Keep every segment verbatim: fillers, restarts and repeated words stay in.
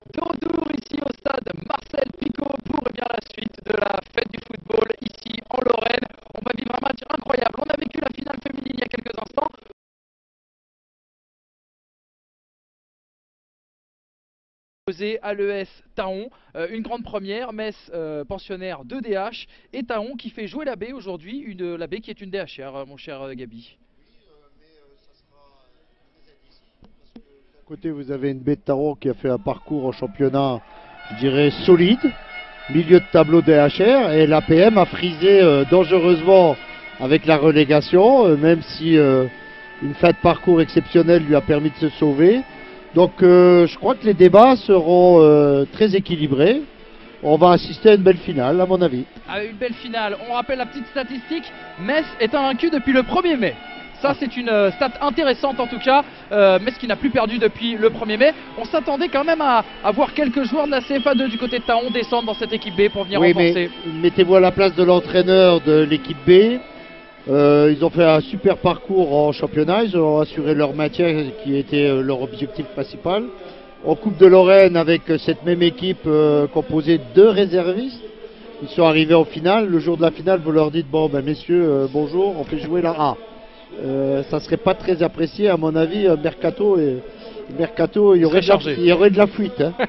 De retour ici au stade Marcel Picot pour eh bien, la suite de la fête du football ici en Lorraine. On va vivre un match incroyable. On a vécu la finale féminine il y a quelques instants. À l'E S Taon, euh, une grande première, Metz euh, pensionnaire de D H et Taon qui fait jouer la B aujourd'hui, une la B qui est une D H R, euh, mon cher euh, Gabi. Côté, vous avez une B de Taon qui a fait un parcours en championnat, je dirais, solide, milieu de tableau D H R, et l'A P M a frisé euh, dangereusement avec la relégation, euh, même si euh, une fin de parcours exceptionnelle lui a permis de se sauver. Donc euh, je crois que les débats seront euh, très équilibrés. On va assister à une belle finale à mon avis. À une belle finale, on rappelle la petite statistique, Metz est invaincu depuis le premier mai. Ça c'est une euh, stat intéressante en tout cas, euh, Metz qui n'a plus perdu depuis le premier mai. On s'attendait quand même à, à voir quelques joueurs de la C F A deux du côté de Taon descendre dans cette équipe B pour venir oui, renforcer. Mais mettez-vous à la place de l'entraîneur de l'équipe B. Euh, ils ont fait un super parcours en championnat, ils ont assuré leur maintien qui était euh, leur objectif principal. En Coupe de Lorraine, avec cette même équipe euh, composée de deux réservistes, ils sont arrivés en finale. Le jour de la finale, vous leur dites, bon ben messieurs, euh, bonjour, on fait jouer la A. Euh, ça serait pas très apprécié à mon avis, euh, Mercato et... Mercato, il y, aurait de la, il y aurait de la fuite. Hein.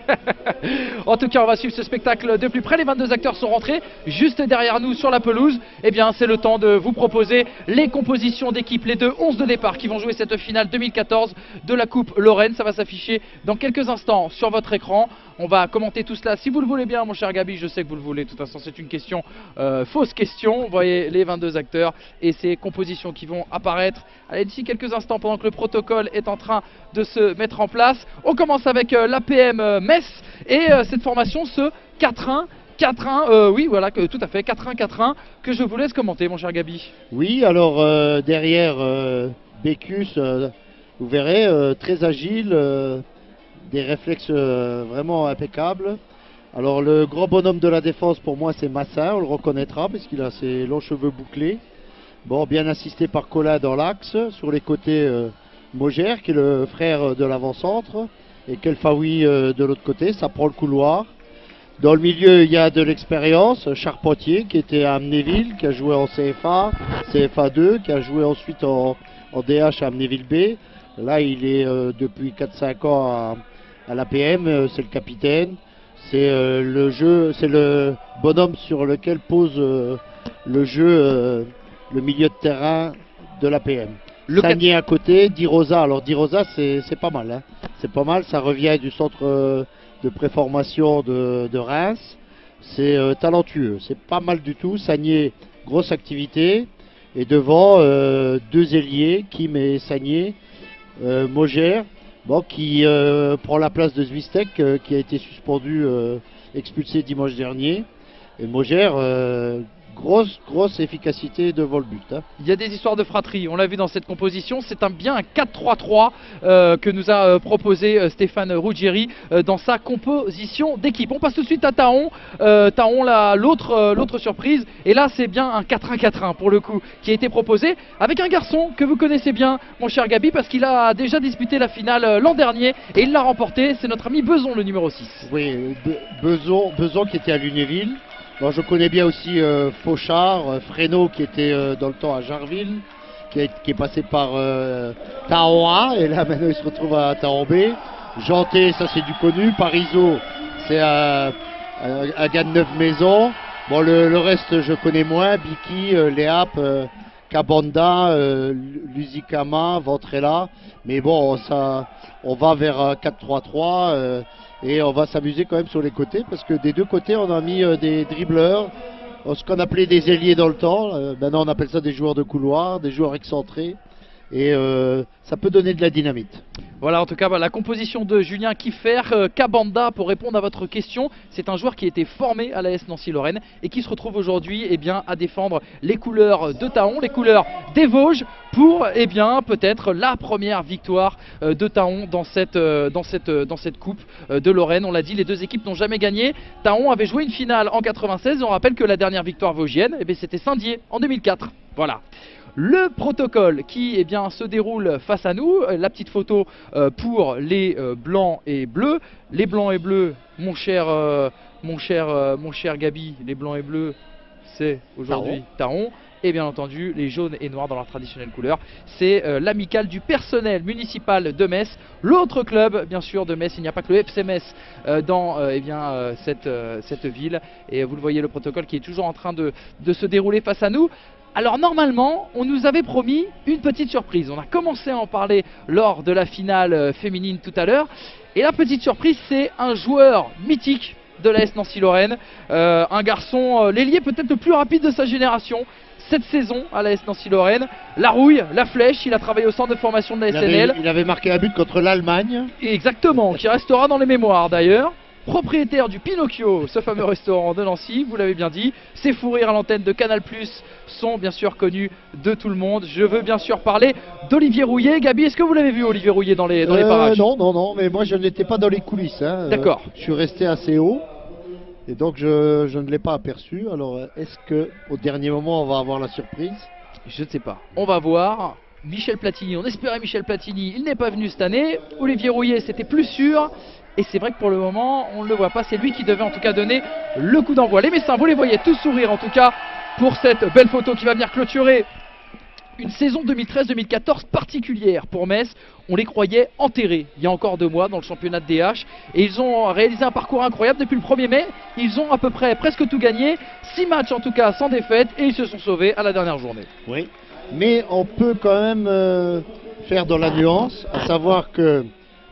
En tout cas, on va suivre ce spectacle de plus près. Les vingt-deux acteurs sont rentrés juste derrière nous sur la pelouse. Eh bien, c'est le temps de vous proposer les compositions d'équipe, les deux onze de départ qui vont jouer cette finale deux mille quatorze de la Coupe Lorraine. Ça va s'afficher dans quelques instants sur votre écran. On va commenter tout cela si vous le voulez bien, mon cher Gabi. Je sais que vous le voulez. De toute façon, c'est une question, euh, fausse question. Vous voyez les vingt-deux acteurs et ces compositions qui vont apparaître. Allez, d'ici quelques instants, pendant que le protocole est en train de se mettre en place. On commence avec euh, l'A P M euh, Metz et euh, cette formation, ce quatre un quatre un, euh, oui voilà, que, tout à fait, quatre un quatre un, que je vous laisse commenter, mon cher Gabi. Oui, alors euh, derrière euh, Bécus, euh, vous verrez, euh, très agile, euh, des réflexes euh, vraiment impeccables. Alors le grand bonhomme de la défense pour moi c'est Massin, on le reconnaîtra parce qu'il a ses longs cheveux bouclés. Bon, bien assisté par Colin dans l'axe, sur les côtés euh, Mogère qui est le frère de l'avant-centre et Kelfaoui euh, de l'autre côté, ça prend le couloir. Dans le milieu il y a de l'expérience, Charpentier qui était à Amnéville, qui a joué en C F A, C F A deux, qui a joué ensuite en, en D H à Amnéville B. Là il est euh, depuis quatre cinq ans à, à l'A P M, euh, c'est le capitaine. C'est euh, le jeu, c'est le bonhomme sur lequel pose euh, le jeu, euh, le milieu de terrain de l'A P M. Le Sagné à côté, Di Rosa. Alors Di Rosa c'est pas mal, hein. C'est pas mal, ça revient du centre euh, de préformation de, de Reims. C'est euh, talentueux, c'est pas mal du tout. Sagné, grosse activité. Et devant, euh, deux ailiers, Kim et Sagné, euh, Mogère. Bon, qui euh, prend la place de Zwistek, euh, qui a été suspendu, euh, expulsé dimanche dernier. Et Mogère, euh, grosse, grosse efficacité devant le but. Hein. Il y a des histoires de fratrie, on l'a vu dans cette composition. C'est un, bien un quatre trois trois euh, que nous a euh, proposé euh, Stéphane Ruggieri euh, dans sa composition d'équipe. On passe tout de suite à Taon. Euh, Taon, l'autre euh, l'autre surprise. Et là, c'est bien un quatre un quatre un pour le coup qui a été proposé avec un garçon que vous connaissez bien, mon cher Gabi, parce qu'il a déjà disputé la finale euh, l'an dernier et il l'a remporté. C'est notre ami Beson, le numéro six. Oui, Be Beson, Beson qui était à Lunéville. Bon, je connais bien aussi euh, Fauchard, euh, Fresneau qui était euh, dans le temps à Jarville, qui, est, qui est passé par euh, Taon A, et là maintenant il se retrouve à Taon B. Janté, ça c'est du connu. Parisot, c'est un, un, un gars de neuf maisons. Bon, le, le reste je connais moins, Biki, euh, Léap, euh, Cabanda, euh, Lusicama, Ventrella. Mais bon, ça, on va vers un quatre trois trois. Euh, Et on va s'amuser quand même sur les côtés parce que des deux côtés on a mis euh, des dribbleurs, ce qu'on appelait des ailiers dans le temps. Euh, maintenant on appelle ça des joueurs de couloir, des joueurs excentrés. Et euh, ça peut donner de la dynamite. Voilà, en tout cas, bah, la composition de Julien Kiffer, euh, Cabanda, pour répondre à votre question, c'est un joueur qui a été formé à l'A S Nancy-Lorraine et qui se retrouve aujourd'hui eh bien, à défendre les couleurs de Taon, les couleurs des Vosges, pour eh bien, peut-être la première victoire euh, de Taon dans cette, euh, dans cette, euh, dans cette coupe euh, de Lorraine. On l'a dit, les deux équipes n'ont jamais gagné. Taon avait joué une finale en quatre-vingt-seize, on rappelle que la dernière victoire vosgienne, eh c'était Saint-Dié en deux mille quatre. Voilà. le protocole qui eh bien, se déroule face à nous. La petite photo euh, pour les euh, blancs et bleus. Les blancs et bleus, mon cher, euh, mon cher, euh, mon cher Gabi, les blancs et bleus, c'est aujourd'hui Taron. Et bien entendu, les jaunes et noirs dans leur traditionnelle couleur. C'est euh, l'amicale du personnel municipal de Metz. L'autre club, bien sûr, de Metz. Il n'y a pas que le F C Metz euh, dans euh, eh bien, euh, cette, euh, cette ville. Et euh, vous le voyez, le protocole qui est toujours en train de, de se dérouler face à nous. Alors normalement, on nous avait promis une petite surprise. On a commencé à en parler lors de la finale euh, féminine tout à l'heure. Et la petite surprise, c'est un joueur mythique de l'A S Nancy-Lorraine. Euh, un garçon, euh, l'ailier peut-être le plus rapide de sa génération. Cette saison à l'A S Nancy-Lorraine, la rouille, la flèche, il a travaillé au centre de formation de la S N L. Il avait, il avait marqué un but contre l'Allemagne. Exactement, qui restera dans les mémoires d'ailleurs. Propriétaire du Pinocchio, ce fameux restaurant de Nancy, vous l'avez bien dit. Ses fous rires à l'antenne de Canal plus, sont bien sûr connus de tout le monde. Je veux bien sûr parler d'Olivier Rouillet. Gabi, est-ce que vous l'avez vu Olivier Rouillet dans les, dans les parages? euh, Non, non, non, mais moi je n'étais pas dans les coulisses. Hein. D'accord. Euh, je suis resté assez haut. Et donc je, je ne l'ai pas aperçu. Alors est-ce qu'au dernier moment on va avoir la surprise? Je ne sais pas. On va voir. Michel Platini, on espérait Michel Platini, il n'est pas venu cette année. Olivier Rouillet, c'était plus sûr. Et c'est vrai que pour le moment, on ne le voit pas. C'est lui qui devait en tout cas donner le coup d'envoi. Les Messins, vous les voyez tous sourire en tout cas pour cette belle photo qui va venir clôturer une saison deux mille treize deux mille quatorze particulière pour Metz. On les croyait enterrés il y a encore deux mois dans le championnat de D H. Et ils ont réalisé un parcours incroyable depuis le premier mai. Ils ont à peu près presque tout gagné. Six matchs en tout cas sans défaite. Et ils se sont sauvés à la dernière journée. Oui, mais on peut quand même euh, faire dans la nuance, à savoir que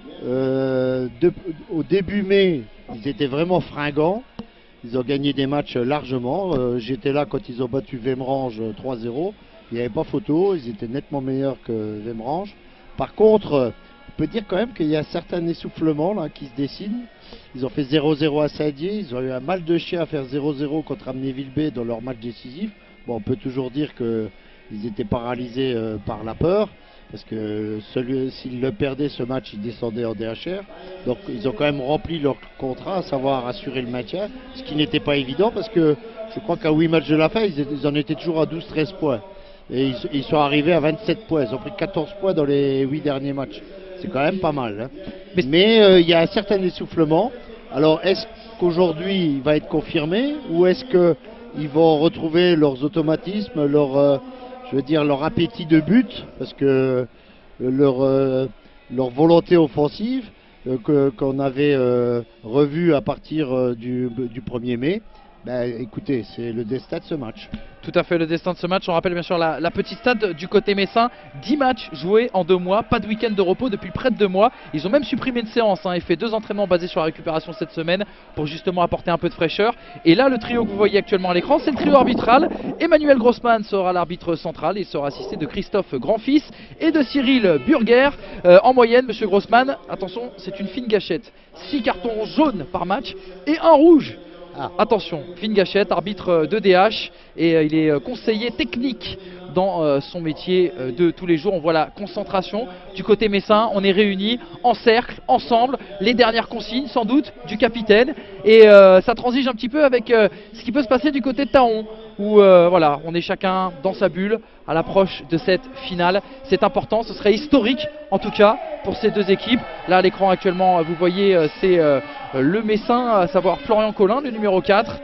euh, de, au début mai, ils étaient vraiment fringants. Ils ont gagné des matchs largement. Euh, J'étais là quand ils ont battu Vemrange trois zéro. Il n'y avait pas photo, ils étaient nettement meilleurs que Vemrange. Par contre, on peut dire quand même qu'il y a certains essoufflements là, qui se dessinent. Ils ont fait zéro zéro à Saint-Dié, ils ont eu un mal de chien à faire zéro zéro contre Amnéville-Bay dans leur match décisif. Bon, on peut toujours dire qu'ils étaient paralysés euh, par la peur, parce que s'ils le perdaient ce match, ils descendaient en D H R. Donc ils ont quand même rempli leur contrat, à savoir assurer le maintien, ce qui n'était pas évident, parce que je crois qu'à huit matchs de la fin, ils, ils en étaient toujours à douze treize points. Et ils, ils sont arrivés à vingt-sept points. Ils ont pris quatorze points dans les huit derniers matchs. C'est quand même pas mal. Hein. Mais il Mais, euh, y a un certain essoufflement. Alors, est-ce qu'aujourd'hui, il va être confirmé? Ou est-ce qu'ils vont retrouver leurs automatismes, leur, euh, je veux dire, leur appétit de but? Parce que euh, leur, euh, leur volonté offensive, euh, que, qu'on avait euh, revue à partir euh, du, du premier mai, ben, écoutez, c'est le destin de ce match. Tout à fait, le destin de ce match. On rappelle bien sûr la, la petite stade du côté messin. dix matchs joués en deux mois, pas de week-end de repos depuis près de deux mois. Ils ont même supprimé une séance hein, et fait deux entraînements basés sur la récupération cette semaine pour justement apporter un peu de fraîcheur. Et là, le trio que vous voyez actuellement à l'écran, c'est le trio arbitral. Emmanuel Grossman sera l'arbitre central. Il sera assisté de Christophe Grandfils et de Cyril Burger. Euh, en moyenne, monsieur Grossman, attention, c'est une fine gâchette. six cartons jaunes par match et un rouge. Ah. Attention, fine gâchette, arbitre de D H et euh, il est euh, conseiller technique dans euh, son métier euh, de tous les jours. On voit la concentration du côté messin, on est réunis en cercle, ensemble, les dernières consignes sans doute du capitaine et euh, ça transige un petit peu avec euh, ce qui peut se passer du côté de Taon où euh, voilà, on est chacun dans sa bulle à l'approche de cette finale. C'est important, ce serait historique en tout cas pour ces deux équipes. Là à l'écran actuellement, vous voyez, euh, c'est euh, le messin, à savoir Florian Collin, le numéro quatre.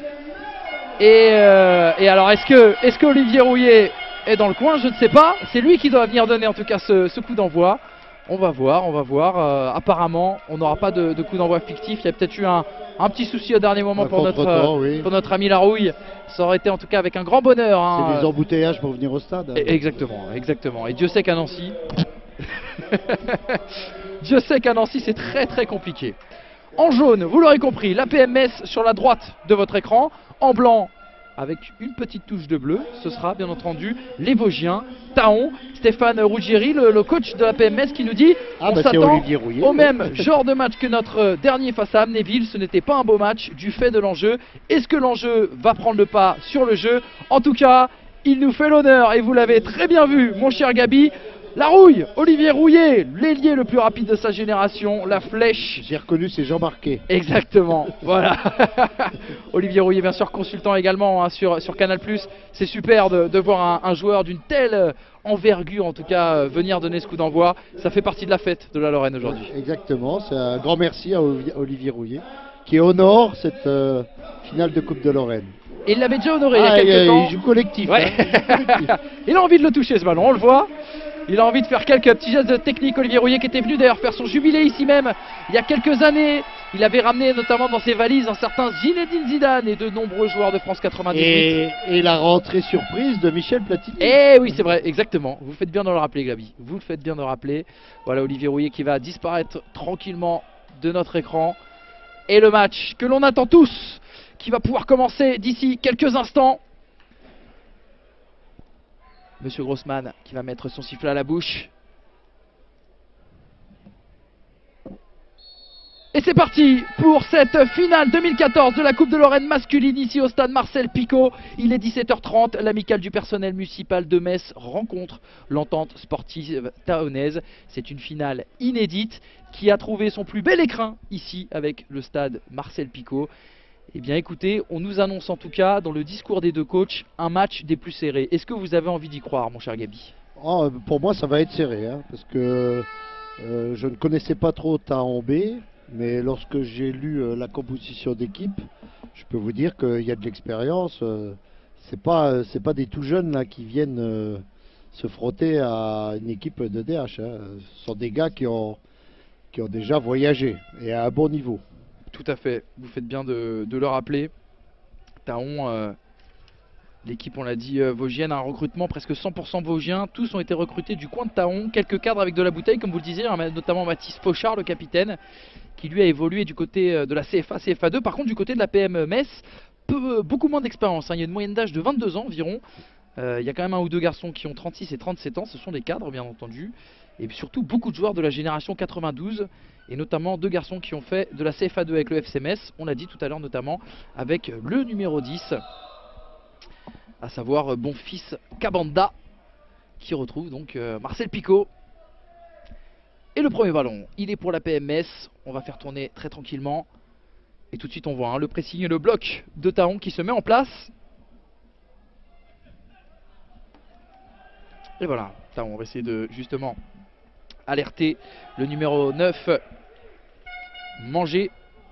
Et, euh, et alors est-ce que, est-ce que Olivier Rouillet est dans le coin? Je ne sais pas. C'est lui qui doit venir donner en tout cas ce, ce coup d'envoi. On va voir, on va voir. Euh, apparemment, on n'aura pas de, de coup d'envoi fictif. Il y a peut-être eu un, un petit souci au dernier moment pour notre, euh, oui. pour notre ami Larouille. Ça aurait été en tout cas avec un grand bonheur. Hein. C'est des embouteillages pour venir au stade. Hein. Exactement, exactement. Et Dieu sait qu'à Nancy, Dieu sait qu'à Nancy, c'est très très compliqué. En jaune, vous l'aurez compris, l'A P M S sur la droite de votre écran. En blanc, avec une petite touche de bleu, ce sera bien entendu les Vosgiens, Taon, Stéphane Ruggieri, le, le coach de la P M S qui nous dit ah on bah s'attend au même genre de match que notre dernier face à Amnéville. Ce n'était pas un beau match du fait de l'enjeu. Est-ce que l'enjeu va prendre le pas sur le jeu? En tout cas, il nous fait l'honneur et vous l'avez très bien vu mon cher Gabi. La rouille, Olivier Rouillet, l'ailier le plus rapide de sa génération, la flèche. J'ai reconnu, c'est Jean Marquet. Exactement, voilà. Olivier Rouillet, bien sûr, consultant également hein, sur, sur Canal plus. C'est super de, de voir un, un joueur d'une telle envergure, en tout cas, euh, venir donner ce coup d'envoi. Ça fait partie de la fête de la Lorraine aujourd'hui. Exactement, c'est un grand merci à Olivier Rouillet qui honore cette euh, finale de Coupe de Lorraine. Et il l'avait déjà honoré ah, il y a quelques il, temps. Il joue collectif. Ouais. Hein, il, joue collectif. Il a envie de le toucher ce ballon, on le voit. Il a envie de faire quelques petits gestes techniques. Olivier Rouillet qui était venu d'ailleurs faire son jubilé ici même il y a quelques années. Il avait ramené notamment dans ses valises un certain Zinedine Zidane et de nombreux joueurs de France quatre-vingt-dix-huit. Et, et la rentrée surprise de Michel Platini. Eh oui, c'est vrai, exactement. Vous faites bien de le rappeler, Gabi. Vous le faites bien de le rappeler. Voilà Olivier Rouillet qui va disparaître tranquillement de notre écran. Et le match que l'on attend tous, qui va pouvoir commencer d'ici quelques instants. Monsieur Grossman qui va mettre son sifflet à la bouche. Et c'est parti pour cette finale deux mille quatorze de la Coupe de Lorraine masculine ici au stade Marcel Picot. Il est dix-sept heures trente, l'amicale du personnel municipal de Metz rencontre l'entente sportive taonnaise. C'est une finale inédite qui a trouvé son plus bel écrin ici avec le stade Marcel Picot. Eh bien écoutez, on nous annonce en tout cas dans le discours des deux coachs un match des plus serrés. Est-ce que vous avez envie d'y croire mon cher Gabi? Oh, pour moi ça va être serré hein, parce que euh, je ne connaissais pas trop Taon B. Mais lorsque j'ai lu euh, la composition d'équipe, je peux vous dire qu'il y a de l'expérience. Euh, c'est pas, c'est pas des tout jeunes là qui viennent euh, se frotter à une équipe de D H. Hein. Ce sont des gars qui ont, qui ont déjà voyagé et à un bon niveau. Tout à fait. Vous faites bien de, de le rappeler. Taon, euh, l'équipe, on l'a dit, euh, vosgienne, a un recrutement presque cent pour cent vosgien. Tous ont été recrutés du coin de Taon. Quelques cadres avec de la bouteille, comme vous le disiez, hein, notamment Mathis Pochard, le capitaine, qui lui a évolué du côté de la C F A, C F A deux. Par contre, du côté de la P M Metz, peu, beaucoup moins d'expérience. Hein. Il y a une moyenne d'âge de vingt-deux ans environ. Euh, il y a quand même un ou deux garçons qui ont trente-six et trente-sept ans. Ce sont des cadres, bien entendu. Et surtout, beaucoup de joueurs de la génération quatre-vingt-douze. Et notamment deux garçons qui ont fait de la C F A deux avec le F C Metz. On l'a dit tout à l'heure, notamment avec le numéro dix, à savoir Bonfils Kabanda, qui retrouve donc euh, Marcel Picot. Et le premier ballon, il est pour la P M S. On va faire tourner très tranquillement. Et tout de suite on voit hein, le pressing et le bloc de Taon qui se met en place. Et voilà, Taon, on va essayer de justement alerter le numéro neuf, Manger.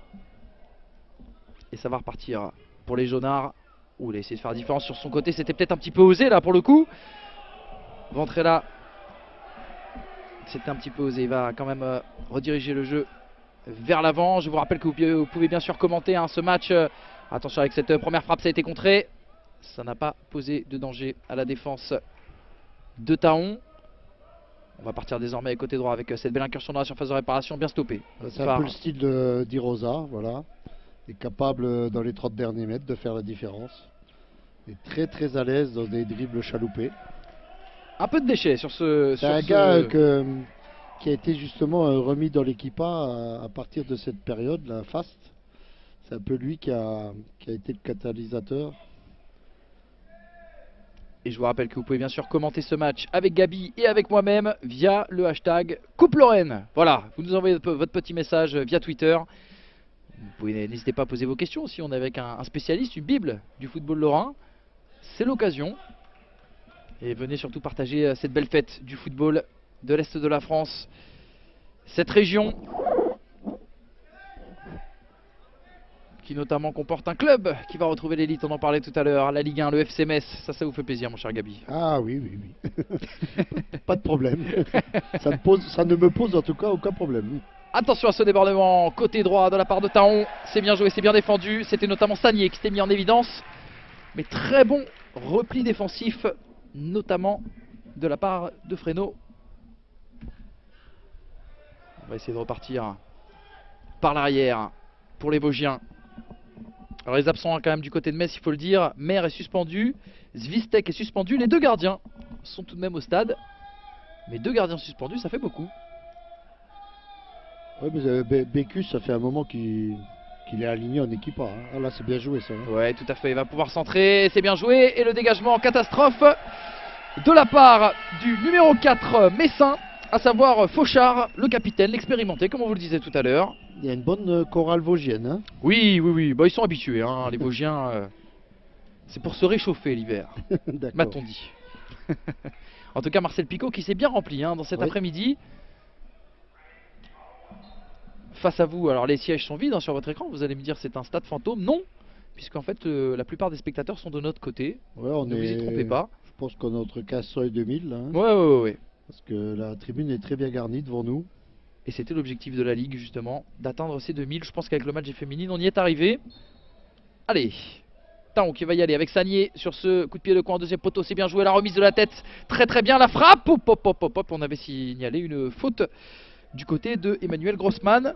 Et ça va repartir pour les jaunards. Ouh, il a essayé de faire la différence sur son côté. C'était peut-être un petit peu osé là pour le coup. Ventrella. C'était un petit peu osé. Il va quand même euh, rediriger le jeu vers l'avant. Je vous rappelle que vous pouvez, vous pouvez bien sûr commenter hein, ce match. Euh, attention avec cette euh, première frappe, ça a été contré. Ça n'a pas posé de danger à la défense de Taon. On va partir désormais avec côté droit avec euh, cette belle incursion dans la surface de réparation bien stoppée. C'est un peu le style de d'Irosa, voilà. Il est capable euh, dans les trente derniers mètres de faire la différence. Il est très très à l'aise dans des dribbles chaloupés. Un peu de déchets sur ce... C'est un ce... gars que, qui a été justement euh, remis dans l'équipe A à, à partir de cette période, la Fast. C'est un peu lui qui a, qui a été le catalyseur. Et je vous rappelle que vous pouvez bien sûr commenter ce match avec Gabi et avec moi-même via le hashtag Coupe Lorraine. Voilà, vous nous envoyez votre petit message via Twitter. Vous pouvez, n'hésitez pas à poser vos questions si on est avec un, un spécialiste, une bible du football lorrain. C'est l'occasion. Et venez surtout partager cette belle fête du football de l'Est de la France. Cette région qui notamment comporte un club qui va retrouver l'élite, on en parlait tout à l'heure, la Ligue un, le F C Metz. Ça, ça vous fait plaisir mon cher Gabi? Ah oui, oui, oui. Pas de problème. ça, me pose, ça ne me pose en tout cas aucun problème. Attention à ce débordement côté droit de la part de Taon. C'est bien joué, c'est bien défendu. C'était notamment Sagnier qui s'était mis en évidence. Mais très bon repli défensif, notamment de la part de Fresno. On va essayer de repartir par l'arrière pour les Vosgiens. Alors les absents quand même du côté de Metz, il faut le dire. Maire est suspendu, Zvistek est suspendu. Les deux gardiens sont tout de même au stade. Mais deux gardiens suspendus, ça fait beaucoup. Oui, mais Bécus, ça fait un moment qu'il qu'il est aligné en équipe A. Hein. Ah, là, c'est bien joué ça. Hein. Ouais, tout à fait. Il va pouvoir centrer. C'est bien joué. Et le dégagement, catastrophe. de la part du numéro quatre Messin, à savoir Fauchard, le capitaine, l'expérimenté, comme on vous le disait tout à l'heure. Il y a une bonne euh, chorale vosgienne. Hein. Oui, oui, oui, bah, ils sont habitués, hein, les Vosgiens. Euh, c'est pour se réchauffer l'hiver, m'a-t-on dit. En tout cas, Marcel Picot qui s'est bien rempli hein, dans cet oui. après-midi. Face à vous, alors les sièges sont vides hein, sur votre écran, vous allez me dire c'est un stade fantôme. Non, puisqu'en fait euh, la plupart des spectateurs sont de notre côté. Ouais, on ne est... vous y trompez pas. Je pense qu'on est entre quatre cents et deux mille. Là, hein. Ouais, ouais, ouais, ouais. Parce que la tribune est très bien garnie devant nous. Et c'était l'objectif de la Ligue justement, d'atteindre ces deux mille. Je pense qu'avec le match des féminines, on y est arrivé. Allez, Taon qui va y aller avec Sagné sur ce coup de pied de coin en deuxième poteau. C'est bien joué, la remise de la tête, très très bien, la frappe. Hop, hop, hop, hop, hop. On avait signalé une faute du côté de Emmanuel Grossman.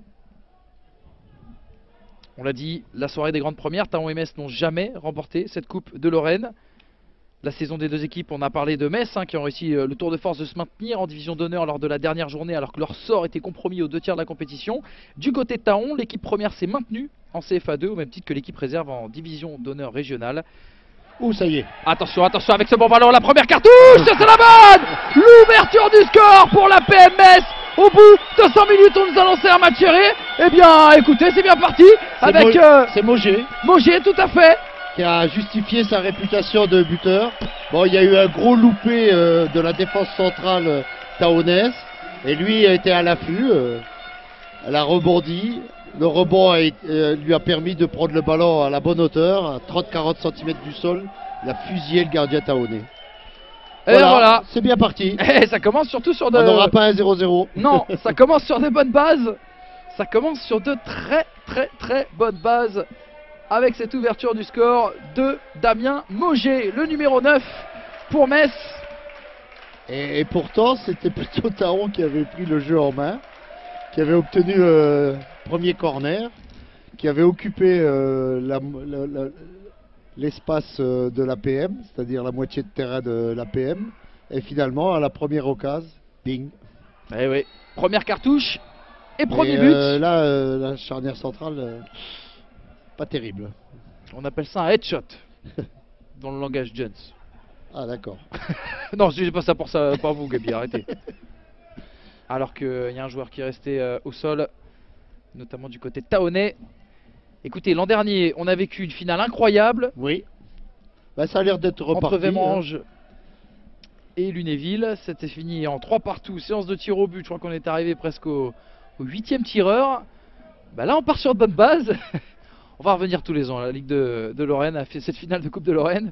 On l'a dit, la soirée des grandes premières, Taon et Metz n'ont jamais remporté cette Coupe de Lorraine. La saison des deux équipes, on a parlé de Metz hein, qui ont réussi euh, le tour de force de se maintenir en division d'honneur lors de la dernière journée alors que leur sort était compromis aux deux tiers de la compétition. Du côté de Taon, l'équipe première s'est maintenue en C F A deux au même titre que l'équipe réserve en division d'honneur régionale. Ouh, ça y est. Attention, attention avec ce bon ballon, la première cartouche, c'est la bonne. L'ouverture du score pour la P M Metz. Au bout de cent minutes, on nous annonçait un match serré. Eh bien, écoutez, c'est bien parti avec... Mo euh, c'est Mogé. Mogé, tout à fait. Qui a justifié sa réputation de buteur. Bon, il y a eu un gros loupé euh, de la défense centrale euh, taonnaise. Et lui a été à l'affût. Euh, elle a rebondi. Le rebond a, euh, lui a permis de prendre le ballon à la bonne hauteur, à trente à quarante centimètres du sol. Il a fusillé le gardien taonnais. Et Voilà, voilà. c'est bien parti. Et ça commence surtout sur de... On n'aura pas un zéro zéro. Non, ça commence sur des bonnes bases. Ça commence sur de très très très bonnes bases. Avec cette ouverture du score de Damien Mogé, le numéro neuf pour Metz. Et, et pourtant, c'était plutôt Taon qui avait pris le jeu en main, qui avait obtenu le euh, premier corner, qui avait occupé euh, la, la, la, l'espace euh, de l'A P M, c'est-à-dire la moitié de terrain de l'A P M. Et finalement, à la première occasion, bing. Eh oui, première cartouche et premier et, but. Euh, là, euh, la charnière centrale, euh, pas terrible. On appelle ça un headshot dans le langage Jones. Ah d'accord. Non, je dis pas ça pour ça, pas vous, Gabi, arrêtez. Alors qu'il y a un joueur qui est resté euh, au sol, notamment du côté taonnais. Écoutez, l'an dernier, on a vécu une finale incroyable. Oui. Bah, ça a l'air d'être reparti. Entre Vémange hein. et Lunéville. C'était fini en trois partout, séance de tir au but. Je crois qu'on est arrivé presque au huitième tireur. Bah là, on part sur de bonnes bases. On va revenir tous les ans. La Ligue de, de Lorraine a fait cette finale de Coupe de Lorraine.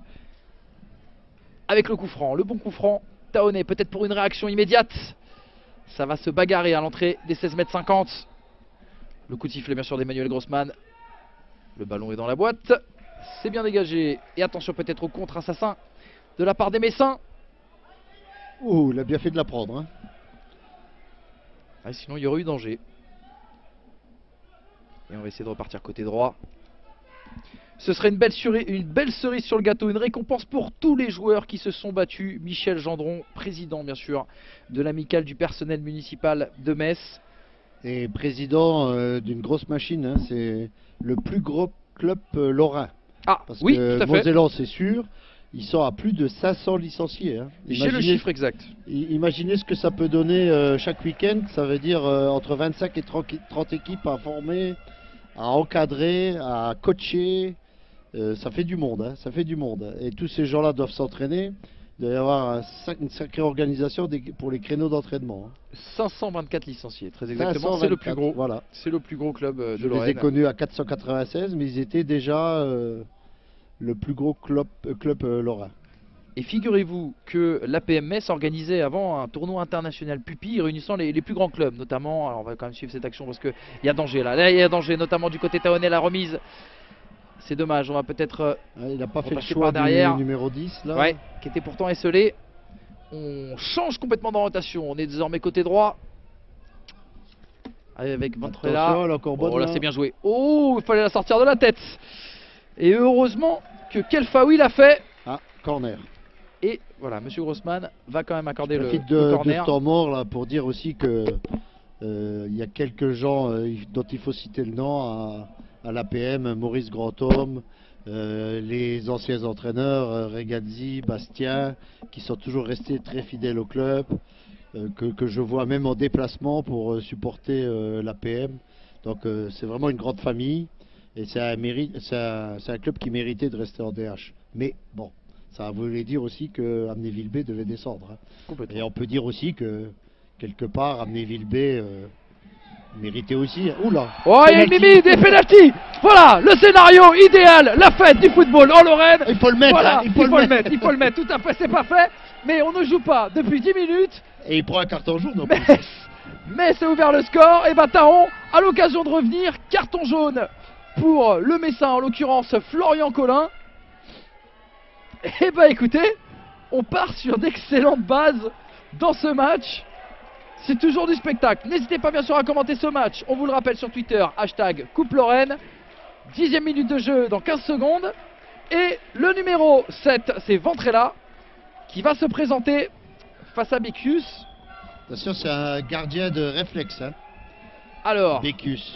Avec le coup franc, le bon coup franc. Taonnais, peut-être pour une réaction immédiate. Ça va se bagarrer à l'entrée des seize mètres cinquante. Le coup de sifflet bien sûr d'Emmanuel Grossman. Le ballon est dans la boîte. C'est bien dégagé. Et attention peut-être au contre-assassin de la part des Messins. Ouh, il a bien fait de la prendre. Hein. Ah, sinon il y aurait eu danger. Et on va essayer de repartir côté droit. Ce serait une belle, une belle cerise sur le gâteau, une récompense pour tous les joueurs qui se sont battus. Michel Gendron, président bien sûr de l'amicale du personnel municipal de Metz. Et président euh, d'une grosse machine, hein, c'est le plus gros club euh, lorrain. Ah Parce oui, que tout à fait. Mosellan, c'est sûr, ils sont à plus de cinq cents licenciés. Hein. J'ai le chiffre exact. Imaginez ce que ça peut donner euh, chaque week-end. Ça veut dire euh, entre vingt-cinq et trente équipes à former, à encadrer, à coacher. Euh, ça fait du monde, hein, ça fait du monde. Et tous ces gens-là doivent s'entraîner. Il doit y avoir un sac, une sacrée organisation des, pour les créneaux d'entraînement. Hein. cinq cent vingt-quatre licenciés, très exactement. C'est le plus gros. Voilà. C'est le plus gros club euh, de Je Lorraine. les ai connus à quatre cent quatre-vingt-seize, mais ils étaient déjà euh, le plus gros club, euh, club euh, lorrain. Et figurez-vous que l'A P M Metz organisait avant un tournoi international pupille réunissant les, les plus grands clubs, notamment. Alors on va quand même suivre cette action parce qu'il y a danger là. Là il y a danger, notamment du côté taonnais, la remise. C'est dommage, on va peut-être... Euh, ah, il n'a pas fait le choix choix derrière. Du numéro dix là. Ouais, qui était pourtant esselé. On change complètement d'orientation, on est désormais côté droit. Avec Ventrella. Attention, elle est encore bonne, oh là, là. c'est bien joué. Oh, il fallait la sortir de la tête. Et heureusement que Kelfaoui l'a fait. Ah, corner. Et voilà, Monsieur Grossman va quand même accorder le, de, le corner. de temps mort là pour dire aussi que euh, il y a quelques gens euh, dont il faut citer le nom à, à l'A P M, Maurice Grandhomme, euh, les anciens entraîneurs, euh, Regazzi, Bastien, qui sont toujours restés très fidèles au club, euh, que, que je vois même en déplacement pour euh, supporter euh, l'A P M. Donc euh, c'est vraiment une grande famille et c'est un, mérite, c'est un, c'est un club qui méritait de rester en D H. Mais bon, ça voulait dire aussi que Amnéville B devait descendre. Hein. Et on peut dire aussi que quelque part Amnéville B euh, méritait aussi. Oula! Oh, il y a une mimi, des pénaltys! Voilà, le scénario idéal, la fête du football en Lorraine. Il faut le mettre, voilà, hein, il faut, il le, faut mettre. le mettre, il faut le mettre, tout à fait, c'est parfait. Mais on ne joue pas depuis dix minutes. Et il prend un carton jaune en mais, plus. mais c'est ouvert le score. Et Bataron a l'occasion de revenir. Carton jaune pour le Messin, en l'occurrence Florian Collin. Et bah écoutez, on part sur d'excellentes bases dans ce match. C'est toujours du spectacle. N'hésitez pas bien sûr à commenter ce match. On vous le rappelle sur Twitter, hashtag Coupe Lorraine. Dixième minute de jeu dans quinze secondes. Et le numéro sept, c'est Ventrella, qui va se présenter face à Bécus. Attention, c'est un gardien de réflexe. Hein. Alors, Bécus.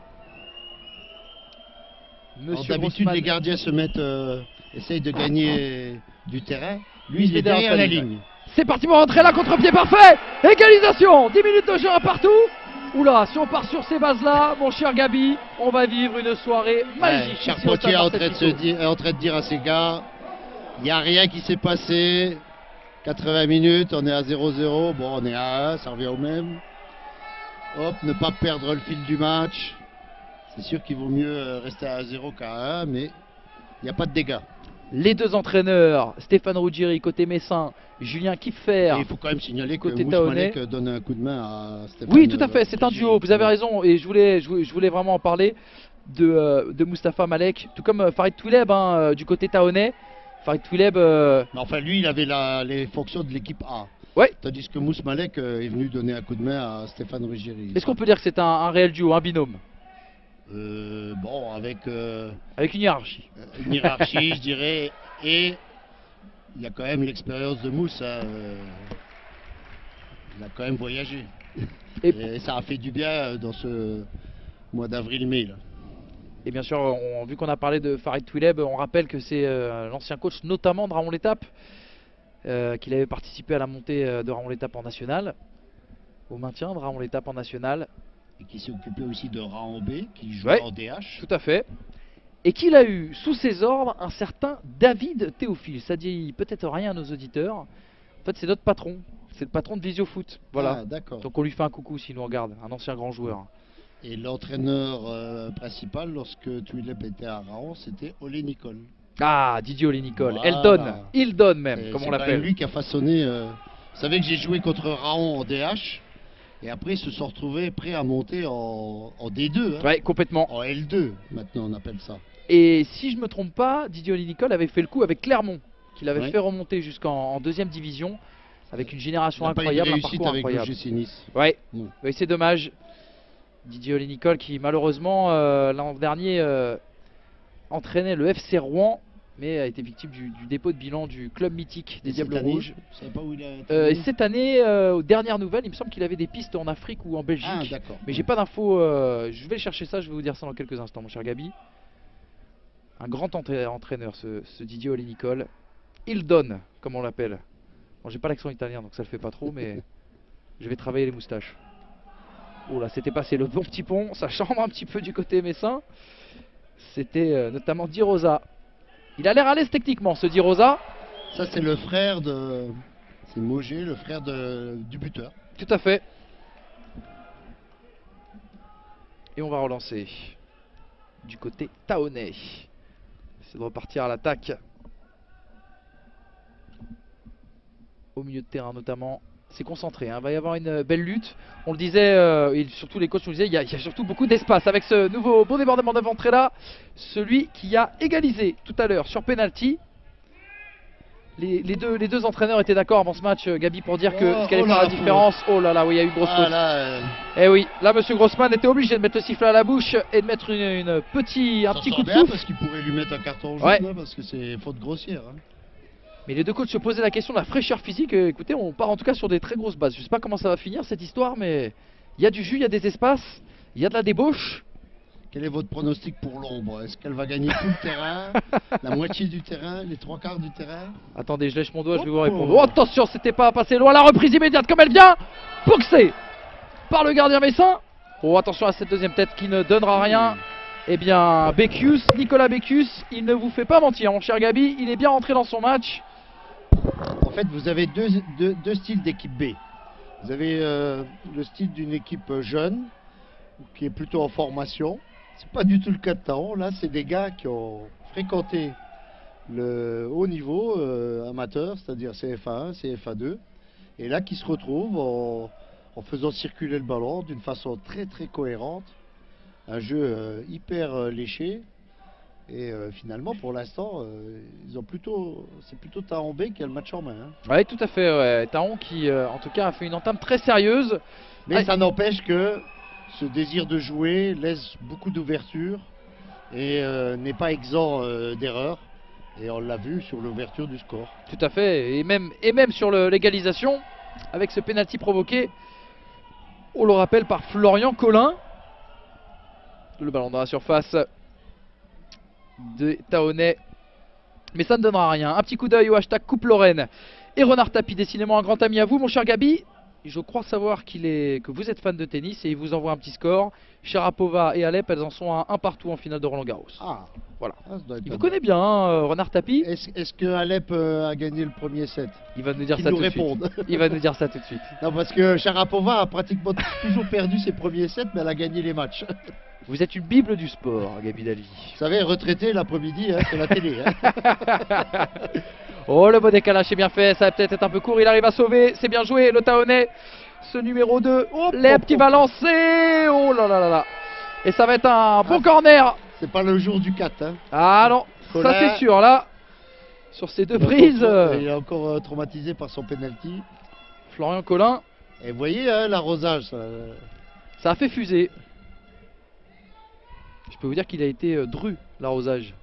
Monsieur d'habitude, Grossman, les gardiens se mettent, euh, essayent de gagner du terrain. Lui, il il est est derrière derrière la sa ligne. ligne. C'est parti pour rentrer là, contre-pied parfait. Égalisation, dix minutes de jeu un partout. Oula, si on part sur ces bases-là, mon cher Gabi, on va vivre une soirée magique. Ouais, ici Charpentier au est en, Stade train de se dire, est en train de dire à ses gars, il n'y a rien qui s'est passé. quatre-vingts minutes, on est à zéro zéro. Bon, on est à un, ça revient au même. Hop, ne pas perdre le fil du match. C'est sûr qu'il vaut mieux rester à zéro qu'à un, mais il n'y a pas de dégâts. Les deux entraîneurs, Stéphane Ruggieri côté Messin, Julien Kiffer. Et il faut quand même signaler que côté Mousse Taonnet. Malek donne un coup de main à Stéphane. Oui, tout à fait, c'est un Ruggieri. duo, vous avez raison, et je voulais, je voulais, je voulais vraiment en parler de, euh, de Mustapha Malek, tout comme euh, Farid Touileb hein, euh, du côté taonnais. Farid Touileb. Euh... Mais enfin, lui, il avait la, les fonctions de l'équipe A. Ouais. Tandis que Mousse Malek euh, est venu donner un coup de main à Stéphane Ruggieri. Est-ce qu'on peut dire que c'est un, un réel duo, un binôme euh, Bon, avec. Euh, Avec une hiérarchie. Une hiérarchie, je dirais. Et il y a quand même l'expérience de Mousse. Hein, euh, il a quand même voyagé. Et, et ça a fait du bien dans ce mois d'avril-mai. Et bien sûr, on, vu qu'on a parlé de Farid Touileb, on rappelle que c'est euh, l'ancien coach notamment de Ramon L'Étape, euh, qu'il avait participé à la montée euh, de Ramon L'Étape en national, au maintien de Ramon L'Étape en national. Et qui s'est occupé aussi de Raon B, qui jouait ouais, en D H. Tout à fait. Et qu'il a eu sous ses ordres un certain David Théophile. Ça dit peut-être rien à nos auditeurs. En fait, c'est notre patron. C'est le patron de Visiofoot. Voilà. Ah, d'accord. Donc on lui fait un coucou s'il nous regarde. Un ancien grand joueur. Et l'entraîneur euh, principal, lorsque Touileb était à Raon, c'était Olé Nicole. Ah, Didier Olé Nicole. Voilà. Elle donne. Il donne même, et comme on l'appelle. C'est lui qui a façonné. Euh... Vous savez que j'ai joué contre Raon en D H. Et après, ils se sont retrouvés prêts à monter en, en D deux. Hein. Ouais, complètement. En L deux, maintenant, on appelle ça. Et si je me trompe pas, Didier Olé Nicole avait fait le coup avec Clermont, qu'il avait ouais. fait remonter jusqu'en deuxième division, avec une génération il incroyable, pas eu de un parcours avec incroyable. le G C Nice. Ouais, mmh. Oui, c'est dommage. Didier Olé Nicole qui malheureusement euh, l'an dernier euh, entraînait le F C Rouen, mais a été victime du, du dépôt de bilan du club mythique des et Diables année, Rouges. Je savais pas où il a euh, et cette année, euh, aux dernières nouvelles, il me semble qu'il avait des pistes en Afrique ou en Belgique. Ah, d'accord. Mais j'ai pas d'infos. Euh, je vais chercher ça, je vais vous dire ça dans quelques instants, mon cher Gabi. Un grand entraîneur, ce, ce Didier Olé Nicole. Il donne, comme on l'appelle. Bon, j'ai pas l'accent italien, donc ça le fait pas trop, mais je vais travailler les moustaches. Oh là, c'était passé le bon petit pont, ça chambre un petit peu du côté messin. C'était euh, notamment Di Rosa. Il a l'air à l'aise techniquement, ce Di Rosa. Ça, c'est le frère de. C'est Mogé, le frère de... du buteur. Tout à fait. Et on va relancer du côté taonnais. C'est de repartir à l'attaque. Au milieu de terrain notamment. C'est concentré, hein. Il va y avoir une belle lutte. On le disait, euh, et surtout les coachs nous disaient, il y, a, il y a surtout beaucoup d'espace avec ce nouveau beau débordement d'Ventrella. Celui qui a égalisé tout à l'heure sur penalty. Les, les, deux, les deux entraîneurs étaient d'accord avant ce match, Gabi, pour dire que oh, ce qui allait oh faire là, la différence. Oh là là, oui, il y a eu grosse ah, faute. là, euh... Eh oui, là monsieur Grossman était obligé de mettre le sifflet à la bouche et de mettre une, une petit, un petit coup de souffle. Parce qu'il pourrait lui mettre un carton jaune, ouais. hein, parce que c'est faute grossière. Hein. Mais les deux coachs se posaient la question de la fraîcheur physique. Et écoutez, on part en tout cas sur des très grosses bases. Je sais pas comment ça va finir cette histoire, mais il y a du jus, il y a des espaces, il y a de la débauche. Quel est votre pronostic pour l'ombre? Est-ce qu'elle va gagner tout le terrain, la moitié du terrain, les trois quarts du terrain? Attendez, je lèche mon doigt, je vais vous Oh, répondre. oh. Oh, attention, c'était pas passé loin. La reprise immédiate comme elle vient. Boxé par le gardien messin. Oh, attention à cette deuxième tête qui ne donnera rien. Eh bien, Becchius, Nicolas Becchius, il ne vous fait pas mentir, mon cher Gabi. Il est bien rentré dans son match. En fait, vous avez deux, deux, deux styles d'équipe B. Vous avez euh, le style d'une équipe jeune, qui est plutôt en formation. C'est pas du tout le cas de Taon. Là, c'est des gars qui ont fréquenté le haut niveau euh, amateur, c'est-à-dire C F A un, C F A deux, et là qui se retrouvent en, en faisant circuler le ballon d'une façon très très cohérente. Un jeu euh, hyper euh, léché. Et euh, finalement, pour l'instant, euh, ils ont plutôt, c'est plutôt Taon B qui a le match en main. Hein. Oui, tout à fait. Ouais. Taon qui, euh, en tout cas, a fait une entame très sérieuse. Mais Ah, ça n'empêche que ce désir de jouer laisse beaucoup d'ouverture et euh, n'est pas exempt euh, d'erreurs. Et on l'a vu sur l'ouverture du score. Tout à fait. Et même, et même sur l'égalisation, avec ce pénalty provoqué, on le rappelle, par Florian Collin. Le ballon dans la surface de Taonais. Mais ça ne donnera rien. Un petit coup d'œil au hashtag Coupe Lorraine. Et Renard Tapie, décidément un grand ami à vous, mon cher Gabi. Je crois savoir qu'il est, que vous êtes fan de tennis et il vous envoie un petit score. Sharapova et Alep, elles en sont à un partout en finale de Roland Garros. Ah, Voilà. ah, ça doit être Il pas vous mal. connaît bien, hein, Renard Tapie. Est-ce est-ce que Alep euh, a gagné le premier set? Il va nous dire Qu'il ça nous tout de suite. réponde. Il va nous dire ça tout de suite. Non, parce que Sharapova a pratiquement toujours perdu ses premiers sets, mais elle a gagné les matchs. Vous êtes une bible du sport, Gabi Dali. Vous savez, retraité l'après-midi, hein, c'est la télé. Hein. Oh, le beau décalage, c'est bien fait. Ça va peut-être être un peu court. Il arrive à sauver. C'est bien joué, le Taonais. Ce numéro deux. Oh, Lep qui va lancer. Oh là là là là. Et ça va être un bon Ah. corner. C'est pas le jour du quatre. Hein. Ah non, Colin. ça c'est sûr. Là, sur ces deux Il est prises, encore- euh, Il est encore euh, traumatisé par son penalty. Florian Collin, Et vous voyez, hein, l'arrosage, ça, euh, ça a fait fuser. Je peux vous dire qu'il a été euh, dru, l'arrosage.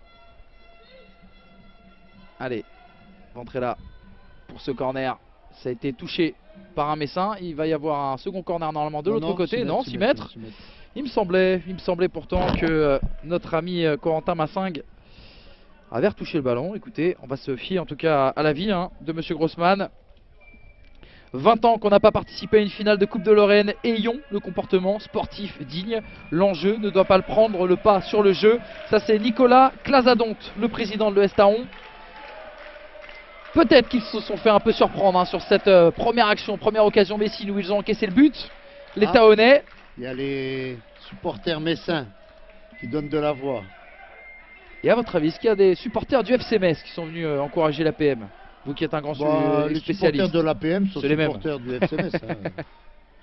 Allez, rentrez là pour ce corner. Ça a été touché par un messin. Il va y avoir un second corner normalement de non, l'autre non, côté. six Non, six six mètres. six mètres. Il me semblait, il me semblait pourtant que euh, notre ami euh, Corentin Massing avait retouché le ballon. Écoutez, on va se fier en tout cas à, à l'avis hein, de Monsieur Grossman. vingt ans qu'on n'a pas participé à une finale de Coupe de Lorraine. Ayons le comportement sportif digne. L'enjeu ne doit pas le prendre le pas sur le jeu. Ça c'est Nicolas Clazadonte, le président de l'E S Taon. Peut-être qu'ils se sont fait un peu surprendre hein, sur cette euh, première action, première occasion Messine où ils ont encaissé le but. Les Ah. Taonais. Il y a les supporters messins qui donnent de la voix. Et à votre avis, est-ce qu'il y a des supporters du F C Metz qui sont venus euh, encourager l'A P M? Vous qui êtes un grand su- Bah, les spécialiste. supporters de l'A P M sont C'est les mêmes. supporters du F C Metz. Hein.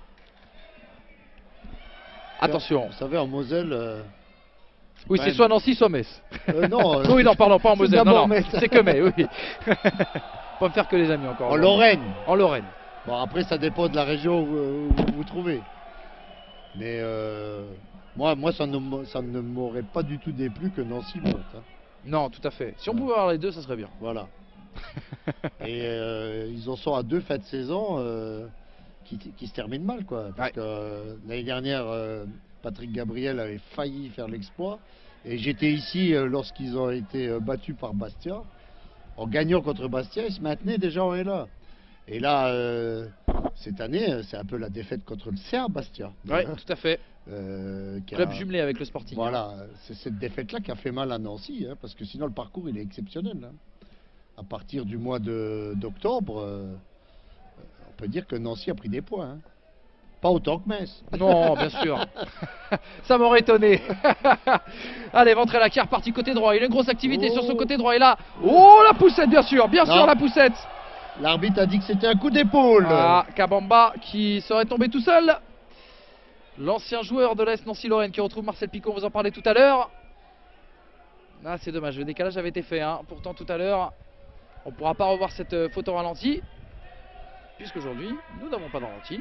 Attention. Vous savez, en Moselle... euh, Oui, quand c'est même- soit Nancy, soit Metz. euh, non, euh, oui, non, pardon, pas en c'est Moselle. Non, d'abord non, Metz. c'est que Metz, oui. Pas me faire que les amis encore. en Lorraine. En Lorraine. Bon, après, ça dépend de la région où, où vous vous trouvez. Mais euh, moi, moi, ça ne, m- ça ne m'aurait pas du tout déplu que Nancy monte. Hein. Non, tout à fait. Si on Ouais. pouvait avoir les deux, ça serait bien. Voilà. Et euh, ils en sont à deux fins de saison euh, qui, qui se terminent mal, quoi. Parce Ouais. que euh, l'année dernière, euh, Patrick Gabriel avait failli faire l'exploit. Et j'étais ici euh, lorsqu'ils ont été euh, battus par Bastia. En gagnant contre Bastia, ils se maintenaient déjà en L A. Et là, euh, cette année, euh, c'est un peu la défaite contre le C R Bastia. Oui, tout à fait. Euh, qui Club a- jumelé avec le Sporting. Voilà, c'est cette défaite-là qui a fait mal à Nancy, hein, parce que sinon le parcours il est exceptionnel. Hein. À partir du mois de- d'octobre, euh, on peut dire que Nancy a pris des points. Hein. Pas autant que Metz. Non, bien sûr. Ça m'aurait étonné. Allez, ventrez la qui est reparti côté droit. Il a une grosse activité Oh. sur son côté droit. Et là, oh la poussette, bien sûr. Bien Non. sûr, la poussette. L'arbitre a dit que c'était un coup d'épaule. Ah, Kabamba qui serait tombé tout seul. L'ancien joueur de l'Est Nancy-Lorraine qui retrouve Marcel Picot, on vous en parlait tout à l'heure. Ah, c'est dommage, le décalage avait été fait. Hein. Pourtant, tout à l'heure, on ne pourra pas revoir cette euh, photo ralenti. Puisqu'aujourd'hui, nous n'avons pas de ralenti.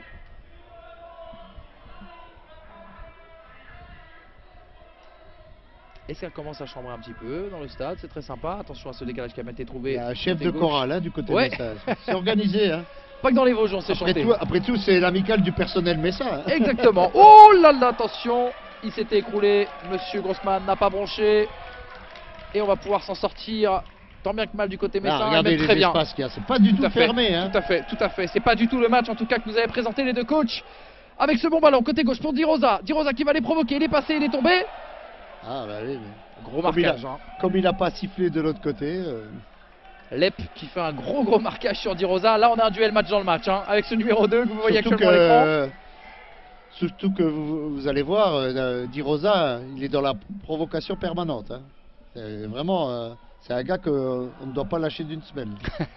Et ça commence à chambrer un petit peu dans le stade, c'est très sympa. Attention à ce décalage qui a été trouvé. Il y a un chef côté de gauche. chorale hein, du côté Ouais. messin. C'est organisé. Hein. Pas que dans les Vosges, on s'est Après, chanté. tout, après tout, c'est l'amicale du personnel messin. Hein. Exactement. Oh là là, attention. il s'était écroulé. Monsieur Grossman n'a pas bronché. Et on va pouvoir s'en sortir tant bien que mal du côté messin. Ah, regardez très les bien. espaces qu'il y a, c'est pas du tout, tout fermé. Fait, hein. Tout à fait, tout à fait. C'est pas du tout le match en tout cas que nous avaient présenté les deux coachs. Avec ce bon ballon côté gauche pour Di Rosa. Di Rosa qui va les provoquer. Il est passé, il est tombé. Ah bah oui, mais... Gros comme marquage. Il a, hein. Comme il n'a pas sifflé de l'autre côté. Euh... Lep qui fait un gros gros marquage sur Di Rosa. Là on a un duel match dans le match hein, avec ce numéro deux que vous voyez surtout actuellement que, à l'écran. euh, surtout que vous, vous allez voir, euh, Di Rosa, il est dans la provocation permanente. Hein. C'est vraiment, euh, c'est un gars qu'on ne doit pas lâcher d'une semaine.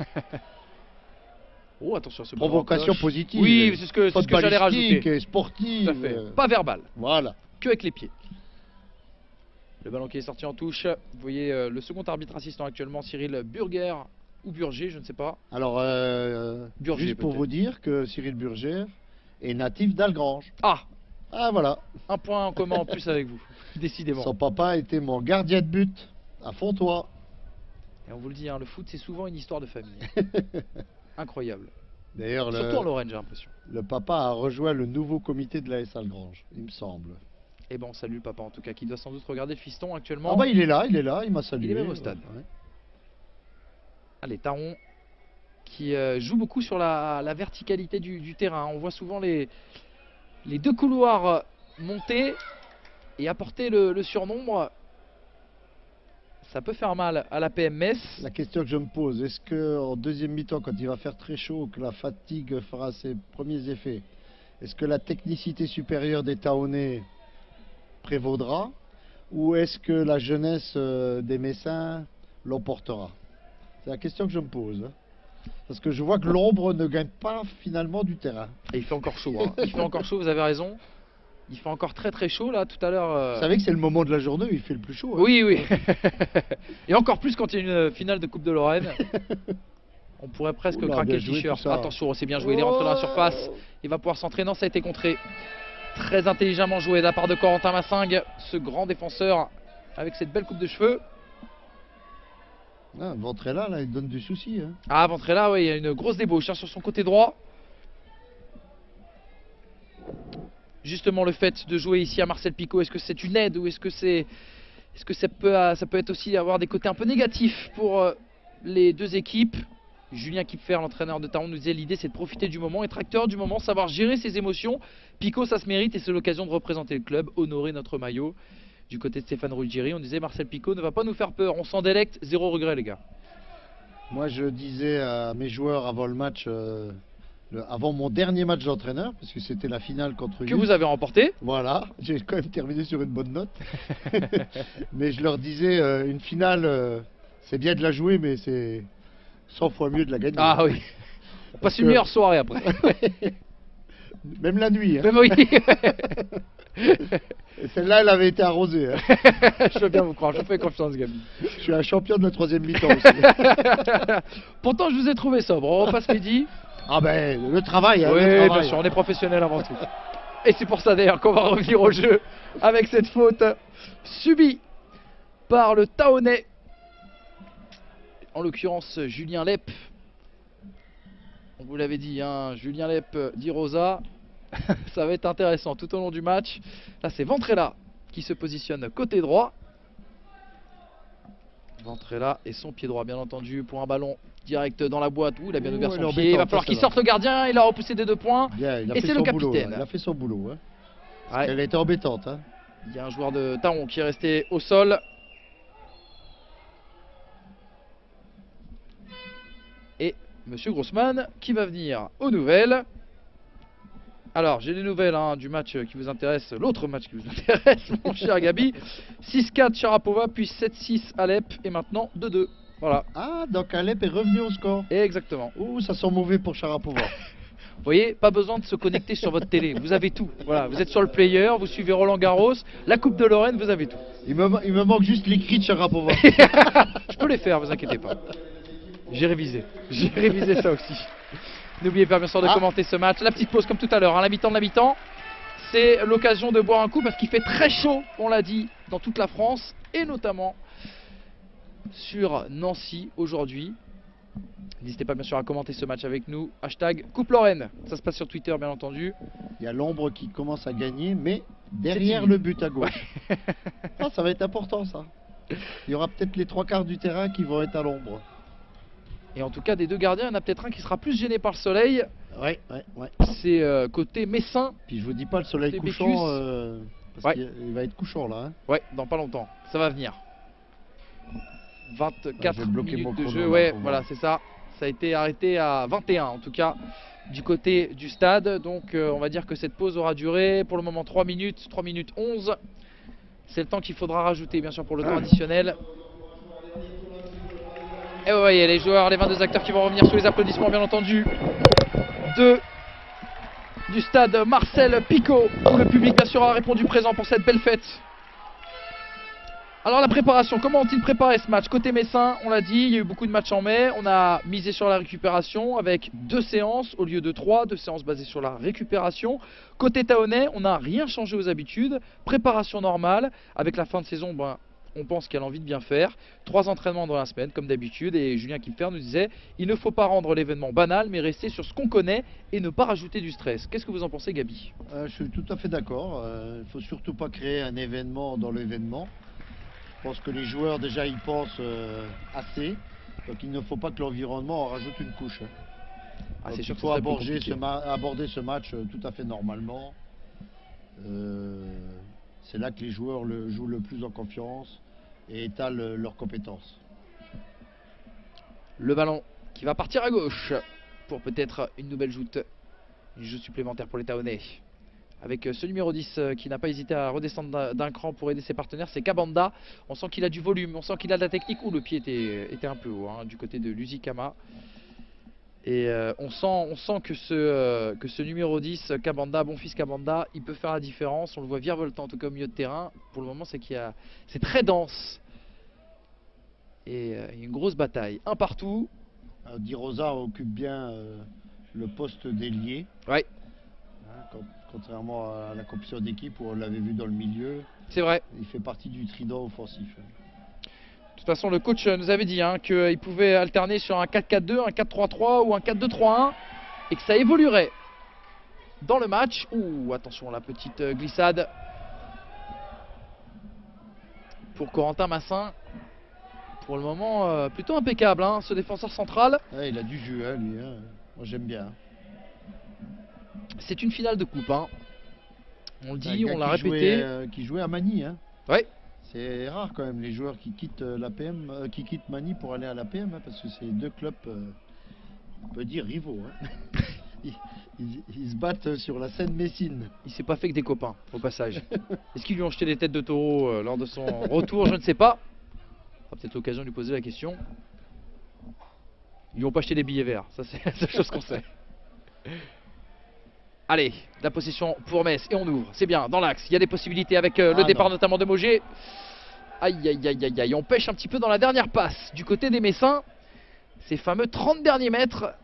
Oh attention, ce provocation positive. Oui, c'est ce que, ce que j'allais rajouter. Sportive. Tout à fait. Pas verbal. Voilà. Que avec les pieds. Le ballon qui est sorti en touche. Vous voyez euh, le second arbitre assistant actuellement, Cyril Burger ou Burger, je ne sais pas. Alors, euh, Burger, juste pour vous dire que Cyril Burger est natif d'Algrange. Ah. Ah voilà. Un point en commun en plus avec vous, décidément. Son papa était mon gardien de but à Fontois. Et on vous le dit, hein, le foot c'est souvent une histoire de famille. Incroyable. D'ailleurs, surtout le, en Lorraine, j'ai l'impression. Le papa a rejoint le nouveau comité de l'A S Algrange, il me semble. Et bon, salut le papa en tout cas, qui doit sans doute regarder le fiston actuellement. Ah bah il est là, il est là, il m'a salué. Il est même au stade. Ouais. Allez, Taron qui euh, joue beaucoup sur la, la verticalité du, du terrain. On voit souvent les, les deux couloirs monter et apporter le, le surnombre. Ça peut faire mal à la P M S. La question que je me pose, est-ce qu'en deuxième mi-temps, quand il va faire très chaud, que la fatigue fera ses premiers effets, est-ce que la technicité supérieure des Tahonnais prévaudra, ou est-ce que la jeunesse euh, des Messins l'emportera? C'est la question que je me pose. Hein. Parce que je vois que l'ombre ne gagne pas finalement du terrain. Et il fait encore chaud. Hein. Il fait encore chaud, vous avez raison. Il fait encore très très chaud là tout à l'heure. Euh... Vous savez que c'est le moment de la journée où il fait le plus chaud. Hein. Oui, oui. Et encore plus quand il y a une finale de Coupe de Lorraine. On pourrait presque Oula, craquer le t-shirt. Attention, c'est bien joué. Il est rentré dans la surface. Il va pouvoir s'entraîner. Non, ça a été contré. Très intelligemment joué de la part de Corentin Massingue, ce grand défenseur avec cette belle coupe de cheveux. Ah, Ventrella, là, il donne du souci. Hein. Ah, Ventrella, oui, il y a une grosse débauche hein, sur son côté droit. Justement, le fait de jouer ici à Marcel Picot, est-ce que c'est une aide ou est-ce que c'est, est-ce que ça peut, ça peut être aussi avoir des côtés un peu négatifs pour euh, les deux équipes? Julien Kipfer, l'entraîneur de Taron, nous disait l'idée c'est de profiter du moment, être acteur du moment, savoir gérer ses émotions. Picot, ça se mérite et c'est l'occasion de représenter le club, honorer notre maillot. Du côté de Stéphane Ruggieri, on disait Marcel Picot ne va pas nous faire peur, on s'en délecte, zéro regret les gars. Moi je disais à mes joueurs avant le match, euh, le, avant mon dernier match d'entraîneur, parce que c'était la finale contre Que Youth. vous avez remporté. Voilà, j'ai quand même terminé sur une bonne note. Mais je leur disais, euh, une finale, euh, c'est bien de la jouer, mais c'est cent fois mieux de la gagner. Ah oui, on passe une que... meilleure soirée après. Même la nuit. Hein. Même oui. Celle-là, elle avait été arrosée. Hein. Je veux bien vous croire, je vous fais confiance, Gabi. Je suis un champion de la troisième mi-temps aussi. Pourtant, je vous ai trouvé sobre. On repasse midi. Ah ben, le travail. Hein, oui, le travail. bien sûr, on est professionnel avant tout. Et c'est pour ça d'ailleurs qu'on va revenir au jeu avec cette faute subie par le Tahonnais. En l'occurrence, Julien Lep. On vous l'avait dit, hein, Julien Lep, Di Rosa. Ça va être intéressant tout au long du match. Là, c'est Ventrella qui se positionne côté droit. Ventrella et son pied droit, bien entendu, pour un ballon direct dans la boîte. Ouh, il a bien ouvert son pied. Il va falloir qu'il sorte le gardien. Il a repoussé des deux points. Bien, il a et c'est le capitaine. Boulot, hein. Il a fait son boulot. Hein. Ouais. Elle était embêtante. Hein. Il y a un joueur de Taron qui est resté au sol. Et Monsieur Grossman qui va venir aux nouvelles. Alors, j'ai des nouvelles hein, du match qui vous intéresse, l'autre match qui vous intéresse, mon cher Gabi. six quatre Sharapova, puis sept six Alep, et maintenant deux deux. Voilà. Ah, donc Alep est revenu au score. Exactement. Ouh, ça sent mauvais pour Sharapova. Vous voyez, pas besoin de se connecter sur votre télé, vous avez tout. Voilà, vous êtes sur le player, vous suivez Roland Garros, la Coupe de Lorraine, vous avez tout. Il me, il me manque juste l'écrit de Sharapova. Je peux les faire, vous inquiétez pas. J'ai révisé, j'ai révisé ça aussi. N'oubliez pas bien sûr de ah. commenter ce match. La petite pause comme tout à l'heure, hein, la mi-temps de la mi-temps. C'est l'occasion de boire un coup parce qu'il fait très chaud, on l'a dit, dans toute la France et notamment sur Nancy aujourd'hui. N'hésitez pas bien sûr à commenter ce match avec nous. Hashtag Coupe Lorraine. Ça se passe sur Twitter bien entendu. Il y a l'ombre qui commence à gagner, mais derrière le but à gauche. Ouais. Ah, ça va être important ça. Il y aura peut-être les trois quarts du terrain qui vont être à l'ombre. Et en tout cas, des deux gardiens, il y en a peut-être un qui sera plus gêné par le soleil. Ouais, ouais, ouais. C'est euh, côté messin. Puis je vous dis pas le soleil couchant, euh, parce ouais. qu'il va être couchant là. Hein. Ouais, dans pas longtemps. Ça va venir. vingt-quatre ouais, minutes de jeu. Ouais, voilà, c'est ça. Ça a été arrêté à vingt et un en tout cas du côté du stade. Donc euh, on va dire que cette pause aura duré pour le moment trois minutes, trois minutes onze. C'est le temps qu'il faudra rajouter bien sûr pour le temps additionnel. Et vous voyez les joueurs, les vingt-deux acteurs qui vont revenir sous les applaudissements bien entendu de, du stade Marcel Picot, où le public bien sûr a répondu présent pour cette belle fête. Alors la préparation, comment ont-ils préparé ce match? Côté messin, on l'a dit, il y a eu beaucoup de matchs en mai. On a misé sur la récupération avec deux séances au lieu de trois, deux séances basées sur la récupération. Côté taonnais, on n'a rien changé aux habitudes. Préparation normale, avec la fin de saison, ben, on pense qu'elle a envie de bien faire. Trois entraînements dans la semaine, comme d'habitude. Et Julien Kipfer nous disait, il ne faut pas rendre l'événement banal, mais rester sur ce qu'on connaît et ne pas rajouter du stress. Qu'est-ce que vous en pensez, Gabi? euh, Je suis tout à fait d'accord. Il euh, ne faut surtout pas créer un événement dans l'événement. Je pense que les joueurs déjà y pensent euh, assez, donc il ne faut pas que l'environnement en rajoute une couche. Ah, c'est sûr il faut aborder ce, aborder ce match euh, tout à fait normalement. Euh, c'est là que les joueurs le, jouent le plus en confiance et étalent leurs compétences. Le ballon qui va partir à gauche pour peut-être une nouvelle joute, une joute supplémentaire pour les Taonnais. Avec ce numéro dix qui n'a pas hésité à redescendre d'un cran pour aider ses partenaires, c'est Kabanda. On sent qu'il a du volume, on sent qu'il a de la technique. Ouh, le pied était, était un peu haut hein, du côté de Lusikama. Et euh, on, sent, on sent que ce, euh, que ce numéro dix, Kabanda, bon fils Kabanda, il peut faire la différence. On le voit virevoltant en tout cas au milieu de terrain. Pour le moment, c'est qu'il y a, c'est très dense. Et euh, il y a une grosse bataille. Un partout. Euh, Di Rosa occupe bien euh, le poste d'ailier. Ouais. Hein, contrairement à la compétition d'équipe où on l'avait vu dans le milieu. C'est vrai. Il fait partie du trident offensif. De toute façon, le coach nous avait dit hein, qu'il pouvait alterner sur un quatre quatre deux, un quatre trois trois ou un quatre deux trois un et que ça évoluerait dans le match. Ouh, attention, la petite glissade pour Corentin Massin. Pour le moment, euh, plutôt impeccable, hein, ce défenseur central. Ouais, il a du jus, hein, lui. Hein. Moi, j'aime bien. C'est une finale de coupe. Hein. On le dit, on l'a répété. Jouait, euh, qui jouait à Manille. Hein. Ouais. C'est rare quand même les joueurs qui quittent l'A P M, euh, qui quittent Manille pour aller à l'A P M, hein, parce que c'est deux clubs, euh, on peut dire rivaux. Hein. ils, ils, ils se battent sur la scène messine. Il s'est pas fait que des copains, au passage. Est-ce qu'ils lui ont jeté des têtes de taureau euh, lors de son retour? Je ne sais pas. On aura peut-être l'occasion de lui poser la question. Ils lui ont pas acheté des billets verts, ça c'est la seule chose qu'on sait. Allez, la possession pour Metz et on ouvre, c'est bien, dans l'axe, il y a des possibilités avec euh, le ah départ non. notamment de Mogé. Aïe aïe aïe aïe aïe, on pêche un petit peu dans la dernière passe du côté des Messins. Ces fameux trente derniers mètres.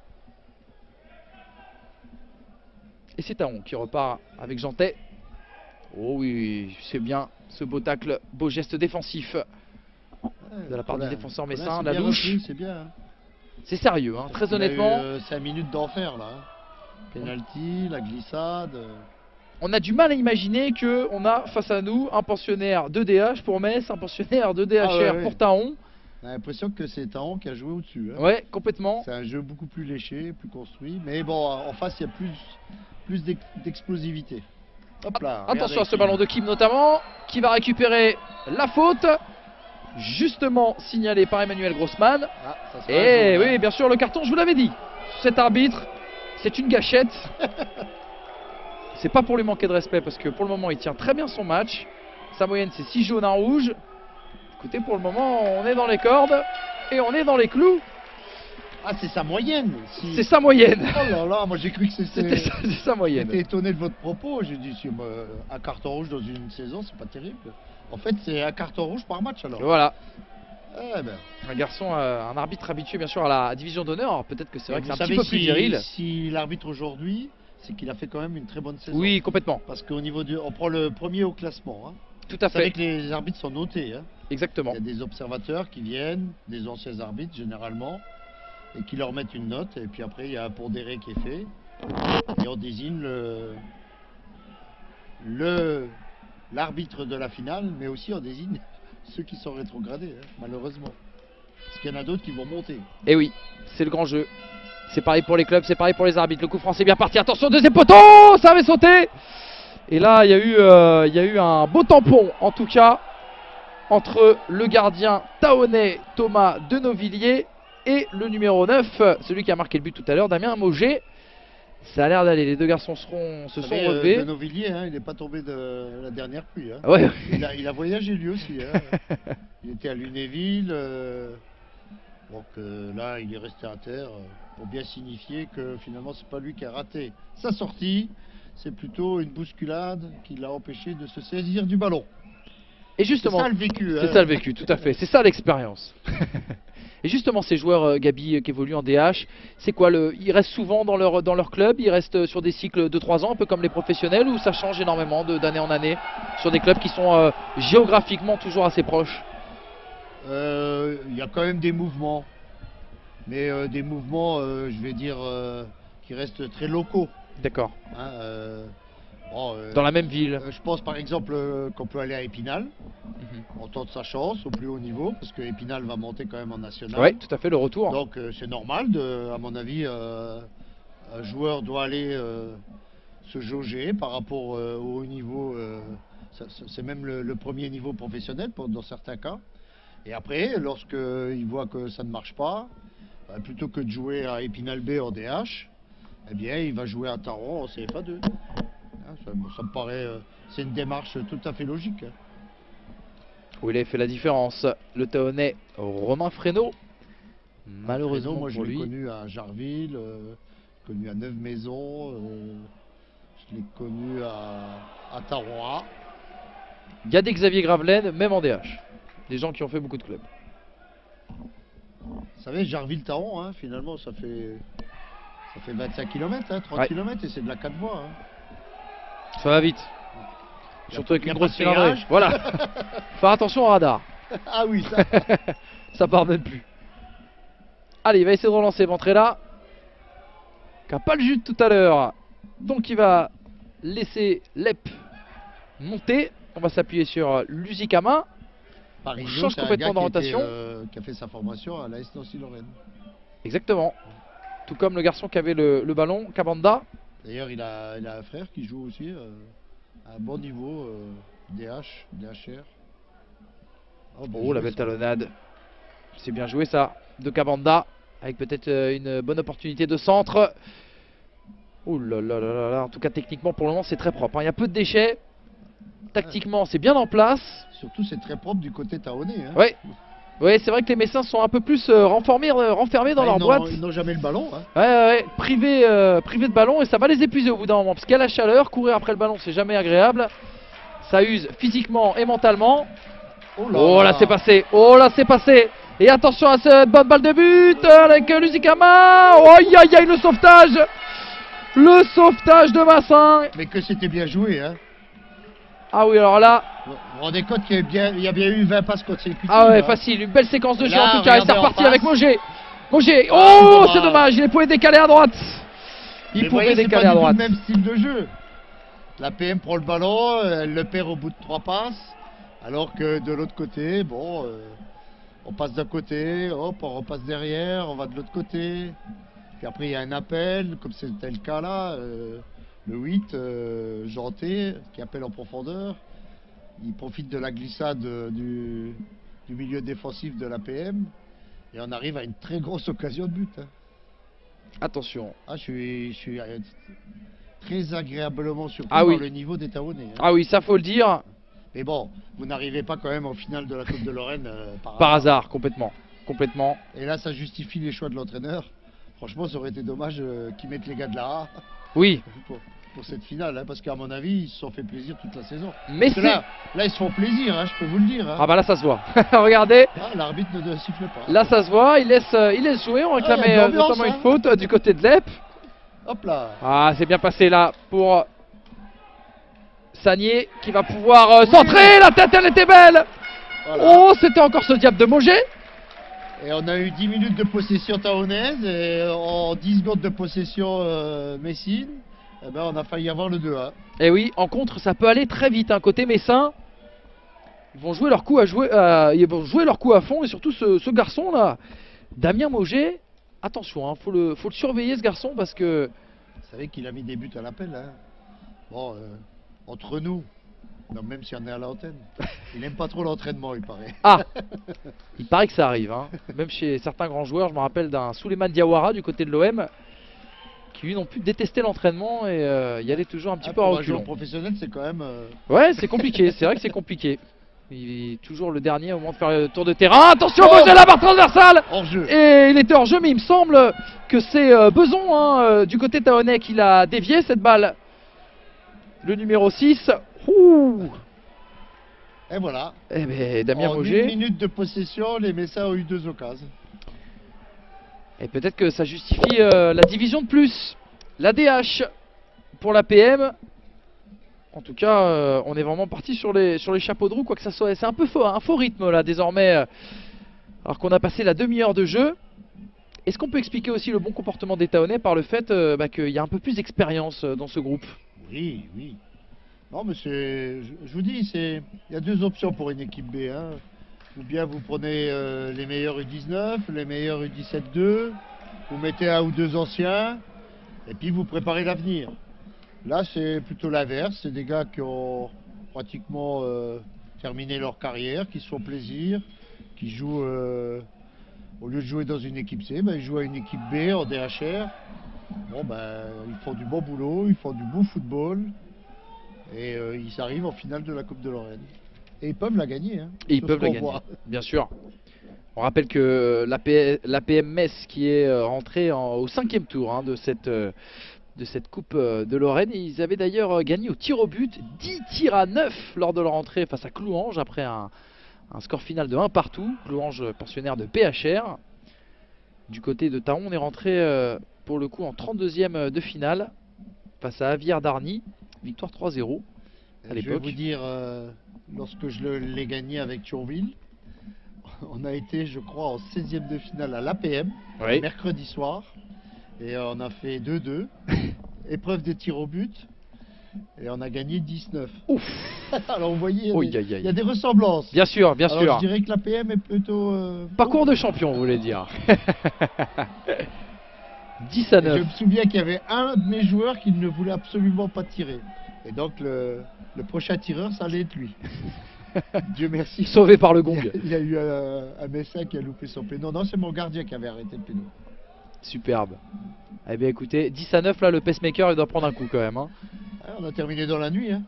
Et c'est Taon qui repart avec Jantet. Oh oui, c'est bien ce beau tacle, beau geste défensif de la part Colin, du défenseur Colin, messin, la louche. C'est bien. Hein. C'est sérieux, hein, très il honnêtement. a eu, euh, cinq minutes d'enfer là. Hein. Penalty, la glissade. On a du mal à imaginer qu'on a face à nous un pensionnaire de D H pour Metz, un pensionnaire de D H R ah ouais, ouais. pour Taon. On a l'impression que c'est Taon qui a joué au-dessus. Hein. Ouais, complètement. C'est un jeu beaucoup plus léché, plus construit. Mais bon, en face, il y a plus, plus d'explosivité. Hop là. Attention à ce ballon de Kim notamment, qui va récupérer la faute. Justement signalé par Emmanuel Grossman. Ah, ça Et oui, bien sûr, le carton, je vous l'avais dit. Cet arbitre, c'est une gâchette. C'est pas pour lui manquer de respect parce que pour le moment, il tient très bien son match. Sa moyenne, c'est six jaunes, un rouge. Écoutez, pour le moment, on est dans les cordes et on est dans les clous. Ah, c'est sa moyenne si... C'est sa moyenne. Oh là là, moi j'ai cru que c'était sa, sa moyenne. J'étais étonné de votre propos. J'ai dit, si, euh, un carton rouge dans une saison, c'est pas terrible. En fait, c'est un carton rouge par match alors. Voilà. Eh ben. Un garçon, euh, un arbitre habitué bien sûr à la division d'honneur. Peut-être que c'est vrai que c'est un petit peu si, plus viril. Si l'arbitre aujourd'hui, c'est qu'il a fait quand même une très bonne saison. Oui, complètement. Parce qu'au niveau du, on prend le premier au classement. Hein. Tout à fait. Avec les arbitres sont notés. Hein. Exactement. Il y a des observateurs qui viennent, des anciens arbitres généralement. et qui leur mettent une note. Et puis après, il y a un pondéré qui est fait. Et on désigne le le l'arbitre de la finale, mais aussi on désigne ceux qui sont rétrogradés, hein, malheureusement. Parce qu'il y en a d'autres qui vont monter. Et oui, c'est le grand jeu. C'est pareil pour les clubs, c'est pareil pour les arbitres. Le coup franc c'est bien parti. Attention, deuxième poteau, ça avait sauté. Et là, il y a eu, euh, il y a eu un beau tampon, en tout cas, entre le gardien taonnais Thomas Denovilliers et le numéro neuf, celui qui a marqué le but tout à l'heure, Damien Mauger. Ça a l'air d'aller, les deux garçons seront, se sont euh, relevés. Denovilliers, hein, il n'est pas tombé de la dernière pluie. Hein. Ouais. Il, a, il a voyagé lui aussi. Hein. Il était à Lunéville. Euh, donc euh, là, il est resté à terre euh, pour bien signifier que finalement, c'est pas lui qui a raté sa sortie. C'est plutôt une bousculade qui l'a empêché de se saisir du ballon. Et justement, c'est ça le vécu. C'est hein. ça le vécu, tout à fait. C'est ça l'expérience. Et justement, ces joueurs, euh, Gabi, euh, qui évoluent en D H, c'est quoi le... Ils restent souvent dans leur, dans leur club, ils restent sur des cycles de trois ans, un peu comme les professionnels, ou ça change énormément d'année en année sur des clubs qui sont euh, géographiquement toujours assez proches? Il euh, y a quand même des mouvements, mais euh, des mouvements, euh, je vais dire, euh, qui restent très locaux. D'accord. Hein, euh, bon, euh, dans la même ville. euh, Je pense par exemple euh, qu'on peut aller à Épinal. Mm-hmm. On tente sa chance au plus haut niveau, parce que Épinal va monter quand même en national. Oui, tout à fait, le retour. Donc euh, c'est normal, de, à mon avis, euh, un joueur doit aller euh, se jauger par rapport euh, au haut niveau. Euh, c'est même le, le premier niveau professionnel pour, dans certains cas. Et après, lorsqu'il voit que ça ne marche pas, bah, plutôt que de jouer à Épinal B en D H, eh bien, il va jouer à Taron en C F A deux. Hein, ça, ça me paraît, euh, c'est une démarche tout à fait logique. Hein. Où il a fait la différence, le Tahonnais Romain Fresneau. Malheureusement Fresneau, moi pour je l'ai lui. connu à Jarville, euh, connu à Neuve-Maisons, euh, je l'ai connu à, à Taron. Gad Xavier Gravelaine, même en D H. Des gens qui ont fait beaucoup de clubs. Vous savez, Jarville-Taron, hein, finalement, ça fait, ça fait vingt-cinq kilomètres, hein, trente ouais. kilomètres, et c'est de la quatre voies. Hein. Ça va vite. A, surtout avec une grosse cylindrée. Voilà. Faire attention au radar. Ah oui, ça. Ça pardonne plus. Allez, il va essayer de relancer Ventrella, qui n'a pas le jus de tout à l'heure. Donc il va laisser Lep monter. On va s'appuyer sur Lusicama. Paris On change complètement d'orientation. Euh, qui a fait sa formation à l'A S Nancy-Lorraine. Exactement. Tout comme le garçon qui avait le, le ballon, Cabanda. D'ailleurs, il a, il a un frère qui joue aussi euh, à un bon niveau, euh, D H, D H R. Oh, oh la belle talonnade. C'est bien joué ça, de Cabanda. Avec peut-être euh, une bonne opportunité de centre. Ouh là là là là là. En tout cas, techniquement, pour le moment, c'est très propre. Hein. Il y a peu de déchets. Tactiquement, c'est bien en place. Surtout, c'est très propre du côté tahonnais. Hein. Ouais. Ouais, c'est vrai que les Messins sont un peu plus euh, renfermés, euh, renfermés dans ah, leur ils boîte. Ils n'ont jamais le ballon. Hein. Ouais, ouais, ouais. Privés, euh, privés de ballon, et ça va les épuiser au bout d'un moment. Parce qu'il y a la chaleur, courir après le ballon, c'est jamais agréable. Ça use physiquement et mentalement. Oh là, oh là, c'est passé. Oh là, c'est passé. Et attention à cette bonne balle de but avec euh, Lusicama. Oh, aïe, aïe, aïe, le sauvetage. Le sauvetage de Massin. Mais que c'était bien joué, hein. Ah oui, alors là. Vous vous rendez compte qu'il y a bien, il y a bien eu vingt passes consécutives. Ah ouais, hein. facile. Une belle séquence de jeu Là, en tout cas. Et c'est regardez en reparti face. avec Mauger. Mauger. Ah, Oh, dommage. c'est dommage. Il pouvait décaler à droite. Il Mais pouvait voyez, c'est décaler pas à du tout droite. le même style de jeu. La P M prend le ballon, elle le perd au bout de trois passes. Alors que de l'autre côté, bon, euh, on passe d'un côté, hop, on repasse derrière, on va de l'autre côté. Puis après, il y a un appel, comme c'était le cas là. Euh, le huit, euh, Janté, qui appelle en profondeur. Il profite de la glissade euh, du, du milieu défensif de la P M. Et on arrive à une très grosse occasion de but. Hein. Attention. Ah, je suis, je suis euh, très agréablement surpris Ah oui. par le niveau des Tahonnais. Hein. Ah oui, ça faut le dire. Mais bon, vous n'arrivez pas quand même en finale de la Coupe de Lorraine euh, par, Par hasard. hasard, complètement. Complètement. Et là, ça justifie les choix de l'entraîneur. Franchement, ça aurait été dommage euh, qu'ils mettent les gars de la A Oui. pour, pour cette finale. Hein, parce qu'à mon avis, ils se sont fait plaisir toute la saison. Mais Parce que c'est. là, là, ils se font plaisir, hein, je peux vous le dire. Hein. Ah bah là, ça se voit. Regardez. Ah, l'arbitre ne siffle pas. Là, ça se voit. Il laisse, euh, il laisse jouer. On Ah, réclamait y a de euh, l'ambiance, notamment hein. une faute euh, du côté de Lep. Hop là. Ah, c'est bien passé là pour Sagné qui va pouvoir euh, centrer. La tête, elle était belle. Voilà. Oh, c'était encore ce diable de Mauger. Et on a eu dix minutes de possession taonnaise et en dix secondes de possession euh, messine, eh ben on a failli avoir le deux un. Et oui, en contre, ça peut aller très vite. Hein. Côté messin, ils vont jouer leur coup à jouer, euh, ils vont jouer leur coup à fond et surtout ce, ce garçon là, Damien Mauger. Attention, hein, faut le, faut le surveiller ce garçon parce que. Vous savez qu'il a mis des buts à l'appel, hein. Bon, euh, entre nous, non, même si on est à l'antenne, il aime pas trop l'entraînement, il paraît. Ah, il paraît que ça arrive, hein. Même chez certains grands joueurs. Je me rappelle d'un Souleymane Diawara du côté de l'O M qui lui non plus détestait l'entraînement et euh, y allait toujours un petit Ah, peu à pour un reculons. joueur professionnel, c'est quand même. Euh... Ouais, c'est compliqué. C'est vrai que c'est compliqué. Il est toujours le dernier au moment de faire le tour de terrain. Attention, Oh, Mauger, la barre transversale. hors jeu. Et il était hors jeu, mais il me semble que c'est euh, Beson hein, euh, du côté tahonnais qui l'a dévié cette balle. Le numéro six. Ouh. Et voilà. Eh ben, Damien en Mauger. une minute de possession, les Messins ont eu deux occasions. Et peut-être que ça justifie euh, la division de plus. La D H pour la P M. En tout cas, euh, on est vraiment parti sur les, sur les chapeaux de roue, quoi que ça soit. C'est un peu faux, un faux rythme là désormais. euh, alors qu'on a passé la demi-heure de jeu. Est-ce qu'on peut expliquer aussi le bon comportement des Tahonnais par le fait euh, bah, qu'il y a un peu plus d'expérience euh, dans ce groupe? Oui, oui. Non, mais c'est. Je, je vous dis, c'est. Il y a deux options pour une équipe B. Hein. Ou bien vous prenez euh, les meilleurs U dix-neuf, les meilleurs U dix-sept deux, vous mettez un ou deux anciens, et puis vous préparez l'avenir. Là, c'est plutôt l'inverse. C'est des gars qui ont pratiquement euh, terminé leur carrière, qui se font plaisir, qui jouent, euh, au lieu de jouer dans une équipe C, ben, ils jouent à une équipe B en D H R. Bon, ben, ils font du bon boulot, ils font du bon football, et euh, ils arrivent en finale de la Coupe de Lorraine. Et ils peuvent la gagner. Hein, Et ils peuvent la gagner, bien sûr. On rappelle que l'A P M Metz qui est euh, rentré en, au cinquième tour hein, de cette... Euh, de cette Coupe de Lorraine. Ils avaient d'ailleurs gagné au tir au but, dix tirs à neuf lors de leur entrée face à Clouange après un, un score final de un partout. Clouange pensionnaire de P H R. Du côté de Taon, on est rentré euh, pour le coup en trente-deuxième de finale face à Avière d'Arny. Victoire trois zéro à l'époque. Je vais vous dire, euh, lorsque je l'ai gagné avec Thionville, on a été, je crois, en seizième de finale à l'A P M, oui. mercredi soir. Et on a fait deux deux, épreuve des tirs au but, et on a gagné dix-neuf. Ouf. Alors vous voyez, il y, a des, il y a des ressemblances. Bien sûr, bien Alors, sûr. Je dirais que l'A P M est plutôt... Euh, Parcours de champion, vous voulez dire. dix à neuf. Et je me souviens qu'il y avait un de mes joueurs qui ne voulait absolument pas tirer. Et donc le, le prochain tireur, ça allait être lui. Dieu merci. Sauvé par le gong. Il y a, il y a eu un, un Messin qui a loupé son péno. Non, c'est mon gardien qui avait arrêté le péno. Superbe. Eh bien écoutez, dix à neuf là, le pacemaker il doit prendre un coup quand même. Hein. Ah, on a terminé dans la nuit. Hein.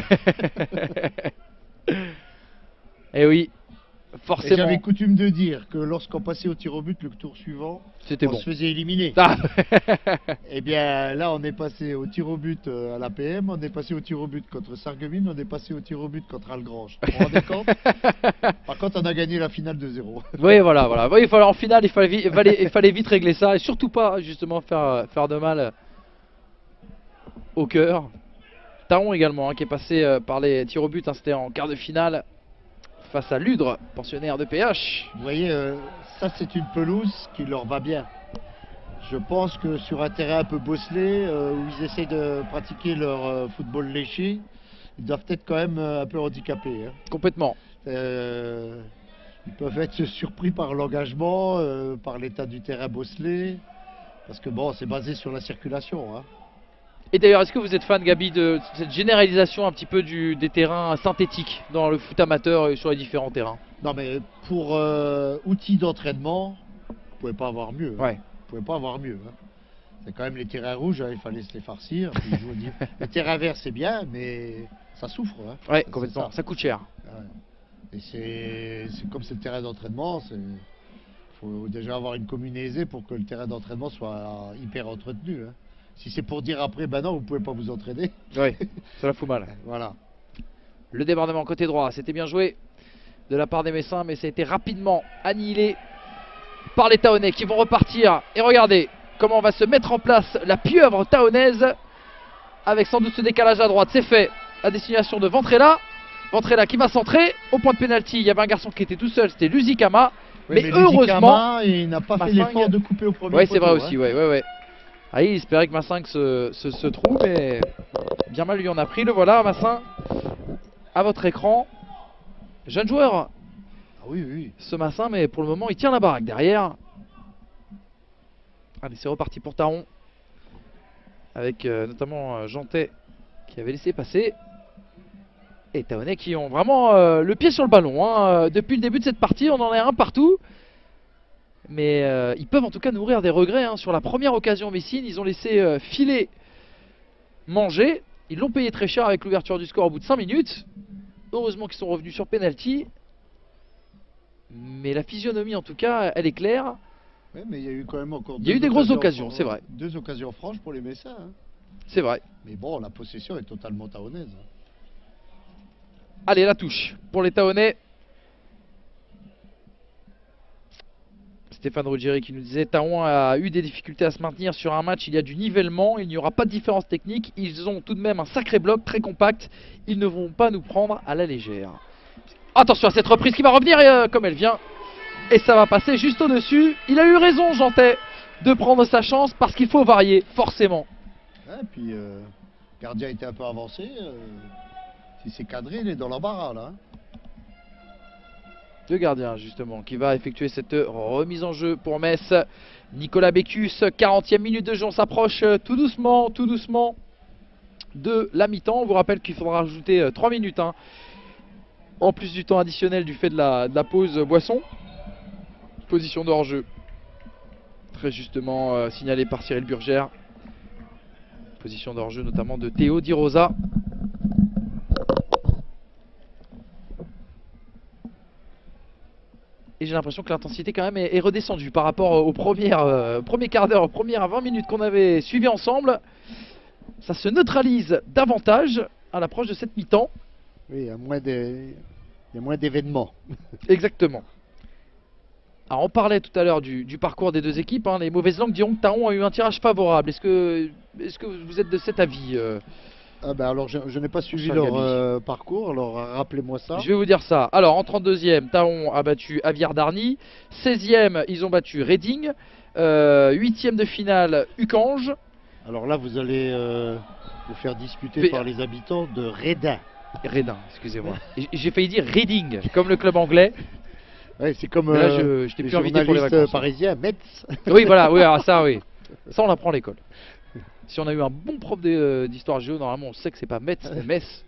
Eh oui, forcément. J'avais coutume de dire que lorsqu'on passait au tir au but, le tour suivant, on bon. se faisait éliminer. Ah. Eh bien là, on est passé au tir au but à l'A P M, on est passé au tir au but contre Sarreguemines, on est passé au tir au but contre Algrange. Vous vous rendez compte? Par contre, on a gagné la finale deux zéro. Oui, voilà, voilà. Oui, il fallait, en finale, il fallait, il, fallait, il fallait vite régler ça et surtout pas justement faire, faire de mal au cœur. Taon également, hein, qui est passé euh, par les tirs au but, hein, c'était en quart de finale face à Ludre, pensionnaire de P H. Vous voyez, euh, ça c'est une pelouse qui leur va bien. Je pense que sur un terrain un peu bosselé, euh, où ils essaient de pratiquer leur euh, football léché, ils doivent être quand même euh, un peu handicapés. Hein. Complètement. Euh, ils peuvent être surpris par l'engagement, euh, par l'état du terrain bosselé, parce que bon, c'est basé sur la circulation. Hein. Et d'ailleurs, est-ce que vous êtes fan, Gabi, de cette généralisation un petit peu du, des terrains synthétiques dans le foot amateur et sur les différents terrains? Non, mais pour euh, outils d'entraînement, vous ne pouvez pas avoir mieux. Hein. Ouais. Vous pouvez pas avoir mieux. Hein. C'est quand même les terrains rouges, hein, il fallait se les farcir. Les terrains verts, c'est bien, mais ça souffre. Hein. Ouais, complètement. Ça. ça coûte cher. Ouais. Et c'est comme c'est le terrain d'entraînement, il faut déjà avoir une commune aisée pour que le terrain d'entraînement soit hyper entretenu. Hein. Si c'est pour dire après, ben non, vous pouvez pas vous entraîner. Oui, ça la fout mal. Voilà. Le débordement côté droit, c'était bien joué de la part des Messins, mais ça a été rapidement annihilé par les Tahonnais qui vont repartir. Et regardez comment on va se mettre en place la pieuvre tahonnaise avec sans doute ce décalage à droite. C'est fait à destination de Ventrella. Ventrella qui va centrer au point de pénalty. Il y avait un garçon qui était tout seul, c'était Luzikama. Oui, mais, mais heureusement, il n'a pas fait Massing- l'effort de couper au premier ouais, c'est vrai poteau, aussi, hein. ouais, ouais, ouais. Ah, il espérait que Massin se, se, se trouve, mais bien mal lui en a pris. Le voilà, Massin, à votre écran. Jeune joueur, Ah oui, oui. ce Massin, mais pour le moment, il tient la baraque derrière. Allez, c'est reparti pour Taron. Avec euh, notamment euh, Jantet qui avait laissé passer. Et Taonnet qui ont vraiment euh, le pied sur le ballon. Hein. Depuis le début de cette partie, on en est un partout. Mais euh, ils peuvent en tout cas nourrir des regrets. Hein. Sur la première occasion Messine, ils ont laissé euh, filer manger. Ils l'ont payé très cher avec l'ouverture du score au bout de cinq minutes. Heureusement qu'ils sont revenus sur penalty. Mais la physionomie en tout cas, elle est claire. Ouais, mais il y a eu quand même encore. Il y a eu des grosses occasions, c'est vrai. Deux occasions franches pour les Messins. Hein. C'est vrai. Mais bon, la possession est totalement taonnaise. Allez, la touche pour les Taonnais. Stéphane Ruggieri qui nous disait Taon a eu des difficultés à se maintenir sur un match, il y a du nivellement, il n'y aura pas de différence technique, ils ont tout de même un sacré bloc très compact, ils ne vont pas nous prendre à la légère. Attention à cette reprise qui va revenir euh, comme elle vient, et ça va passer juste au-dessus. Il a eu raison Jantet de prendre sa chance parce qu'il faut varier, forcément. Ouais, puis euh, le gardien était un peu avancé, euh, si c'est cadré, il est dans l'embarras là. Hein. Le gardien justement qui va effectuer cette remise en jeu pour Metz. Nicolas Bécus, quarantième minute de jeu, on s'approche tout doucement, tout doucement de la mi-temps. On vous rappelle qu'il faudra rajouter trois minutes hein, en plus du temps additionnel du fait de la, de la pause boisson. Position de hors-jeu très justement euh, signalée par Cyril Burgère. Position de hors-jeu notamment de Théo Di Rosa. Et j'ai l'impression que l'intensité quand même est, est redescendue par rapport aux premières, euh, premier quart d'heure, aux premières vingt minutes qu'on avait suivies ensemble. Ça se neutralise davantage à l'approche de cette mi-temps. Oui, il y a moins des- il y a moins d'événements. Exactement. Alors on parlait tout à l'heure du, du parcours des deux équipes. Hein. Les mauvaises langues diront que Taron a eu un tirage favorable. Est-ce que, est-ce que vous êtes de cet avis euh Ah ben alors je, je n'ai pas suivi Cher leur Gabi. euh, parcours, alors rappelez-moi ça. Je vais vous dire ça. Alors en trente-deuxième, Taon a battu Aviar Darny. seizième, ils ont battu Reading. Euh, huitième de finale, Ucange. Alors là vous allez euh, vous faire disputer Mais- par les habitants de Redin. Redin, excusez-moi. Et J'ai failli dire Reading, comme le club anglais. Ouais, c'est comme Mais là, euh, je, je t'ai les plus invité pour les journalistes vacances. parisiens, Metz. Oui, voilà, oui, alors ça, oui. Ça, on l'apprend à l'école. Si on a eu un bon prof de- euh, d'histoire géo, normalement, on sait que c'est pas Metz, c'est Metz.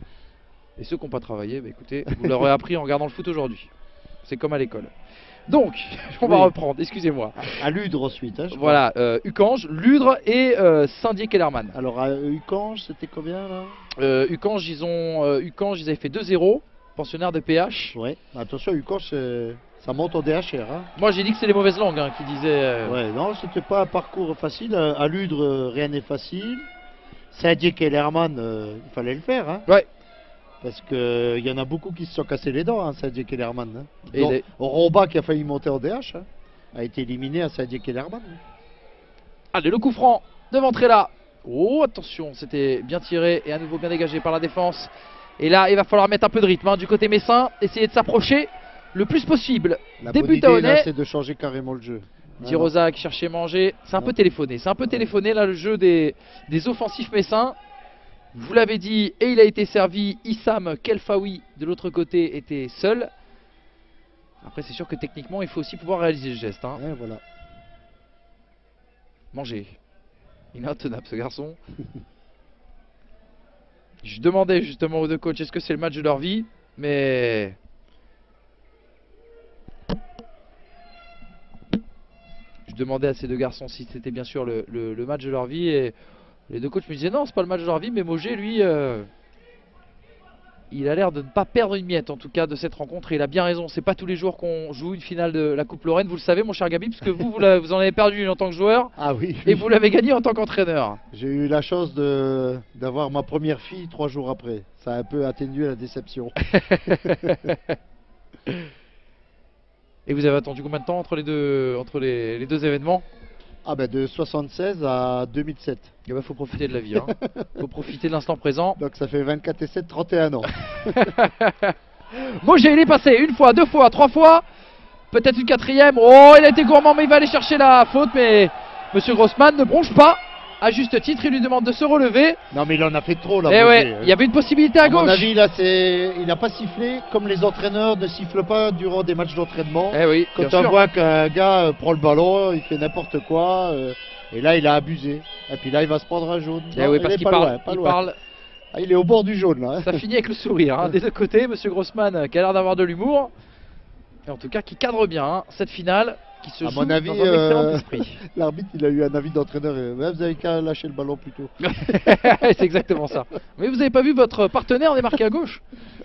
Et ceux qui n'ont pas travaillé, bah, écoutez, vous l'aurez appris en regardant le foot aujourd'hui. C'est comme à l'école. Donc, on va Oui. reprendre, excusez-moi. À Ludre ensuite. Hein, je Voilà, euh, Ucange, Ludre et euh, Saint-Dié-Kellerman. crois. Alors à Ucange, c'était combien là? Euh, Ucange, ils ont, euh, Ucange, ils avaient fait deux zéro, pensionnaire de P H. Ouais. Attention, Ucange, c'est- ça monte en D H R. Hein. Moi, j'ai dit que c'est les mauvaises langues hein, qui disaient. euh, Ouais, non, c'était pas un parcours facile. À à Ludre, euh, rien n'est facile. Saint-Dié-Kellerman, euh, il fallait le faire. Hein. Ouais. Parce qu'il y en a beaucoup qui se sont cassés les dents, hein, Saint-Dié-Kellerman. Hein. Et Donc, les- Romba, qui a failli monter en D H, hein, a été éliminé à Saint-Dié-Kellerman. Allez, le coup franc devant Trella. Oh, attention, c'était bien tiré et à nouveau bien dégagé par la défense. Et là, il va falloir mettre un peu de rythme hein, du côté messin, essayer de s'approcher le plus possible. La Début bonne idée, là, taonnais. c'est de changer carrément le jeu. Di Rosa qui cherchait manger. C'est un Non. peu téléphoné. C'est un peu téléphoné là le jeu des, des offensifs messins. Vous l'avez dit et il a été servi. Issam Kelfaoui de l'autre côté était seul. Après, c'est sûr que techniquement, il faut aussi pouvoir réaliser le geste. Hein. Ouais, voilà. Manger. Il est intenable ce garçon. Je demandais justement aux deux coachs est-ce que c'est le match de leur vie, mais je demandais à ces deux garçons si c'était bien sûr le, le- le match de leur vie et les deux coachs me disaient non c'est pas le match de leur vie mais Mogé lui euh, il a l'air de ne pas perdre une miette en tout cas de cette rencontre et il a bien raison, c'est pas tous les jours qu'on joue une finale de la Coupe Lorraine, vous le savez mon cher Gabi parce que vous vous, la- vous en avez perdu une en tant que joueur Ah oui, et oui. vous l'avez gagné en tant qu'entraîneur. J'ai eu la chance de d'avoir ma première fille trois jours après. Ça a un peu atténué la déception. Et vous avez attendu combien de temps entre les deux, entre les, les deux événements? Ah ben de soixante-seize à deux mille sept. Il bah, faut profiter de la vie, hein. Faut profiter de l'instant présent. Donc ça fait vingt-quatre et sept, trente et un ans. Mogé il est passé une fois, deux fois, trois fois. peut-être une quatrième. Oh, il a été gourmand, mais il va aller chercher la faute. Mais Monsieur Grossman ne bronche pas. À juste titre, il lui demande de se relever. Non, mais il en a fait trop là. Et ouais, il y avait une possibilité à, à gauche. À mon avis, là, c'est, il n'a pas sifflé comme les entraîneurs ne sifflent pas durant des matchs d'entraînement. Eh oui, quand on voit qu'un gars prend le ballon, il fait n'importe quoi. Euh, et là, il a abusé. Et puis là, il va se prendre un jaune. Eh non, oui, parce qu'il parle. Loin, il, parle... Ah, il est au bord du jaune là. Ça finit avec le sourire. Hein. Des deux côtés, Monsieur Grossman qui a l'air d'avoir de l'humour. Et en tout cas, qui cadre bien hein, cette finale. Qui se à joue mon avis, dans un excellent esprit. L'arbitre, il a eu un avis d'entraîneur. Ouais, vous avez qu'à lâcher le ballon plus tôt. C'est exactement ça. Mais vous n'avez pas vu votre partenaire démarqué à gauche.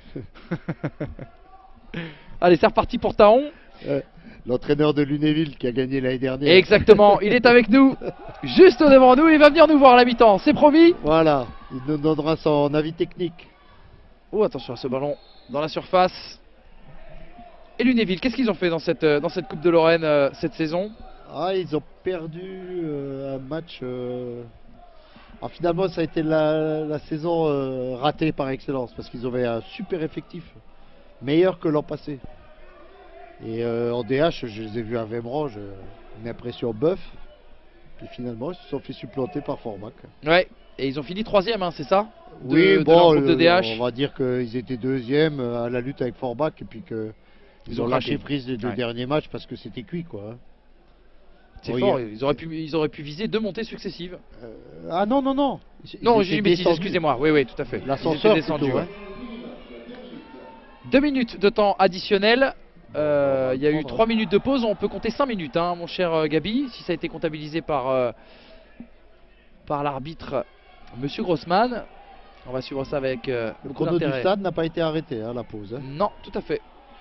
Allez, c'est reparti pour Taon. Euh, L'entraîneur de Lunéville qui a gagné l'année dernière. Exactement, il est avec nous, juste devant nous. Il va venir nous voir à la mi-temps, c'est promis. Voilà, il nous donnera son avis technique. Oh, attention à ce ballon dans la surface. Et Lunéville, qu'est-ce qu'ils ont fait dans cette, dans cette Coupe de Lorraine euh, cette saison? Ah, ils ont perdu euh, un match. Euh... Alors, finalement, ça a été la, la saison euh, ratée par excellence parce qu'ils avaient un super effectif, meilleur que l'an passé. Et euh, en D H, je les ai vus à Vemrange, euh, une impression bœuf. Puis finalement, ils se sont fait supplanter par Forbach. Ouais, et ils ont fini troisième, hein, c'est ça? De, Oui, de bon, de D H. on va dire qu'ils étaient deuxième à la lutte avec Forbach et puis que. Ils, ils ont, ont lâché prise les deux ouais. derniers matchs parce que c'était cuit quoi. C'est bon, fort, a... ils, auraient pu, ils auraient pu viser deux montées successives. Euh, ah non, non, non. Ils non, j'ai une bêtise, excusez-moi. Oui, oui, tout à fait. L'ascenseur descendu. Plutôt, ouais. Deux minutes de temps additionnel. Euh, il y a eu trois minutes de pause. On peut compter cinq minutes, hein, mon cher euh, Gabi, si ça a été comptabilisé par, euh, par l'arbitre Monsieur Grossman. On va suivre ça avec euh, le chrono du stade n'a pas été arrêté, hein, la pause. Hein. Non, tout à fait.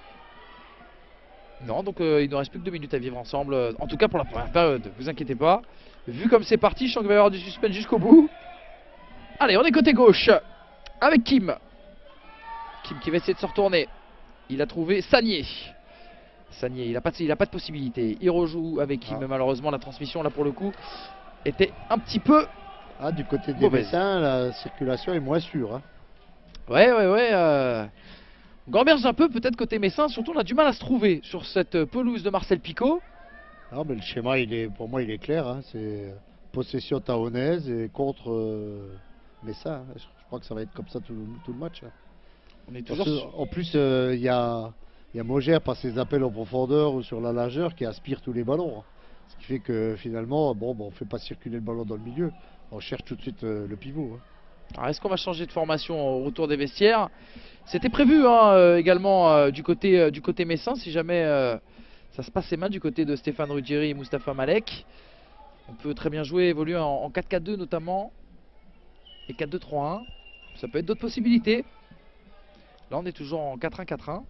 Non, donc euh, il ne reste plus que deux minutes à vivre ensemble, euh, en tout cas pour la première période, vous inquiétez pas. Vu comme c'est parti, je sens qu'il va y avoir du suspense jusqu'au bout. Allez, on est côté gauche, avec Kim. Kim qui va essayer de se retourner. Il a trouvé Sagné. Sagné, il n'a pas, pas de possibilité. Il rejoue avec Kim, ah. malheureusement la transmission là pour le coup était un petit peu... Ah, du côté des Messins, la circulation est moins sûre. Hein. Ouais, ouais, ouais... Euh... On gamberge un peu peut-être côté Messin, surtout on a du mal à se trouver sur cette pelouse de Marcel Picot. Non mais le schéma il est, pour moi il est clair, hein. C'est possession taonnaise et contre euh, Messin. Hein. Je crois que ça va être comme ça tout, tout le match. Hein. On est toujours sur... En plus il euh, y, a, y a Mogère par ses appels en profondeur ou sur la largeur qui aspire tous les ballons. Hein. Ce qui fait que finalement bon, bon, on ne fait pas circuler le ballon dans le milieu, on cherche tout de suite euh, le pivot. Hein. Alors est-ce qu'on va changer de formation au retour des vestiaires? C'était prévu hein, euh, également euh, du côté euh, du côté messin si jamais euh, ça se passait mal du côté de Stéphane Ruggieri et Moustapha Malek. On peut très bien jouer, évoluer en, en quatre quatre deux notamment et quatre deux trois un. Ça peut être d'autres possibilités. Là on est toujours en quatre un quatre un.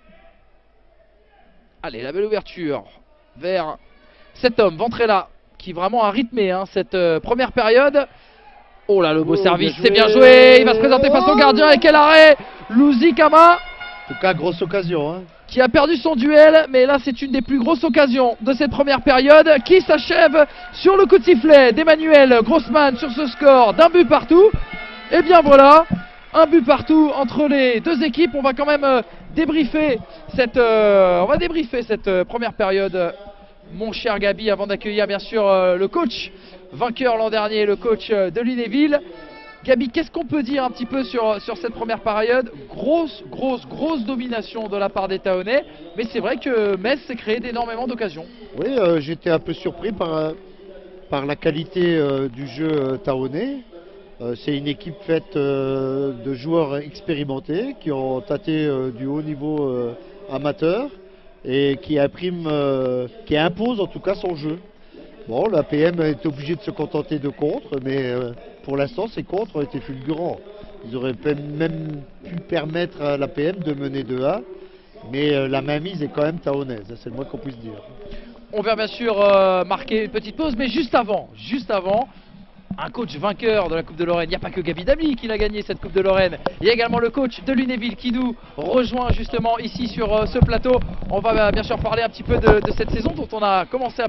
Allez, la belle ouverture vers cet homme, Ventrella, qui vraiment a rythmé hein, cette euh, première période. Oh là, le beau oh, service, c'est bien joué. Il va se présenter face au gardien. Et quel arrêt, Louzikama. En tout cas, grosse occasion. Hein. Qui a perdu son duel. Mais là, c'est une des plus grosses occasions de cette première période. Qui s'achève sur le coup de sifflet d'Emmanuel Grossman sur ce score d'un but partout. Et bien voilà, un but partout entre les deux équipes. On va quand même euh, débriefer cette, euh, on va débriefer cette euh, première période. Euh, mon cher Gabi, avant d'accueillir bien sûr euh, le coach vainqueur l'an dernier, le coach de Lunéville. Gabi, qu'est-ce qu'on peut dire un petit peu sur, sur cette première période? Grosse, grosse, grosse domination de la part des Taonnais, mais c'est vrai que Metz s'est créé d'énormément d'occasions. Oui, euh, j'étais un peu surpris par, par la qualité euh, du jeu euh, taonnais. Euh, c'est une équipe faite euh, de joueurs expérimentés qui ont tâté euh, du haut niveau euh, amateur et qui imprime, euh, qui impose en tout cas son jeu. Bon, l'A P M est obligé de se contenter de contre, mais euh, pour l'instant, ces contres ont été fulgurants. Ils auraient même pu permettre à l'A P M de mener deux à, mais euh, la mainmise est quand même taonnaise, c'est le moins qu'on puisse dire. On va bien sûr euh, marquer une petite pause, mais juste avant, juste avant, un coach vainqueur de la Coupe de Lorraine. Il n'y a pas que Gabi Damy qui l'a gagné cette Coupe de Lorraine. Il y a également le coach de Lunéville qui nous rejoint justement ici sur euh, ce plateau. On va euh, bien sûr parler un petit peu de, de cette saison dont on a commencé à parler.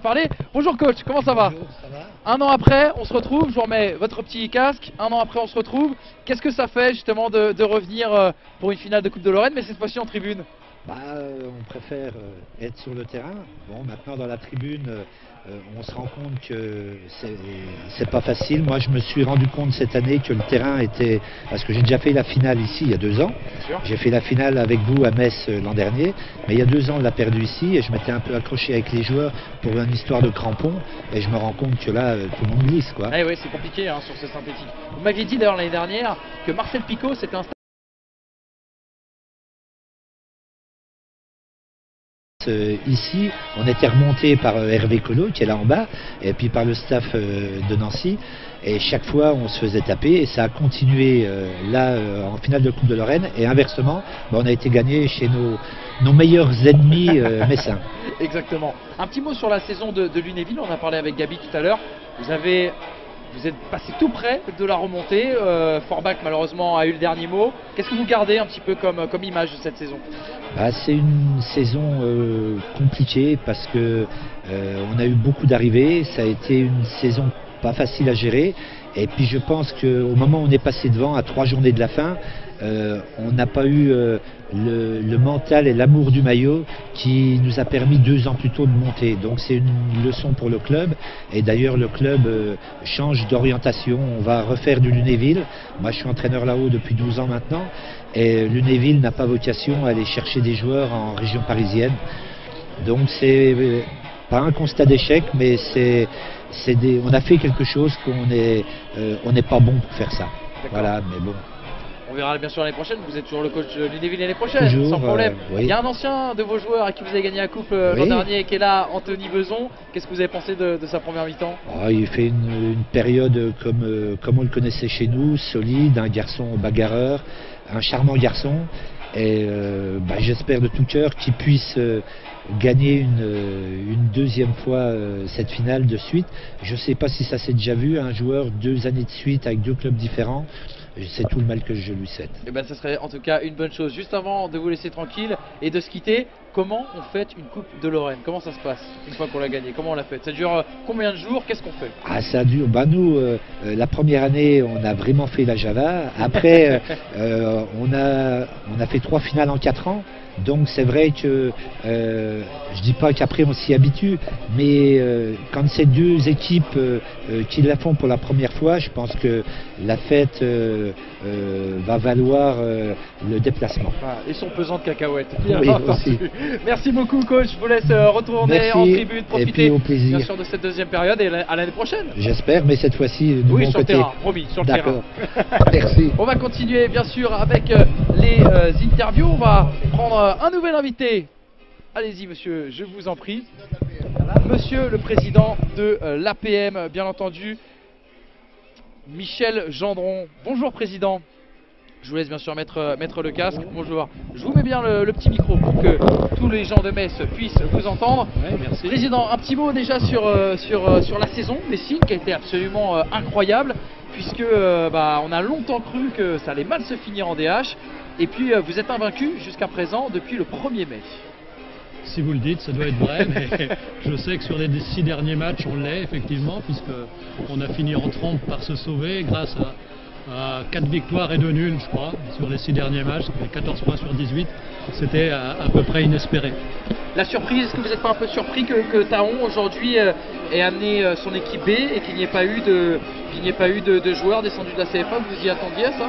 Bonjour coach, comment ça va? Bonjour, ça va? Un an après, on se retrouve, je vous remets votre petit casque. Un an après, on se retrouve. Qu'est-ce que ça fait justement de, de revenir euh, pour une finale de Coupe de Lorraine, mais cette fois-ci en tribune? Bah, euh, on préfère euh, être sur le terrain. Bon, maintenant dans la tribune, euh, euh, on se rend compte que c'est c'est pas facile. Moi, je me suis rendu compte cette année que le terrain était, parce que j'ai déjà fait la finale ici il y a deux ans. J'ai fait la finale avec vous à Metz euh, l'an dernier, mais il y a deux ans on l'a perdu ici et je m'étais un peu accroché avec les joueurs pour une histoire de crampons et je me rends compte que là, euh, tout le monde glisse, quoi. Eh oui, c'est compliqué hein, sur ce synthétique. Vous m'aviez dit d'ailleurs l'année dernière que Marcel Picot s'était installé. Euh, ici, on était remonté par euh, Hervé Collot qui est là en bas, et puis par le staff euh, de Nancy, et chaque fois on se faisait taper, et ça a continué euh, là euh, en finale de Coupe de Lorraine, et inversement, bah, on a été gagné chez nos, nos meilleurs ennemis euh, messins. Exactement. Un petit mot sur la saison de, de Lunéville, on a parlé avec Gabi tout à l'heure. Vous avez Vous êtes passé tout près de la remontée. Euh, Forbach malheureusement a eu le dernier mot. Qu'est-ce que vous gardez un petit peu comme, comme image de cette saison? Bah, c'est une saison euh, compliquée parce que euh, on a eu beaucoup d'arrivées. Ça a été une saison pas facile à gérer. Et puis je pense qu'au moment où on est passé devant, à trois journées de la fin, euh, on n'a pas eu euh, le, le mental et l'amour du maillot qui nous a permis deux ans plus tôt de monter. Donc c'est une leçon pour le club. Et d'ailleurs le club euh, change d'orientation. On va refaire du Lunéville. Moi je suis entraîneur là-haut depuis douze ans maintenant. Et Lunéville n'a pas vocation à aller chercher des joueurs en région parisienne. Donc c'est euh, pas un constat d'échec, mais c'est... Des, on a fait quelque chose qu'on est, euh, on n'est pas bon pour faire ça. Voilà, mais bon. On verra bien sûr l'année prochaine. Vous êtes toujours le coach de Lunéville l'année prochaine, toujours, sans problème. Euh, oui. Il y a un ancien de vos joueurs à qui vous avez gagné la coupe euh, oui. l'an dernier, qui est là, Anthony Beson. Qu'est-ce que vous avez pensé de, de sa première mi-temps? Oh, il fait une, une période comme, euh, comme on le connaissait chez nous, solide, un garçon bagarreur, un charmant garçon. Et euh, bah, j'espère de tout cœur qu'il puisse euh, gagner une, une deuxième fois euh, cette finale de suite. Je ne sais pas si ça s'est déjà vu, un joueur deux années de suite avec deux clubs différents. C'est tout le mal que je lui souhaite. Et ben, ça serait en tout cas une bonne chose. Juste avant de vous laisser tranquille et de se quitter, comment on fête une Coupe de Lorraine? Comment ça se passe une fois qu'on l'a gagnée? Comment on l'a fait? Ça dure combien de jours? Qu'est-ce qu'on fait? Ah, ça dure. Bah, nous, euh, la première année, on a vraiment fait la Java. Après, euh, on, a, on a fait trois finales en quatre ans. Donc c'est vrai que euh, je dis pas qu'après on s'y habitue, mais euh, quand c'est deux équipes euh, euh, qui la font pour la première fois, je pense que la fête euh, euh, va valoir euh, le déplacement. Ah, et son pesant de cacahuètes. Oui, aussi. Merci beaucoup coach, je vous laisse retourner Merci. En tribune, profiter et puis au plaisir. bien sûr de cette deuxième période et à l'année prochaine. J'espère, mais cette fois-ci de oui, mon sur côté. Le terrain, promis, sur le terrain. D'accord. Merci. On va continuer bien sûr avec euh, les euh, interviews. On va prendre euh, un nouvel invité. Allez-y monsieur, je vous en prie. Monsieur le président de euh, l'A P M, bien entendu, Michel Gendron. Bonjour président. Je vous laisse bien sûr mettre, euh, mettre le casque. Bonjour. Je vous mets bien le, le petit micro pour que tous les gens de Metz puissent vous entendre. Ouais, merci. Président, un petit mot déjà sur, euh, sur, euh, sur la saison des Cygnes qui a été absolument euh, incroyable, puisque euh, bah, on a longtemps cru que ça allait mal se finir en D H. Et puis euh, vous êtes invaincu jusqu'à présent depuis le premier mai. Si vous le dites, ça doit être vrai, mais je sais que sur les six derniers matchs, on l'est effectivement, puisqu'on a fini en trompe par se sauver grâce à, à quatre victoires et deux nuls, je crois, sur les six derniers matchs, quatorze points sur dix-huit. C'était à, à peu près inespéré. La surprise, est-ce que vous n'êtes pas un peu surpris que, que Taon aujourd'hui euh, ait amené euh, son équipe B et qu'il n'y ait pas eu de, qu'il n'y ait pas eu de, de joueurs descendus de la C F A? Vous y attendiez à ça?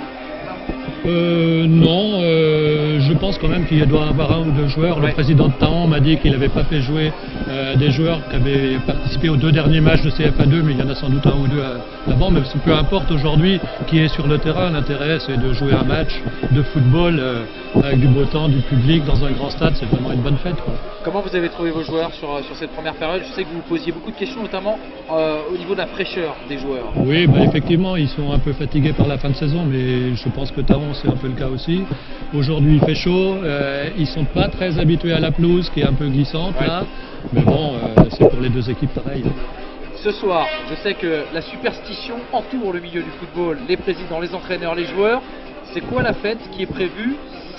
Euh, non, euh, je pense quand même qu'il doit y avoir un ou deux joueurs. Ouais. Le président de Taon m'a dit qu'il n'avait pas fait jouer euh, des joueurs qui avaient participé aux deux derniers matchs de C F A deux, mais il y en a sans doute un ou deux avant. Mais peu importe aujourd'hui qui est sur le terrain, l'intérêt c'est de jouer un match de football euh, avec du beau temps, du public, dans un grand stade, c'est vraiment une bonne fête, quoi. Comment vous avez trouvé vos joueurs sur, sur cette première période? Je sais que vous vous posiez beaucoup de questions, notamment euh, au niveau de la fraîcheur des joueurs. Oui, bah effectivement, ils sont un peu fatigués par la fin de saison, mais je pense que Taon c'est un peu le cas aussi. Aujourd'hui il fait chaud, euh, ils sont pas très habitués à la pelouse qui est un peu glissante ouais. là, mais bon, euh, c'est pour les deux équipes pareil. Ce soir, je sais que la superstition entoure le milieu du football, les présidents, les entraîneurs, les joueurs. C'est quoi la fête qui est prévue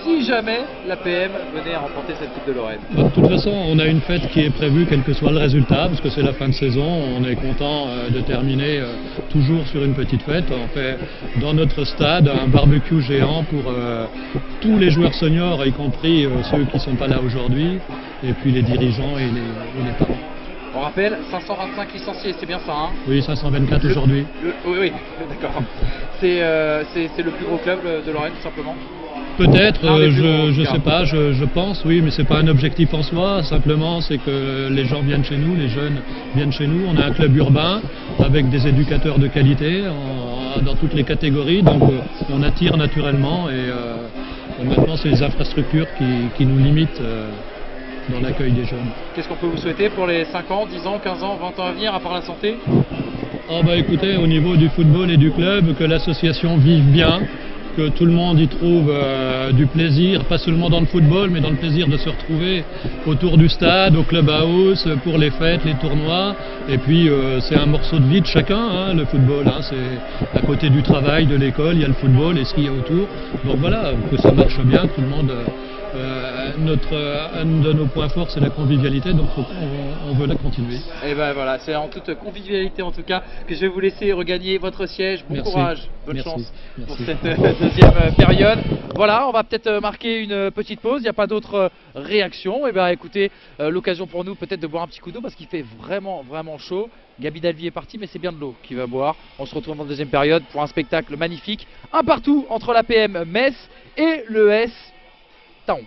si jamais la P M venait à remporter cette Coupe de Lorraine? Bah, de toute façon, on a une fête qui est prévue quel que soit le résultat, parce que c'est la fin de saison. On est content euh, de terminer euh, toujours sur une petite fête. On fait dans notre stade un barbecue géant pour euh, tous les joueurs seniors, y compris euh, ceux qui ne sont pas là aujourd'hui, et puis les dirigeants et les, et les parents. On rappelle, cinq cent vingt-cinq licenciés, c'est bien ça, hein? Oui, cinq cent vingt-quatre aujourd'hui. Oui, oui, d'accord. C'est euh, le plus gros club de Lorraine, tout simplement? Peut-être, euh, je ne sais pas, je, je pense, oui, mais c'est pas un objectif en soi. Simplement, c'est que les gens viennent chez nous, les jeunes viennent chez nous. On a un club urbain avec des éducateurs de qualité en, dans toutes les catégories, donc euh, on attire naturellement et euh, maintenant c'est les infrastructures qui, qui nous limitent euh, dans l'accueil des jeunes. Qu'est-ce qu'on peut vous souhaiter pour les cinq ans, dix ans, quinze ans, vingt ans à venir, à part la santé? Oh bah écoutez, au niveau du football et du club, que l'association vive bien, que tout le monde y trouve euh, du plaisir, pas seulement dans le football, mais dans le plaisir de se retrouver autour du stade, au clubhouse, pour les fêtes, les tournois. Et puis euh, c'est un morceau de vie de chacun, hein, le football. Hein, c'est à côté du travail, de l'école, il y a le football et ce qu'il y a autour. Donc voilà, que ça marche bien, tout le monde. Euh, notre, un de nos points forts, c'est la convivialité, donc on, on veut la continuer. Et ben voilà, c'est en toute convivialité en tout cas que je vais vous laisser regagner votre siège. Bon Merci. courage, bonne Merci. chance Merci. pour cette euh, deuxième euh, période. Voilà, on va peut-être euh, marquer une euh, petite pause, il n'y a pas d'autres euh, réactions. Et ben écoutez, euh, l'occasion pour nous peut-être de boire un petit coup d'eau parce qu'il fait vraiment vraiment chaud. Gabi Dalvi est parti, mais c'est bien de l'eau qu'il va boire. On se retrouve en deuxième période pour un spectacle magnifique. Un partout entre l'A P M Metz et l'E S Taon.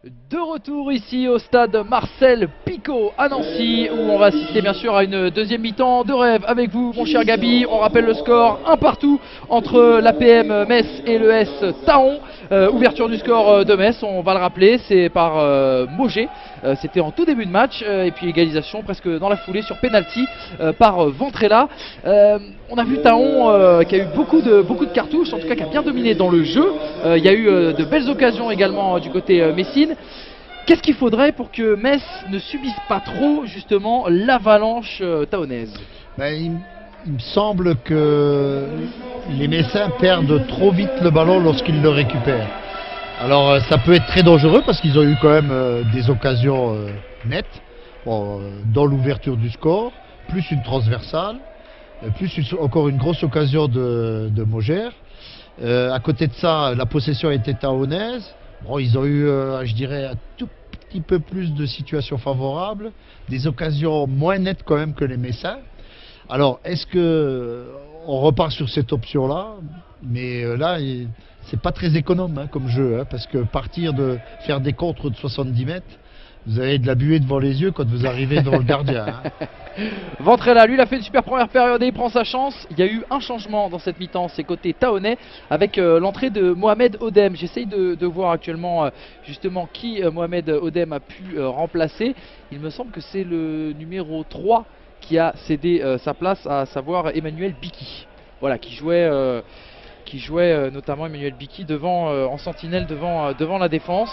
De retour ici au stade Marcel Picot à Nancy, où on va assister bien sûr à une deuxième mi-temps de rêve avec vous, mon cher Gabi. On rappelle le score, un partout entre l'A P M Metz et le S Thaon. Euh, ouverture du score de Metz, on va le rappeler, c'est par euh, Mogé. Euh, C'était en tout début de match, euh, et puis égalisation presque dans la foulée sur penalty euh, par euh, Ventrella. Euh, on a vu Thaon euh, qui a eu beaucoup de, beaucoup de cartouches, en tout cas qui a bien dominé dans le jeu. Euh, il y a eu euh, de belles occasions également euh, du côté euh, messine. Qu'est-ce qu'il faudrait pour que Metz ne subisse pas trop justement l'avalanche euh, thaonaise? Ben, il, il me semble que les Messins perdent trop vite le ballon lorsqu'ils le récupèrent. Alors euh, ça peut être très dangereux parce qu'ils ont eu quand même euh, des occasions euh, nettes, bon, euh, dans l'ouverture du score, plus une transversale, euh, plus une, encore une grosse occasion de, de Mogère. Euh, à côté de ça, la possession était thaonaise. Bon, ils ont eu, euh, je dirais, un tout petit peu plus de situations favorables, des occasions moins nettes quand même que les Messins. Alors, est-ce que on repart sur cette option-là? Mais euh, là, il, c'est pas très économe hein, comme jeu, hein, parce que partir de faire des contres de soixante-dix mètres, vous avez de la buée devant les yeux quand vous arrivez devant le gardien. Hein. Ventrella, lui, il a fait une super première période et il prend sa chance. Il y a eu un changement dans cette mi-temps, c'est côté Thaonais, avec euh, l'entrée de Mohamed Odem. J'essaye de, de voir actuellement euh, justement qui euh, Mohamed Odem a pu euh, remplacer. Il me semble que c'est le numéro trois qui a cédé euh, sa place, à savoir Emmanuel Biki. Voilà, qui jouait... Euh, qui jouait euh, notamment Emmanuel Biki devant, euh, en sentinelle devant, euh, devant la défense.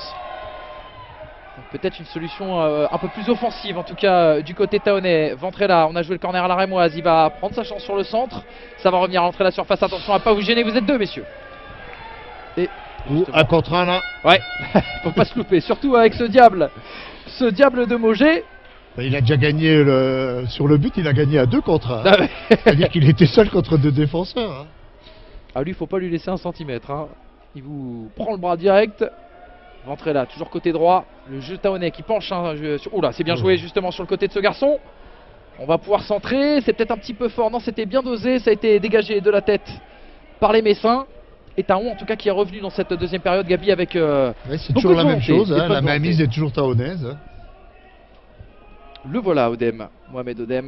Peut-être une solution euh, un peu plus offensive en tout cas euh, du côté thaonais. Ventrella, on a joué le corner à la rémoise, il va prendre sa chance sur le centre. Ça va revenir à l'entrée de la surface, attention à pas vous gêner, vous êtes deux messieurs. Et Ou un contre un là. Ouais, faut pas se louper, surtout avec ce diable. Ce diable de Mogé. Il a déjà gagné le... sur le but, il a gagné à deux contre un. Ah ouais. C'est-à-dire qu'il était seul contre deux défenseurs. Hein. Ah lui, faut pas lui laisser un centimètre. Hein. Il vous prend le bras direct. Ventrella, toujours côté droit. Le jeu thaonais qui penche. Hein, sur... Oula, c'est bien joué justement sur le côté de ce garçon. On va pouvoir centrer. C'est peut-être un petit peu fort. Non, c'était bien dosé. Ça a été dégagé de la tête par les Messins. Et Thaon, en tout cas, qui est revenu dans cette deuxième période, Gabi, avec. Euh, ouais, c'est toujours la même chose. Hein, la mainmise est toujours thaonaise. Hein. Le voilà, Odem. Mohamed Odem.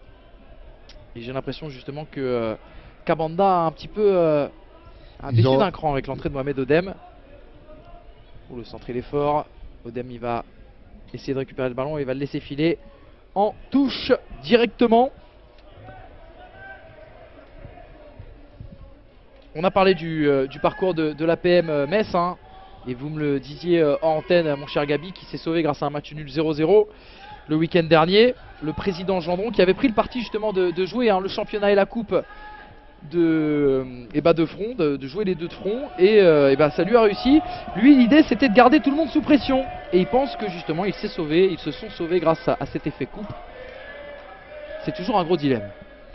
Et j'ai l'impression justement que. Euh, Kabanda a un petit peu euh, a baissé ont... d'un cran avec l'entrée de Mohamed Odem. Oh, le centre il est fort. Odem il va essayer de récupérer le ballon et il va le laisser filer en touche directement. On a parlé du, euh, du parcours de, de l'A P M Metz hein, et vous me le disiez euh, en antenne mon cher Gabi, qui s'est sauvé grâce à un match nul zéro zéro le week-end dernier. Le président Gendron qui avait pris le parti justement de, de jouer hein, le championnat et la coupe de, et bah de front, de, de jouer les deux de front, et, euh, et bah ça lui a réussi. Lui, l'idée c'était de garder tout le monde sous pression, et il pense que justement il s'est sauvé, ils se sont sauvés grâce à, à cet effet coupe. C'est toujours un gros dilemme.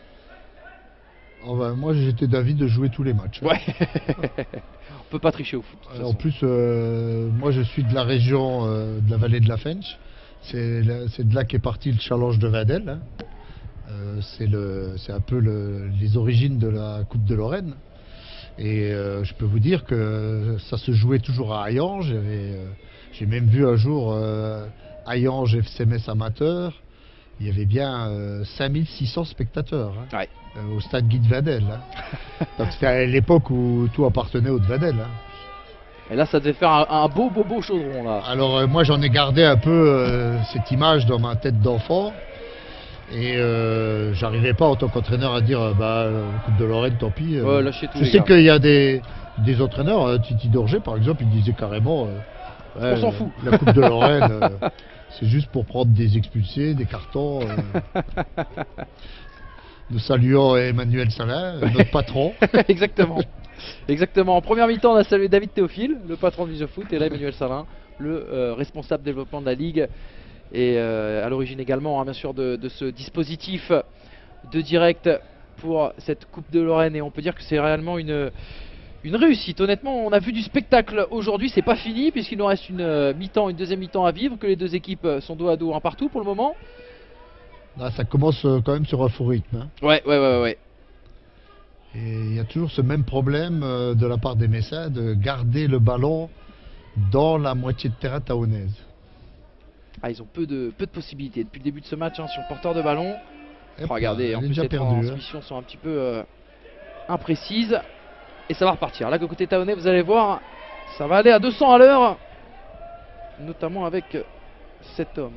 Oh bah, moi j'étais d'avis de jouer tous les matchs. Hein. Ouais. On peut pas tricher au foot. Alors, en plus, euh, moi je suis de la région euh, de la vallée de la Fench. C'est de là qu'est parti le challenge de Vadel. Hein. Euh, c'est un peu le, les origines de la Coupe de Lorraine. Et euh, je peux vous dire que ça se jouait toujours à Hayange. Euh, J'ai même vu un jour euh, Hayange F C Metz amateur. Il y avait bien euh, cinq mille six cents spectateurs hein, ouais. euh, au stade Guy de Vadel. Hein. Donc c'était à l'époque où tout appartenait au de Vadel. Hein. Et là ça devait faire un, un beau beau beau chaudron là. Alors euh, moi j'en ai gardé un peu euh, cette image dans ma tête d'enfant. Et euh, j'arrivais pas en tant qu'entraîneur à dire euh, bah Coupe de Lorraine tant pis. Euh, ouais, lâchez tout, je sais qu'il y a des, des entraîneurs, euh, Titi Dorger par exemple, il disait carrément euh, ouais, on s'en fout. La Coupe de Lorraine euh, c'est juste pour prendre des expulsés, des cartons. Euh. Nous saluons Emmanuel Salin, notre patron. Exactement. Exactement. En première mi-temps, on a salué David Théophile, le patron de Vision Foot, et là Emmanuel Salin, le euh, responsable développement de la Ligue. Et euh, à l'origine également, hein, bien sûr, de, de ce dispositif de direct pour cette Coupe de Lorraine. Et on peut dire que c'est réellement une, une réussite. Honnêtement, on a vu du spectacle aujourd'hui. C'est pas fini, puisqu'il nous reste une euh, mi-temps, une deuxième mi-temps à vivre, que les deux équipes sont dos à dos un partout pour le moment. Là, ça commence euh, quand même sur un faux rythme. Hein. Ouais, ouais, ouais, ouais. Et il y a toujours ce même problème euh, de la part des Messins de garder le ballon dans la moitié de terrain taonnaise. Ah, ils ont peu de, peu de possibilités depuis le début de ce match hein, sur le porteur de ballon. Et Oh, regardez, en plus déjà les perdu. Hein. transmissions sont un petit peu euh, imprécises. Et ça va repartir. Là, côté taonnais, vous allez voir, ça va aller à deux cents à l'heure. Notamment avec cet homme.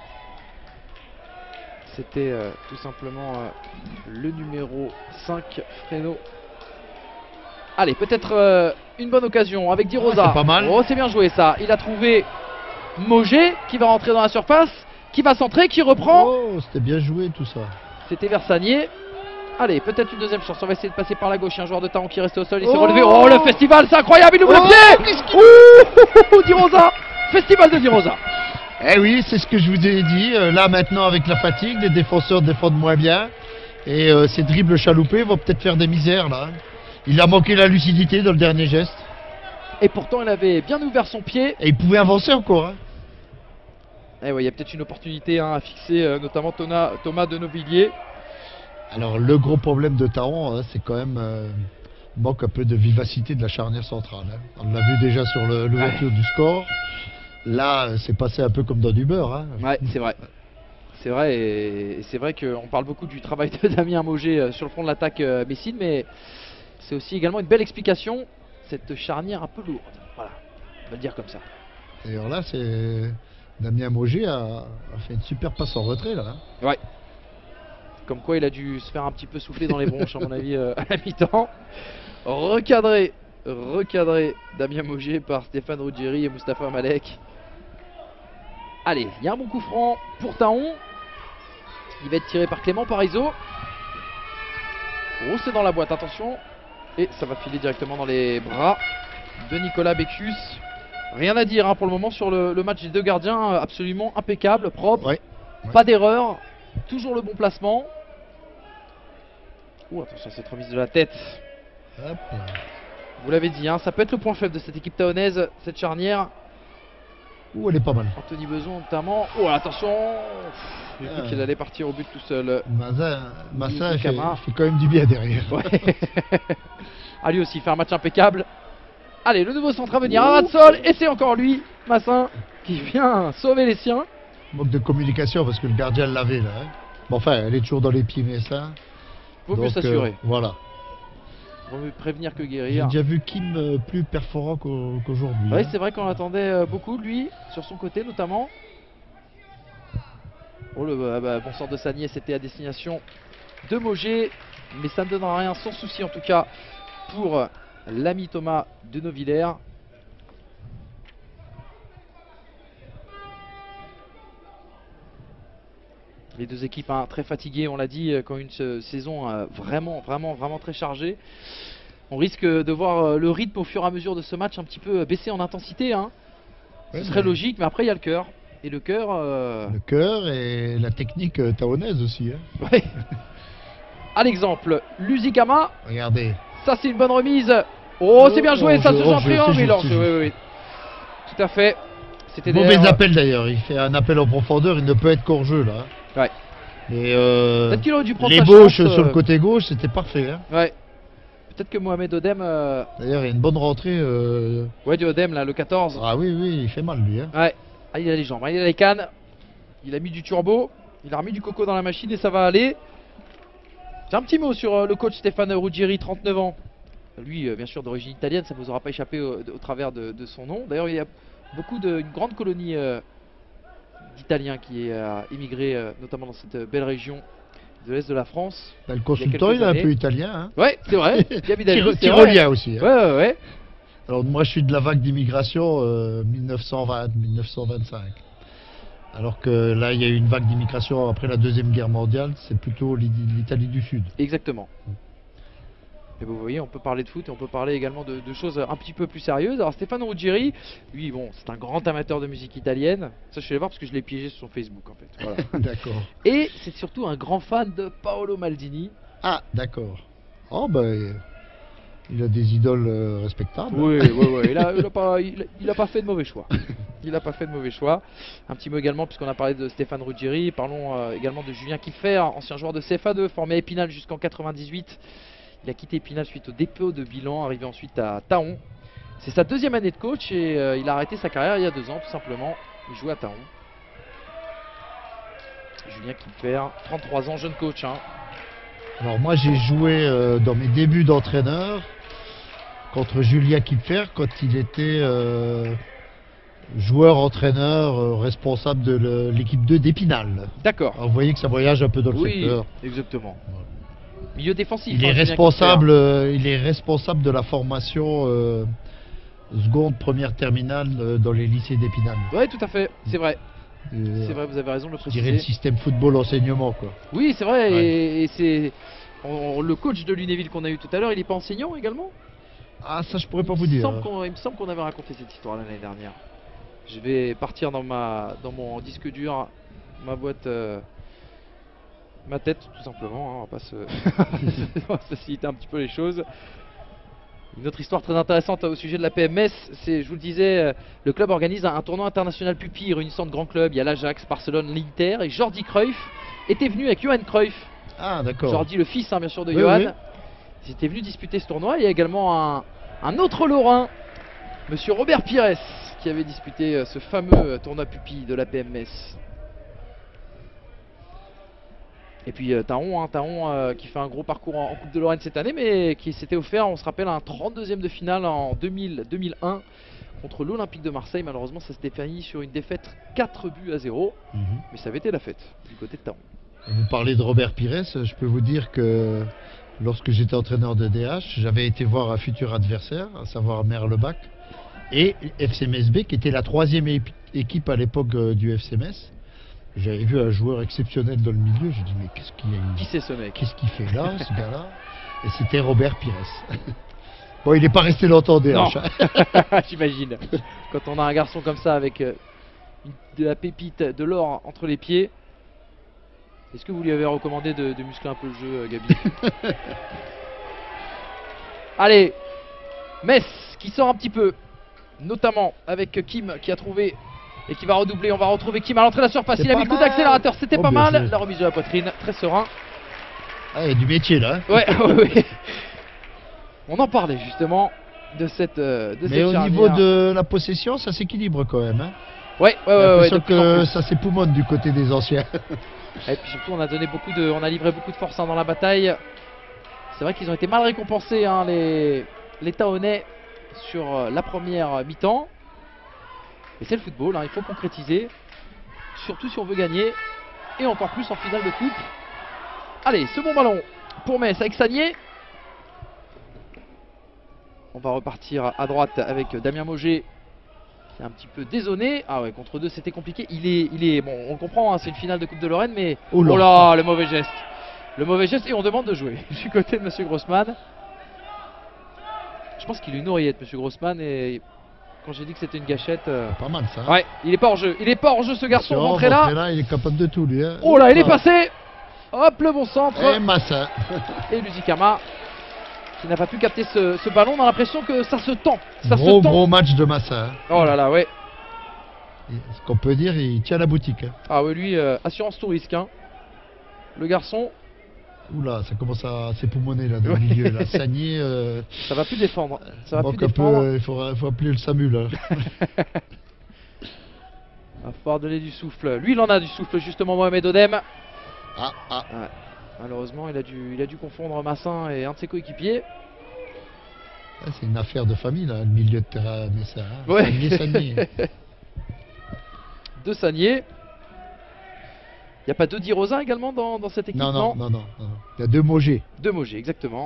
C'était euh, tout simplement euh, le numéro cinq, Freno. Allez, peut-être euh, une bonne occasion avec Di Rosa. Ah, c'est pas mal. Oh, c'est bien joué ça. Il a trouvé Mogé qui va rentrer dans la surface, qui va centrer, qui reprend. Oh, c'était bien joué tout ça. C'était Versanier. Allez, peut-être une deuxième chance. On va essayer de passer par la gauche. Un joueur de Taon qui reste au sol. Il s'est Oh relevé. Oh, le festival, c'est incroyable. Il ouvre Oh, le pied. Ouh, Di Rosa. Festival de Di Rosa. Eh oui, c'est ce que je vous ai dit. Euh, là maintenant avec la fatigue, les défenseurs défendent moins bien. Et euh, ces dribbles chaloupés vont peut-être faire des misères là. Il a manqué la lucidité dans le dernier geste. Et pourtant, il avait bien ouvert son pied. Et il pouvait avancer encore. Hein. Eh ouais, il y a peut-être une opportunité hein, à fixer, euh, notamment Thomas, Thomas de Novilliers. Alors le gros problème de Taon, hein, c'est quand même euh, manque un peu de vivacité de la charnière centrale. Hein. On l'a vu déjà sur le- l'ouverture du score. Là, euh, c'est passé un peu comme dans du beurre. Hein. Ouais, c'est vrai. C'est vrai, et, et c'est vrai qu'on parle beaucoup du travail de Damien Mogé euh, sur le front de l'attaque euh, Messine, mais c'est aussi également une belle explication, cette charnière un peu lourde. Voilà, on va le dire comme ça. D'ailleurs là, c'est Damien Mogé a, a fait une super passe en retrait là. Hein. Ouais. Comme quoi il a dû se faire un petit peu souffler dans les bronches à mon avis euh, à la mi-temps. Recadré, recadré Damien Mogé par Stéphane Ruggieri et Mustapha Malek. Allez, il y a un bon coup franc pour Taon. Il va être tiré par Clément Parizeau. Oh, c'est dans la boîte, attention. Et ça va filer directement dans les bras de Nicolas Bécus. Rien à dire hein, pour le moment sur le, le match des deux gardiens. Absolument impeccable, propre. Ouais. Ouais. Pas d'erreur. Toujours le bon placement. Ouh, attention à cette remise de la tête. Hop. Vous l'avez dit, hein, ça peut être le point faible de cette équipe taonnaise, cette charnière. Ouh, elle est pas mal. Anthony Beson notamment. Oh, attention. J'ai cru Ah. qu'il allait partir au but tout seul. Massa, Massa fait, Camara. fait quand même du bien derrière. Ouais. Ah, lui aussi, il fait un match impeccable. Allez, le nouveau centre à venir. À ras de sol. Et c'est encore lui, Massin, qui vient sauver les siens. Manque de communication parce que le gardien l'avait là. Hein. Bon, enfin, elle est toujours dans les pieds, mais ça. Vaut mieux Donc, s'assurer. euh, voilà. Vaut mieux prévenir que J'ai guérir. déjà vu Kim euh, plus perforant qu'au- qu'aujourd'hui. Ouais, hein. c'est vrai qu'on attendait euh, beaucoup de lui, sur son côté notamment. Oh, le bah, bah, bon sort de Sagné, c'était à destination de Mogé. Mais ça ne donnera rien, sans souci en tout cas, pour euh, l'ami Thomas de Novillers. Les deux équipes hein, très fatiguées, on l'a dit, euh, qui ont une euh, saison euh, vraiment, vraiment, vraiment très chargée. On risque de voir euh, le rythme au fur et à mesure de ce match un petit peu euh, baisser en intensité. Hein. Ouais, Ce serait mais logique, mais après il y a le cœur. Et le cœur... euh, Le cœur et la technique euh, taonnaise aussi. Hein. ouais. À l'exemple, Lusigama, Regardez. ça c'est une bonne remise. Oh, c'est bien joué, Oh, ça je- se oh, joue en je- triangle, c'est mais il juste, lance. c'est Oui, juste. oui, oui. Tout à fait. C'était Mauvais d'ailleurs, appel d'ailleurs. Il fait un appel en profondeur. Il ne peut être qu'hors jeu là. Ouais. Et euh, Peut-être qu'il aurait dû prendre sa l'ébauche chance, sur euh, le côté gauche, c'était parfait. Hein. Ouais. Peut-être que Mohamed Odem... euh, D'ailleurs, il y a une bonne rentrée. euh, Ouais, du Odem, là, le quatorze. Ah oui, oui, il fait mal lui. Hein. Ouais. Ah, il a les jambes, hein, il a les cannes. Il a mis du turbo. Il a remis du coco dans la machine et ça va aller. J'ai un petit mot sur euh, le coach Stéphane Ruggieri, trente-neuf ans. Lui, euh, bien sûr, d'origine italienne, ça ne vous aura pas échappé au, au travers de, de son nom. D'ailleurs, il y a beaucoup de, une grande colonie euh, d'Italiens qui a émigré, euh, notamment dans cette euh, belle région de l'Est de la France. Bah, le consultant, quelques il est un années. peu italien. Hein. Ouais, c'est vrai. Gabi David, Tyro- c'est vrai. Tyrolien aussi. Hein. Ouais, ouais, ouais. Alors moi, je suis de la vague d'immigration euh, mille neuf cent vingt mille neuf cent vingt-cinq. Alors que là, il y a eu une vague d'immigration après la Deuxième Guerre mondiale. C'est plutôt l'I- l'Italie du Sud. Exactement. Et vous voyez, on peut parler de foot et on peut parler également de, de choses un petit peu plus sérieuses. Alors Stéphane Ruggieri, lui, bon, c'est un grand amateur de musique italienne. Ça, je suis allé voir parce que je l'ai piégé sur son Facebook, en fait. Voilà. D'accord. Et c'est surtout un grand fan de Paolo Maldini. Ah, d'accord. Oh, ben, il a des idoles euh, respectables. Oui, oui, oui. Il a, il a pas, il, il a pas fait de mauvais choix. Il n'a pas fait de mauvais choix. Un petit mot également, puisqu'on a parlé de Stéphane Ruggieri. Parlons euh, également de Julien Kiffer, ancien joueur de C F A deux, formé à Épinal jusqu'en quatre-vingt-dix-huit. Il a quitté Épinal suite au dépôt de bilan, arrivé ensuite à Taon. C'est sa deuxième année de coach et euh, il a arrêté sa carrière il y a deux ans tout simplement. Il jouait à Taon. Julien Kipfer, trente-trois ans, jeune coach. Hein. Alors moi j'ai joué euh, dans mes débuts d'entraîneur contre Julien Kipfer quand il était euh, joueur-entraîneur euh, responsable de l'équipe deux d'Épinal. D'accord. Vous voyez que ça voyage un peu dans le Oui, secteur. exactement. Milieu défensif. Il hein, est Julien responsable, Kipfer. euh, il est responsable de la formation euh, seconde, première, terminale euh, dans les lycées d'Épinal. Ouais, tout à fait, c'est vrai. Euh, C'est vrai, vous avez raison de le Je dirais le préciser. système football enseignement quoi. Oui, c'est vrai, Ouais. et, et c'est on- le coach de Lunéville qu'on a eu tout à l'heure, il n'est pas enseignant également? Ah ça je pourrais pas vous Il me dire. semble qu'on- il me semble qu'on avait raconté cette histoire l'année dernière. Je vais partir dans ma dans mon disque dur, ma boîte, euh, ma tête tout simplement. Hein, on va pas se on va se faciliter un petit peu les choses. Une autre histoire très intéressante au sujet de la P M S, c'est, je vous le disais, euh, le club organise un, un tournoi international pupille réunissant de grands clubs. Il y a l'Ajax, Barcelone, l'Inter et Jordi Cruyff était venu avec Johan Cruyff. Ah d'accord. Jordi, le fils hein, bien sûr de Oui, Johan. oui. Ils étaient venus disputer ce tournoi. Il y a également un, un autre Lorrain, monsieur Robert Pires, qui avait disputé euh, ce fameux euh, tournoi pupille de la P M S. Et puis euh, Taon, hein, Taon euh, qui fait un gros parcours en, en Coupe de Lorraine cette année, mais qui s'était offert, on se rappelle, un trente-deuxième de finale en deux mille, deux mille un contre l'Olympique de Marseille. Malheureusement, ça s'était fini sur une défaite quatre buts à zéro, Mhm. mais ça avait été la fête du côté de Taon. Vous parlez de Robert Pires, je peux vous dire que lorsque j'étais entraîneur de D H, j'avais été voir un futur adversaire, à savoir Merlebac, et F C M S B, qui était la troisième épi- équipe à l'époque euh, du F C M S. J'avais vu un joueur exceptionnel dans le milieu, j'ai dit mais qu'est-ce qu'il y a une- Qui c'est ce mec? qu'est-ce qu'il fait là, ce gars-là? Et c'était Robert Pires. Bon, il n'est pas resté longtemps en D H. Non. hein. J'imagine. Quand on a un garçon comme ça avec euh, une- de la pépite, de l'or entre les pieds, est-ce que vous lui avez recommandé de, de muscler un peu le jeu, euh, Gabi? Allez, Metz qui sort un petit peu, notamment avec Kim qui a trouvé et qui va redoubler. On va retrouver Kim à l'entrée de la surface. C'est Il a pas mis le coup mal. d'accélérateur, c'était Oh, pas bien mal. joué. La remise de la poitrine, très serein. Ah, il y a du métier là. hein. Ouais, ouais, ouais. On en parlait justement de cette, euh, de Mais cette au charnière. niveau de la possession, ça s'équilibre quand même. Hein. Ouais, ouais, J'ai ouais, ouais, l'impression de plus en que plus. ça s'époumonne du côté des anciens. Et puis surtout on a donné beaucoup de, on a livré beaucoup de force hein, dans la bataille. C'est vrai qu'ils ont été mal récompensés hein, les, les Taonnais sur euh, la première mi-temps. Et c'est le football, hein, il faut concrétiser. Surtout si on veut gagner. Et encore plus en finale de coupe. Allez, ce bon ballon pour Metz avec Sagnier. On va repartir à droite avec Damien Mauger. Qui est un petit peu désonné. Ah ouais, contre deux c'était compliqué. Il est, il est, bon, on le comprend, hein, c'est une finale de Coupe de Lorraine, mais Oh oh là. là, le mauvais geste. Le mauvais geste et on demande de jouer. Du côté de Monsieur Grossman. Je pense qu'il a une oreillette, Monsieur Grossman, et quand j'ai dit que c'était une gâchette. euh, Pas mal ça. Ouais, il est pas hors jeu. Il est pas hors jeu ce garçon. Attention, Rentrez là. Montrella, il est capable de tout lui. Hein. Oh là, il est Hop là. passé. Hop, le bon centre. Et Massa. Et Lusikama qui n'a pas pu capter ce, ce ballon. On a l'impression que ça se tend. Ça Gros se tend. gros match de Massa. hein. Oh là là, ouais. Et ce qu'on peut dire, il tient la boutique. Hein. Ah ouais, lui, euh, assurance tout risque. Hein. Le garçon, Oula, ça commence à s'époumoner là dans Ouais. le milieu. Là. Sagné, euh, ça va plus défendre. Ça va manque plus un défendre. peu, il faut, faut appeler le SAMU là. Va falloir donner du souffle. Lui, il en a du souffle, justement, Mohamed Odem. Ah, ah. Malheureusement, il a dû, il a dû confondre Massin et un de ses coéquipiers. Ah, c'est une affaire de famille là, le milieu de terrain. Mais ça, hein. Ouais. Sagné, Sagné. De Sagnier. Il n'y a pas de Di Rosa également dans, dans cette équipe? Non, non, non, non, non, non. Il y a deux Mogé. De Mogé, exactement.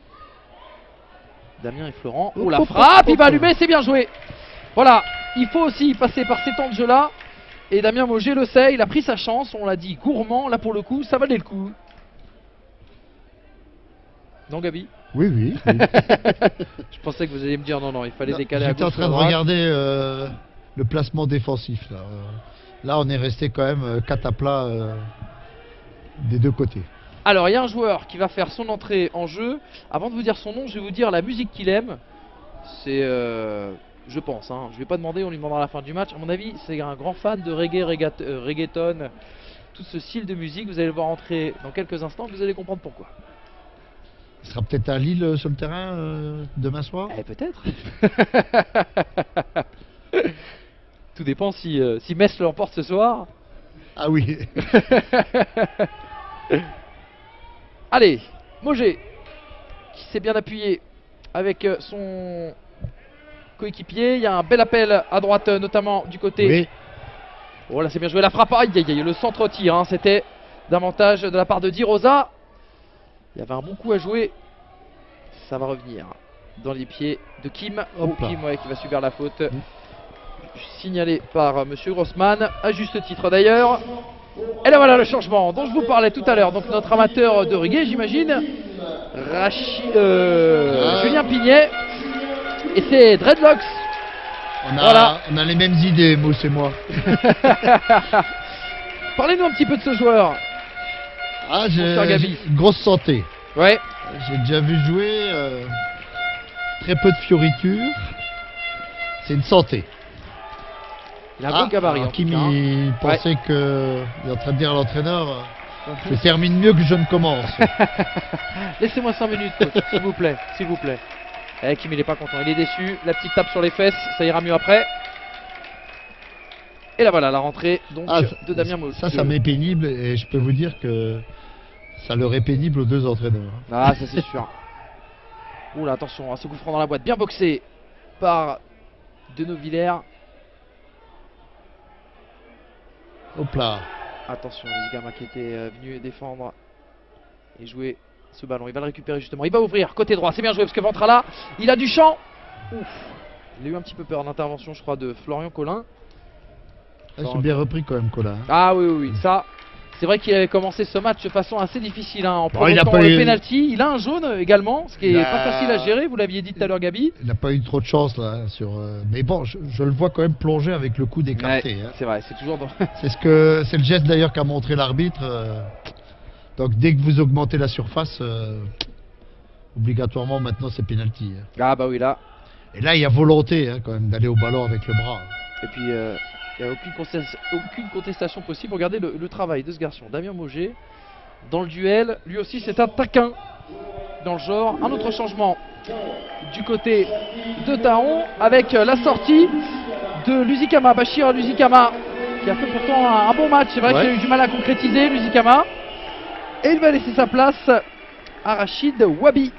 Damien et Florent. Hop, Oh la hop, frappe, hop, il va hop. allumer, c'est bien joué. Voilà, il faut aussi passer par ces temps de jeu là. Et Damien Mogé le sait, il a pris sa chance, on l'a dit, gourmand, là pour le coup, ça valait le coup. Non Gabi? Oui, oui. oui. Je pensais que vous alliez me dire non, non, il fallait Non, décaler à J'étais en gauche ou à train de droite. regarder euh, le placement défensif. Là, Euh, là on est resté quand même euh, quatre à plat euh, des deux côtés. Alors il y a un joueur qui va faire son entrée en jeu. Avant de vous dire son nom, je vais vous dire la musique qu'il aime. C'est, euh, je pense, hein, je vais pas demander, on lui demandera à la fin du match. À mon avis, c'est un grand fan de reggae, reggae- euh, reggaeton, tout ce style de musique. Vous allez le voir entrer dans quelques instants, vous allez comprendre pourquoi. Il sera peut-être à Lille euh, sur le terrain euh, demain soir. Eh, peut-être. Tout dépend si, euh, si Metz l'emporte ce soir. Ah oui. Allez, Mogé, qui s'est bien appuyé avec euh, son coéquipier. Il y a un bel appel à droite, euh, notamment du côté. Oui. Oh là, c'est bien joué, la frappe. Aïe, aïe, aïe, le centre-tir, hein, c'était davantage de la part de Di Rosa. Il y avait un bon coup à jouer. Ça va revenir dans les pieds de Kim. Oh, Kim, ouais, qui va subir la faute. Mmh. Signalé par euh, Monsieur Grossman, à juste titre d'ailleurs. Et là voilà le changement dont je vous parlais tout à l'heure. Donc notre amateur de reggae, j'imagine, Rachi, euh, ah. Julien Pignet. Et c'est Dreadlocks. On a, voilà. on a les mêmes idées, Mousse et moi. Parlez-nous un petit peu de ce joueur. Ah, j'ai une grosse santé. Ouais. J'ai déjà vu jouer, euh, très peu de fioritures. C'est une santé. Il a un ah, bon gabarit. Kim, il hein. pensait ouais. que. Il est en train de dire à l'entraîneur, je termine mieux que je ne commence. Laissez-moi cinq minutes, s'il vous plaît, s'il vous plaît. Eh, Kim, il est pas content, il est déçu. La petite tape sur les fesses, ça ira mieux après. Et là voilà, la rentrée donc ah, de Damien Mogé. Ça, ça m'est pénible et je peux vous dire que ça leur est pénible aux deux entraîneurs. Ah, ça c'est sûr. Oula, attention, à ce coup franc dans la boîte, bien boxé par Deneau Villers. Hop là. Attention, Lizigama qui était euh, venu défendre et jouer ce ballon. Il va le récupérer justement. Il va ouvrir côté droit. C'est bien joué parce que Ventrala, il a du champ. Ouf. Il a eu un petit peu peur d'intervention, je crois, de Florian Collin. Ah, c'est bien repris quand même, Collin. Ah oui, oui, oui. Ça, c'est vrai qu'il avait commencé ce match de façon assez difficile, hein, en provoquant bon, le eu... penalty. Il a un jaune également, ce qui est a... pas facile à gérer. Vous l'aviez dit tout à l'heure, Gabi. Il n'a pas eu trop de chance là. Sur, euh... Mais bon, je, je le vois quand même plonger avec le coude écarté. Ouais, hein. C'est vrai, c'est toujours dans... C'est ce que c'est le geste d'ailleurs qu'a montré l'arbitre. Euh... Donc dès que vous augmentez la surface, euh... obligatoirement maintenant c'est penalty. Hein. Ah bah oui, là. Et là il y a volonté hein, quand même d'aller au ballon avec le bras. Et puis euh, il n'y a aucune contestation, aucune contestation possible. Regardez le, le travail de ce garçon, Damien Mogé. Dans le duel, lui aussi c'est un taquin dans le genre. Un autre changement du côté de Taon avec la sortie de Luzikama, Bachir Luzikama, qui a fait pourtant un, un bon match. C'est vrai ouais. qu'il a eu du mal à concrétiser, Luzikama. Et il va laisser sa place à Rachid Wabi.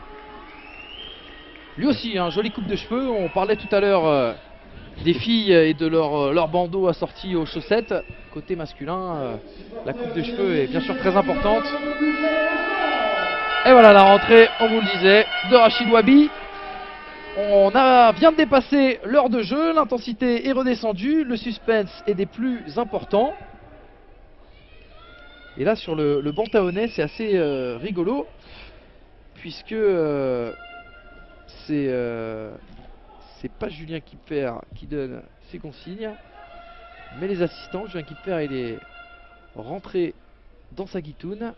Lui aussi, un joli coupe de cheveux. On parlait tout à l'heure euh, des filles et de leur, euh, leur bandeau assorti aux chaussettes. Côté masculin, euh, la coupe de cheveux est bien sûr très importante. Et voilà la rentrée, on vous le disait, de Rachid Wabi. On a, vient de dépasser l'heure de jeu, l'intensité est redescendue, le suspense est des plus importants. Et là sur le, le banc taonnais, c'est assez euh, rigolo, puisque euh, c'est euh, c'est pas Julien Kipfer qui donne ses consignes, mais les assistants. Julien Kipfer, il est rentré dans sa guitoune.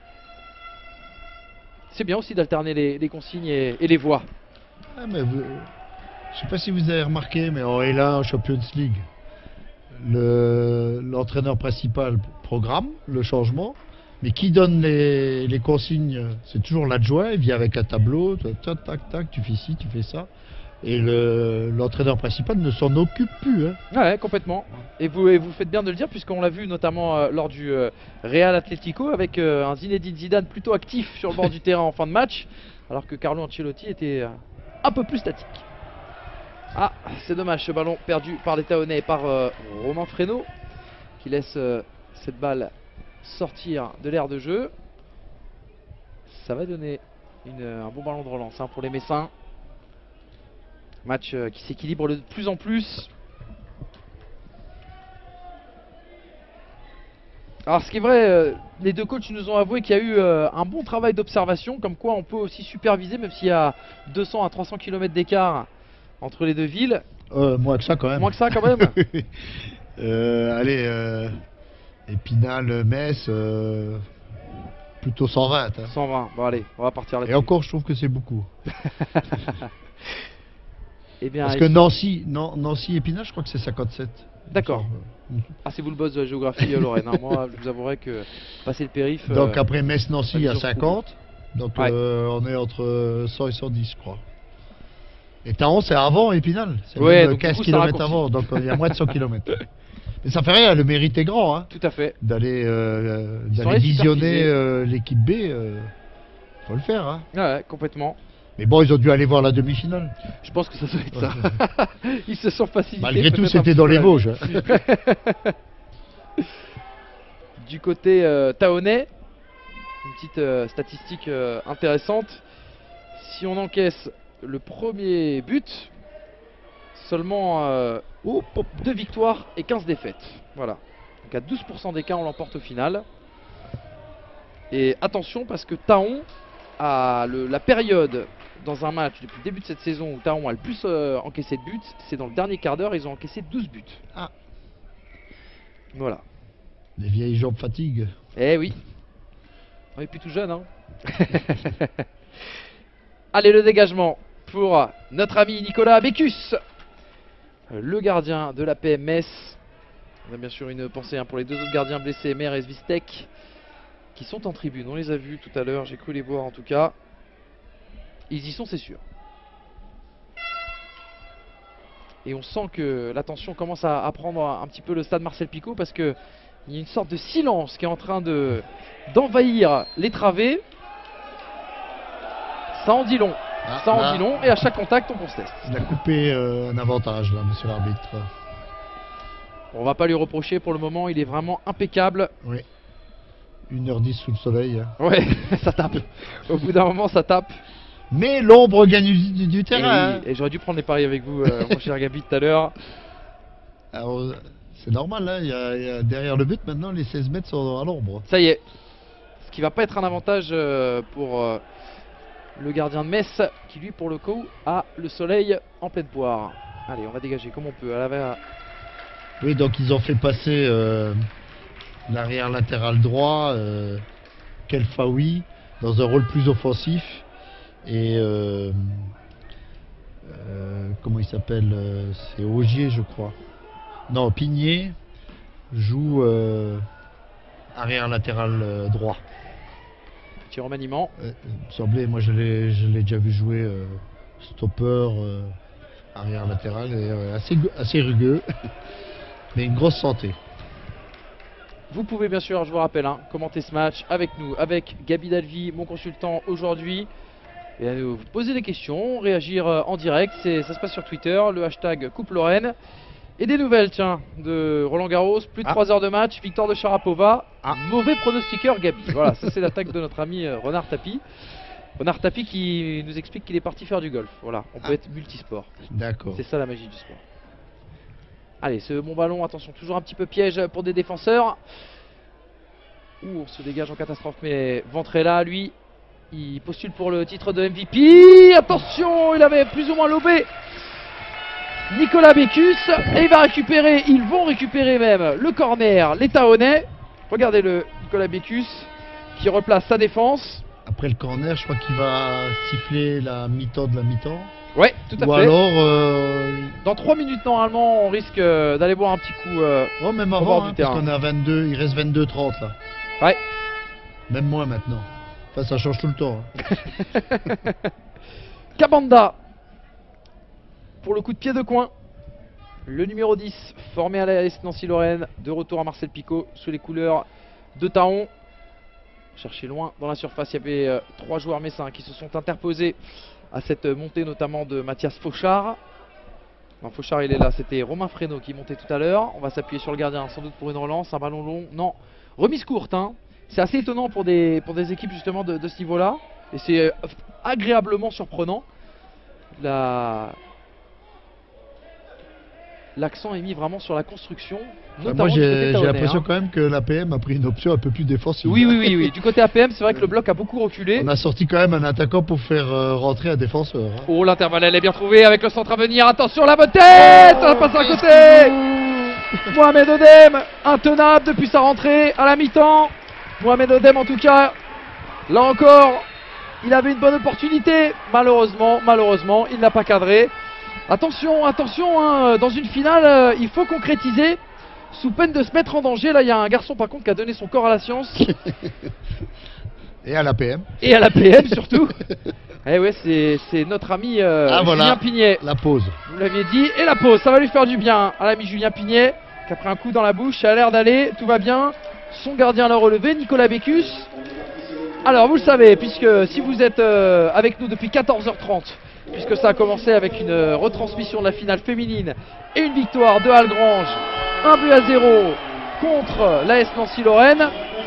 C'est bien aussi d'alterner les, les consignes et, et les voix. Ah, mais vous, je sais pas si vous avez remarqué, mais on est là en Champions League. L'entraîneur principal programme le changement, mais qui donne les, les consignes, c'est toujours l'adjoint. Il vient avec un tableau, tac, tac, tac, tu fais ci, tu fais ça. Et l'entraîneur le, principal ne s'en occupe plus. Hein. Ouais, complètement. Et vous, et vous faites bien de le dire, puisqu'on l'a vu notamment euh, lors du euh, Real Atlético, avec euh, un Zinedine Zidane plutôt actif sur le bord du terrain en fin de match, alors que Carlo Ancelotti était euh, un peu plus statique. Ah, c'est dommage, ce ballon perdu par les Taonnais et par euh, Romain Fresneau, qui laisse euh, cette balle sortir de l'aire de jeu. Ça va donner une, un bon ballon de relance hein, pour les Messins. Match euh, qui s'équilibre de plus en plus. Alors ce qui est vrai, euh, les deux coachs nous ont avoué qu'il y a eu euh, un bon travail d'observation, comme quoi on peut aussi superviser, même s'il y a deux cents à trois cents kilomètres d'écart entre les deux villes. Euh, moins que ça quand même. Moins que ça quand même. euh, allez, euh, Épinal, Metz, euh, plutôt cent vingt. Hein. cent vingt, bon allez, on va partir là-dessus. Et encore, je trouve que c'est beaucoup. Eh bien, parce que Nancy, non, Nancy Épinal, je crois que c'est cinquante-sept. D'accord. Ah, c'est vous le boss de la géographie, Lorraine. Hein. Moi, je vous avouerai que passer le périph. Donc euh, après Metz-Nancy à cinquante. Donc Ouais. euh, on est entre cent et cent dix, je crois. Et Taon, c'est avant Épinal. C'est Ouais, même donc du quinze coup, ça kilomètres raccourcit. avant, donc euh, il y a moins de cent kilomètres. Mais ça fait rien, le mérite est grand, hein, Tout à fait. d'aller euh, Ils sont d'aller allés visionner superviser. euh, l'équipe B. Euh, faut le faire, hein. Ouais, ouais, complètement. Mais bon, ils ont dû aller voir la demi-finale. Je pense que ça doit être ça. Ils se sont facilités. Malgré tout, peut-être un c'était petit dans peu les la Vosges. Du côté euh, taonnais, une petite euh, statistique euh, intéressante. Si on encaisse le premier but, seulement euh, oh, pop, deux victoires et quinze défaites. Voilà. Donc à douze pour cent des cas, on l'emporte au final. Et attention parce que Taon a le- la période dans un match depuis le début de cette saison où Taon a le plus euh, encaissé de buts, c'est dans le dernier quart d'heure, ils ont encaissé douze buts. Ah. Voilà. Les vieilles jambes fatiguent. Eh oui. On est plus tout jeune, hein. Allez, le dégagement pour notre ami Nicolas Bécus, le gardien de la P M S. On a bien sûr une pensée hein, pour les deux autres gardiens blessés, Mer et Svistek, qui sont en tribune. On les a vus tout à l'heure, j'ai cru les voir en tout cas. Ils y sont, c'est sûr. Et on sent que la tension commence à, à prendre un petit peu le stade Marcel Picot parce que il y a une sorte de silence qui est en train de d'envahir les travées. Ça en dit long. Ah, Ça en là, dit long. Et à chaque contact, on conteste. Il a coupé euh, un avantage, là, monsieur l'arbitre. On va pas lui reprocher pour le moment. Il est vraiment impeccable. Oui. une heure dix sous le soleil. hein. Ouais, ça tape. Au bout d'un moment, ça tape. Mais l'ombre gagne du, du- du Et, terrain. oui, et j'aurais dû prendre les paris avec vous, euh, mon cher Gabi, tout à l'heure. hein. Alors, c'est normal, hein, il y a- il y a derrière le but maintenant, les seize mètres sont à l'ombre. Ça y est. Ce qui va pas être un avantage euh, pour euh, le gardien de Metz, qui lui, pour le coup, a le soleil en pleine poire. Allez, on va dégager comme on peut. À la... Oui, donc ils ont fait passer euh, l'arrière latéral droit, euh, Kelfaoui, dans un rôle plus offensif. Et euh, euh, comment il s'appelle euh, C'est Augier, je crois. Non, Pigné joue euh, arrière latéral euh, droit. Petit remaniement. Euh, il me semblait, moi je l'ai je l'ai déjà vu jouer euh, stopper, euh, arrière latéral, et, euh, assez, gu- assez rugueux, mais une grosse santé. Vous pouvez bien sûr, je vous rappelle, hein, commenter ce match avec nous, avec Gabi Dalvi, mon consultant aujourd'hui. Et à nous vous poser des questions, réagir euh, en direct. C'est- Ça se passe sur Twitter, le hashtag Coupe Lorraine. Et des nouvelles, tiens, de Roland Garros. Plus de Ah. trois heures de match, victoire de Sharapova. Ah. Mauvais pronostiqueur Gabi. Voilà, ça c'est l'attaque de notre ami euh, Renard Tapi. Renard Tapi qui nous explique qu'il est parti faire du golf. Voilà, on peut Ah. être multisport. D'accord. C'est ça la magie du sport. Allez, ce bon ballon, attention, toujours un petit peu piège pour des défenseurs. Ouh, on se dégage en catastrophe, mais Ventrella, lui, il postule pour le titre de M V P. Attention, il avait plus ou moins lobé Nicolas Bécus. Et il va récupérer, ils vont récupérer même le corner, les Taonnais. Regardez le Nicolas Bécus qui replace sa défense. Après le corner, je crois qu'il va siffler la mi-temps de la mi-temps. Ouais, tout à Ou fait. alors, euh, Dans trois minutes, normalement, on risque euh, d'aller boire un petit coup. euh, oh, même Au avant, bord hein, du parce terrain. qu'on est à vingt-deux, il reste vingt-deux trente là. Ouais. Même moins maintenant. Enfin, ça change tout le temps. hein. Kabanda pour le coup de pied de coin. Le numéro dix formé à la S Nancy-Lorraine, de retour à Marcel Picot sous les couleurs de Taon. Chercher loin dans la surface, il y avait euh, trois joueurs messins qui se sont interposés à cette montée, notamment de Mathias Fauchard. Non, Fauchard il est là, c'était Romain Fresneau qui montait tout à l'heure. On va s'appuyer sur le gardien sans doute pour une relance, un ballon long. Non, remise courte, hein. C'est assez étonnant pour des, pour des équipes justement de, de ce niveau-là. Et c'est euh, agréablement surprenant. La... L'accent est mis vraiment sur la construction. Enfin, notamment moi, du côté j'ai j'ai taonnais, l'impression hein. quand même que l'A P M a pris une option un peu plus défensive. Oui, oui, oui, oui. Du côté A P M, c'est vrai que le bloc a beaucoup reculé. On a sorti quand même un attaquant pour faire euh, rentrer un défenseur. hein. Oh, l'intervalle, elle est bien trouvée avec le centre à venir. Attention, la bonne tête. Ça passe à côté. Mohamed Odem, intenable depuis sa rentrée à la mi-temps. Mohamed Odem, en tout cas, là encore, il avait une bonne opportunité. Malheureusement, malheureusement, il n'a pas cadré. Attention, attention, hein, dans une finale, euh, il faut concrétiser sous peine de se mettre en danger. Là, il y a un garçon, par contre, qui a donné son corps à la science. Et à l'A P M. Et à l'A P M surtout. Eh ouais, c'est notre ami euh, ah, voilà, Julien Pignet. La pause. Vous l'aviez dit. Et la pause, ça va lui faire du bien à l'ami Julien Pignet, qui a pris un coup dans la bouche, ça a l'air d'aller, tout va bien. Son gardien l'a relevé, Nicolas Bécus. Alors vous le savez, puisque si vous êtes euh, avec nous depuis quatorze heures trente, puisque ça a commencé avec une euh, retransmission de la finale féminine et une victoire de Algrange, un but à zéro contre l'A S Nancy-Lorraine.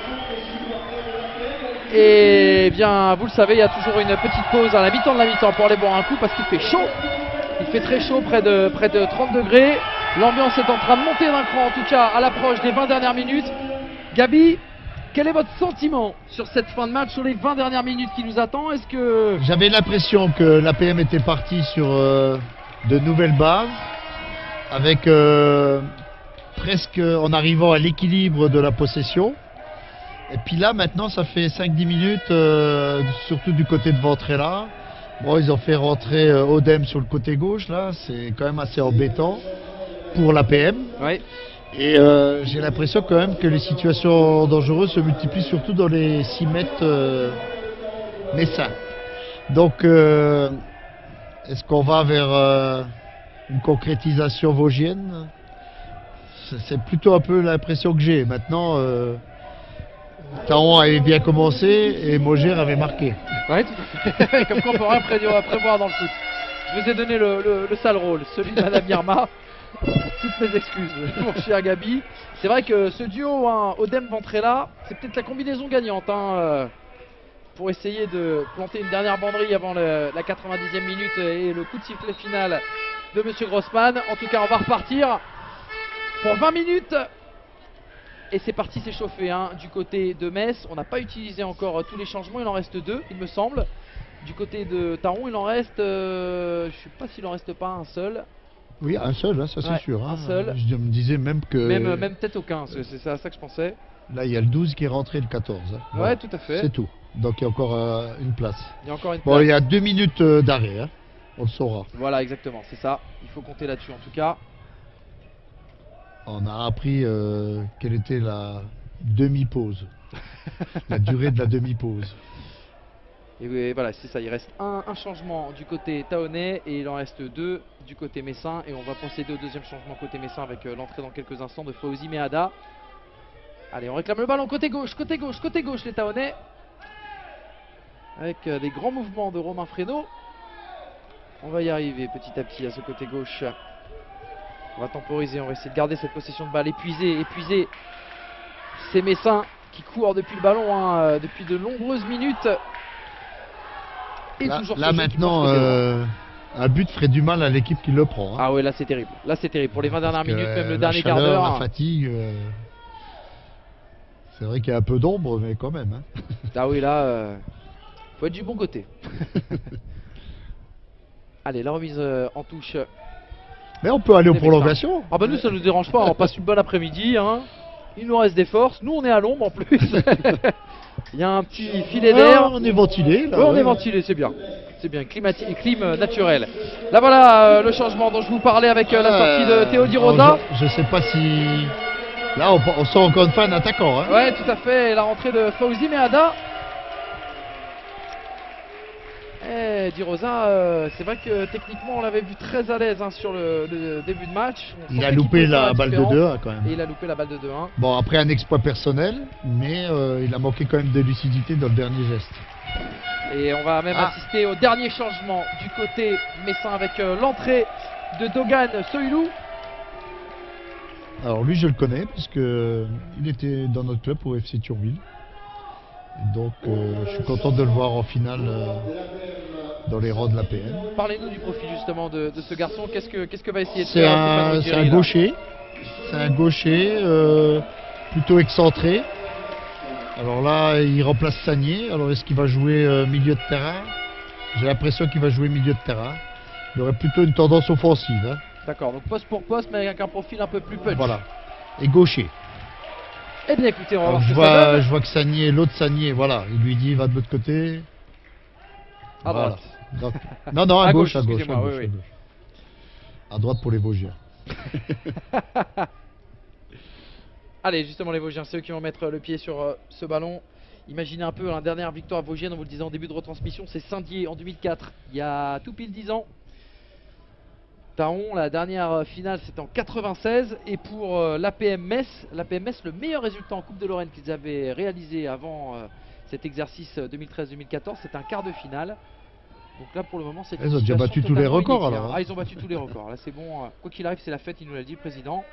Et bien vous le savez, il y a toujours une petite pause à la mi-temps de la mi-temps pour aller boire un coup parce qu'il fait chaud. Il fait très chaud, près de, près de trente degrés. L'ambiance est en train de monter d'un cran, en tout cas à l'approche des vingt dernières minutes. Gabi, quel est votre sentiment sur cette fin de match, sur les vingt dernières minutes qui nous attendent? Est-ce que... J'avais l'impression que l'A P M était parti sur euh, de nouvelles bases, avec euh, presque en arrivant à l'équilibre de la possession. Et puis là, maintenant, ça fait cinq dix minutes, euh, surtout du côté de Ventrella. Bon, ils ont fait rentrer euh, Odem sur le côté gauche, là. C'est quand même assez embêtant pour l'A P M. Ouais. Et euh, j'ai l'impression quand même que les situations dangereuses se multiplient surtout dans les six mètres euh, messins. Donc, euh, est-ce qu'on va vers euh, une concrétisation vosgienne? C'est plutôt un peu l'impression que j'ai. Maintenant, euh, Taon avait bien commencé et Mogère avait marqué. Ouais, tout à fait. Comme quoi on peut rien prévoir, prévoir dans le foot. Je vous ai donné le, le, le sale rôle, celui de Madame Irma. Toutes mes excuses, mon cher Gabi. C'est vrai que ce duo, hein, Odem-Ventrella, c'est peut-être la combinaison gagnante hein, euh, pour essayer de planter une dernière banderille avant le, la quatre-vingt-dixième minute et le coup de sifflet final de Monsieur Grossman. En tout cas, on va repartir pour vingt minutes. Et c'est parti s'échauffer hein, du côté de Metz. On n'a pas utilisé encore euh, tous les changements, il en reste deux, il me semble. Du côté de Taron, il en reste, euh, je ne sais pas s'il en reste pas un seul. Oui, un seul, hein, ça c'est Ouais, sûr. Hein. un seul. Je me disais même que... Même, même peut-être aucun, c'est à ça que je pensais. Là, il y a le douze qui est rentré, le quatorze. Hein. Ouais, voilà. tout à fait. C'est tout. Donc il y a encore euh, une place. Il y a encore une Bon, place. il y a deux minutes euh, d'arrêt, hein. On le saura. Voilà, exactement, c'est ça. Il faut compter là-dessus en tout cas. On a appris euh, quelle était la demi-pause. La durée de la demi-pause. Et oui, voilà, c'est ça. Il reste un, un changement du côté taonnais et il en reste deux du côté messin. Et on va procéder au deuxième changement côté messin avec euh, l'entrée dans quelques instants de Fauzi Meada. Allez, on réclame le ballon côté gauche, côté gauche, côté gauche les taonnais. Avec euh, des grands mouvements de Romain Fresneau. On va y arriver petit à petit à ce côté gauche. On va temporiser, on va essayer de garder cette possession de balle épuisée, épuisée. C'est Messin qui court depuis le ballon hein, depuis de nombreuses minutes. Et là, toujours là maintenant, euh, un but ferait du mal à l'équipe qui le prend. Hein. Ah ouais, là c'est terrible. Là c'est terrible. Pour les vingt dernières minutes, même le la dernier chaleur, quart d'heure. La fatigue, euh, c'est vrai qu'il y a un peu d'ombre, mais quand même. Hein. Ah oui, là, euh, faut être du bon côté. Allez, la remise euh, en touche. Mais on peut aller aux prolongations. Ah bah nous ça nous dérange pas, on passe une bonne après-midi. Hein. Il nous reste des forces. Nous on est à l'ombre en plus. Il y a un petit filet d'air. Ah, on est ventilé. Là, ouais, on ouais. est ventilé, c'est bien. C'est bien, climati clim naturel. Là voilà euh, le changement dont je vous parlais avec euh, la sortie de Théo Di Rosa. Je, je sais pas si... Là on, on sent encore une fois un attaquant. Hein. Ouais, tout à fait. Et la rentrée de Fauzi Meada. Eh, Di Rosa, euh, c'est vrai que techniquement on l'avait vu très à l'aise hein, sur le, le début de match. On Il a sentait loupé qu'il pouvait la faire balle de différence. deux un quand même. Et il a loupé la balle de deux un. Bon, après un exploit personnel, mais euh, il a manqué quand même de lucidité dans le dernier geste. Et on va même Ah. assister au dernier changement du côté messin avec euh, l'entrée de Dogan Soilou. Alors lui je le connais puisque il était dans notre club pour F C Thionville. Et donc euh, je suis content de le voir en finale euh, dans les rangs de l'A P M. Parlez-nous du profil justement de, de ce garçon. Qu'est-ce que, qu'est-ce que va essayer de C'est faire un, Stéphane c'est un Ruggieri, là gaucher, c'est un gaucher euh, plutôt excentré. Alors là il remplace Sagné. Alors est-ce qu'il va jouer euh, milieu de terrain? J'ai l'impression qu'il va jouer milieu de terrain. Il aurait plutôt une tendance offensive. Hein. D'accord, donc poste pour poste mais avec un profil un peu plus punch. Voilà. Et gaucher. Eh bien écoutez, on va Alors, voir ce je, que ça vois, donne. je vois que Sagné, l'autre Sagné, voilà, il lui dit va de l'autre côté. À Voilà. droite. Donc- non, non, à, À gauche, gauche, à gauche, à excusez-moi, gauche, oui, à oui. gauche. À droite pour les Vosgiens. Allez, justement les Vosgiens, c'est eux qui vont mettre le pied sur euh, ce ballon. Imaginez un peu, la dernière victoire à Vosgiennes, on vous le disait en début de retransmission, c'est Saint-Dié en deux mille quatre, il y a tout pile dix ans. Taon, la dernière finale c'était en quatre-vingt-seize, et pour euh, l'A P M Metz, l'A P M Metz, le meilleur résultat en Coupe de Lorraine qu'ils avaient réalisé avant euh, cet exercice deux mille treize deux mille quatorze, c'était un quart de finale. Donc là pour le moment c'est... Ils ont déjà battu tous les records alors. Ah, ils ont battu tous les records, là c'est bon, quoi qu'il arrive c'est la fête, il nous l'a dit le président.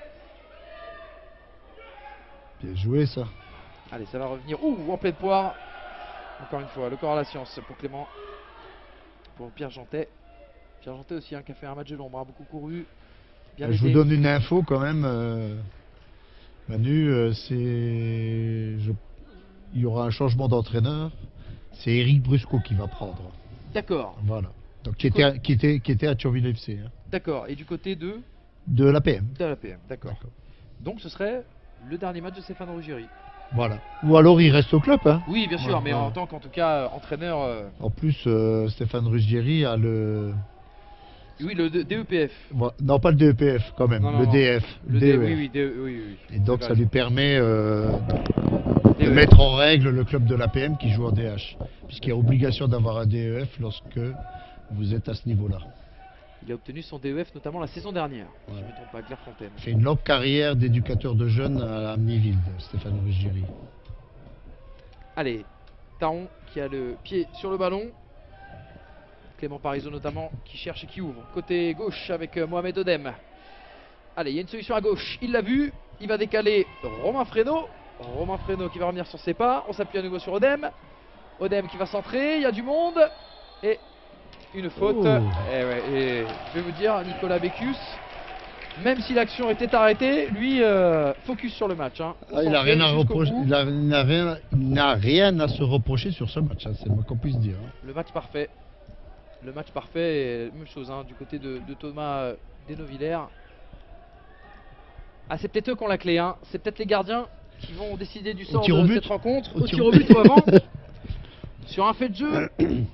Bien joué ça. Allez, ça va revenir. Ouh, en pleine poire. Encore une fois, le corps à la science pour Clément. Pour Pierre Jantet. Pierre Jantet aussi, hein, qui a fait un match de l'ombre, a beaucoup couru. Bien Je vous aidé. donne une info quand même. Euh, Manu, euh, c'est. je- Il y aura un changement d'entraîneur. C'est Eric Brusco qui va prendre. D'accord, Voilà. Donc qui était, à- qui était, qui était à Thionville F C. Hein. d'accord. Et du côté de, De l'A P M. de la P M, d'accord. Donc ce serait le dernier match de Stéphane Ruggieri. Voilà. Ou alors il reste au club. Hein. Oui, bien sûr, Ouais, mais ouais. en tant qu'en tout cas euh, entraîneur. euh, En plus, euh, Stéphane Ruggieri a le. Oui, le D E P F. Voilà. Non, pas le D E P F quand même. Non, non, le non. D F. Le D D, E F. oui, oui, D E, oui, oui. Et donc C'est ça vrai. lui permet euh, de D E F. mettre en règle le club de l'A P M qui joue en D H. Puisqu'il y a obligation d'avoir un D E F lorsque vous êtes à ce niveau-là. Il a obtenu son D E F notamment la saison dernière. Si Ouais. je ne me trompe pas, Clairefontaine. Il fait une longue carrière d'éducateur de jeunes à Amnéville, Stéphane Ruggieri. Allez, Taon qui a le pied sur le ballon. Clément Parisot notamment qui cherche et qui ouvre. Côté gauche avec euh, Mohamed Odem. Allez, il y a une solution à gauche. Il l'a vu. Il va décaler Romain Fresneau. Romain Fresneau qui va revenir sur ses pas. On s'appuie à nouveau sur Odem. Odem qui va centrer. Il y a du monde. Et une faute. Oh. Et ouais, et je vais vous dire, Nicolas Bécus, même si l'action était arrêtée, lui, euh, focus sur le match. Hein. Ah, il n'a rien, à Jusqu'au reprocher- bout. il a- il n'a rien, il n'a rien à se reprocher sur ce match, hein, c'est le moins qu'on puisse dire. hein. Le match parfait. Le match parfait, et même chose hein, du côté de, de Thomas euh, Denovillers. Ah, c'est peut-être eux qui ont la clé, hein. C'est peut-être les gardiens qui vont décider du sort tir de au but. cette rencontre. Au Au tir tir au au but ou avant. Sur un fait de jeu.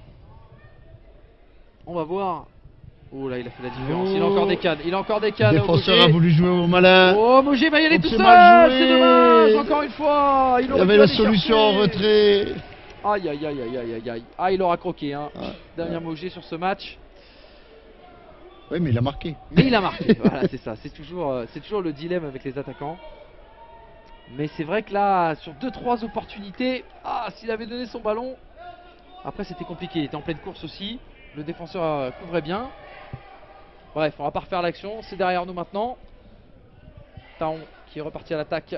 On va voir. Oh là, il a fait la différence. Il a encore des cannes. Il a encore des Le cannes. défenseur a Mogé. voulu jouer au malin. Oh, Mogé va y aller Oh, tout c'est seul. mal joué. C'est dommage. Encore une fois. Il, il y aurait avait pu la aller solution en chercher. retrait. Aïe, aïe, aïe, aïe, aïe, aïe, aïe. Ah, il aura croqué. Hein. Ah, Dernier Mogé sur ce match. oui, mais il a marqué. Mais il a marqué, voilà, c'est ça. C'est toujours, euh, c'est toujours le dilemme avec les attaquants. Mais c'est vrai que là, sur deux trois opportunités, ah, s'il avait donné son ballon. Après, c'était compliqué. Il était en pleine course aussi. Le défenseur euh, couvrait bien. Bref, on va pas refaire l'action. C'est derrière nous maintenant. Taon qui est reparti à l'attaque.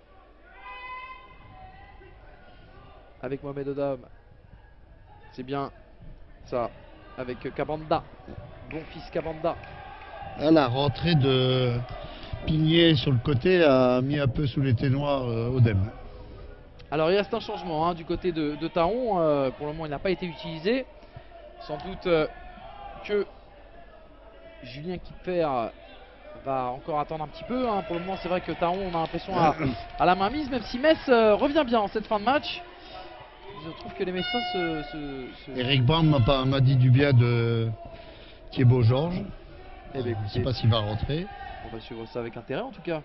Avec Mohamed Odam. C'est bien ça. Avec euh, Kabanda. Bon fils Kabanda. Ah, la rentrée de Pigné sur le côté a mis un peu sous les ténoirs euh, Odem. Alors il reste un changement hein, du côté de, de Taon. Euh, pour le moment il n'a pas été utilisé. Sans doute euh, que Julien Kipfer va encore attendre un petit peu. Hein. Pour le moment c'est vrai que Taon on a l'impression à, à la main mise. Même si Metz euh, revient bien en cette fin de match. Je trouve que les Messins se... se, se... Eric Brown m'a pas- m'a dit du bien de Thibaut Georges. Eh ben, Je ne sais écoutez, pas s'il va rentrer. on va suivre ça avec intérêt en tout cas.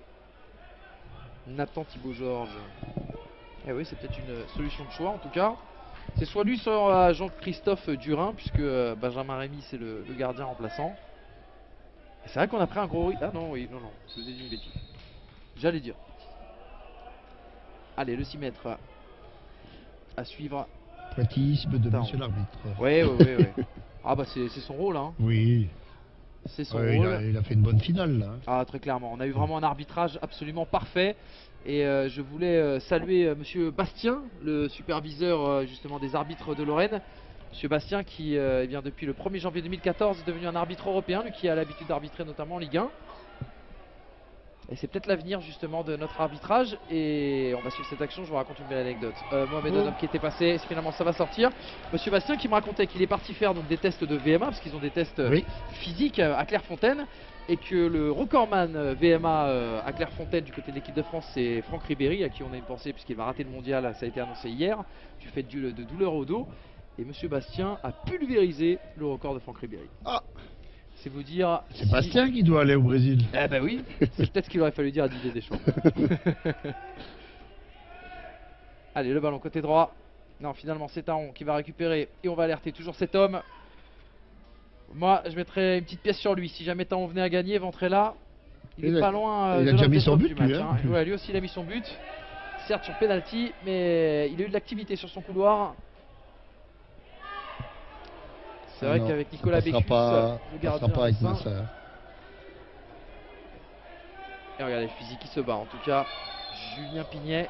Nathan Thibaut Georges. Eh oui, c'est peut-être une solution de choix en tout cas. C'est soit lui, soit euh, Jean-Christophe Durin, puisque euh, Benjamin Rémy c'est le, le gardien remplaçant. Et c'est vrai qu'on a pris un gros risque. Ah non, oui, non, non, je vous ai dit une bêtise. J'allais dire. Allez, le six mètres à suivre. Pointillisme de Attends. monsieur l'arbitre. Ouais, ouais, ouais, ouais. Ah bah c'est c'est son rôle, hein. Oui, C'est son ouais, il, rôle. a, il a fait une bonne finale là. Ah très clairement, on a eu vraiment un arbitrage absolument parfait et euh, je voulais euh, saluer euh, monsieur Bastien, le superviseur euh, justement des arbitres de Lorraine. Monsieur Bastien qui euh, eh bien, depuis le premier janvier deux mille quatorze est devenu un arbitre européen, lui qui a l'habitude d'arbitrer notamment en Ligue un. Et c'est peut-être l'avenir justement de notre arbitrage et on va suivre cette action, je vous raconte une belle anecdote. Euh, Mohamed Odom qui était passé, finalement ça va sortir. Monsieur Bastien qui me racontait qu'il est parti faire donc, des tests de V M A parce qu'ils ont des tests euh, Oui. physiques euh, à Clairefontaine et que le recordman euh, V M A euh, à Clairefontaine du côté de l'équipe de France c'est Franck Ribéry à qui on a une pensée puisqu'il va rater le mondial, ça a été annoncé hier du fait du- de douleurs au dos et Monsieur Bastien a pulvérisé le record de Franck Ribéry. Ah, C'est vous dire... c'est Bastien qui doit aller au Brésil. Eh ben oui, c'est peut-être ce qu'il aurait fallu dire à Didier Deschamps. Allez, le ballon côté droit. Non, finalement, c'est Taon qui va récupérer. Et on va alerter toujours cet homme. Moi, je mettrais une petite pièce sur lui. Si jamais Taon venait à gagner, Ventrella, il Il est a- pas loin. euh, il a de déjà l'un mis des son tops but, du match, lui, hein, hein. en plus. Ouais, lui aussi, il a mis son but. Certes, sur penalty, mais il a eu de l'activité sur son couloir. C'est Ah vrai non, qu'avec ça Nicolas passera Bécus, pas, le ça gardien passera pas avec messin. Massa. Et regardez le physique qui se bat. En tout cas, Julien Pignet.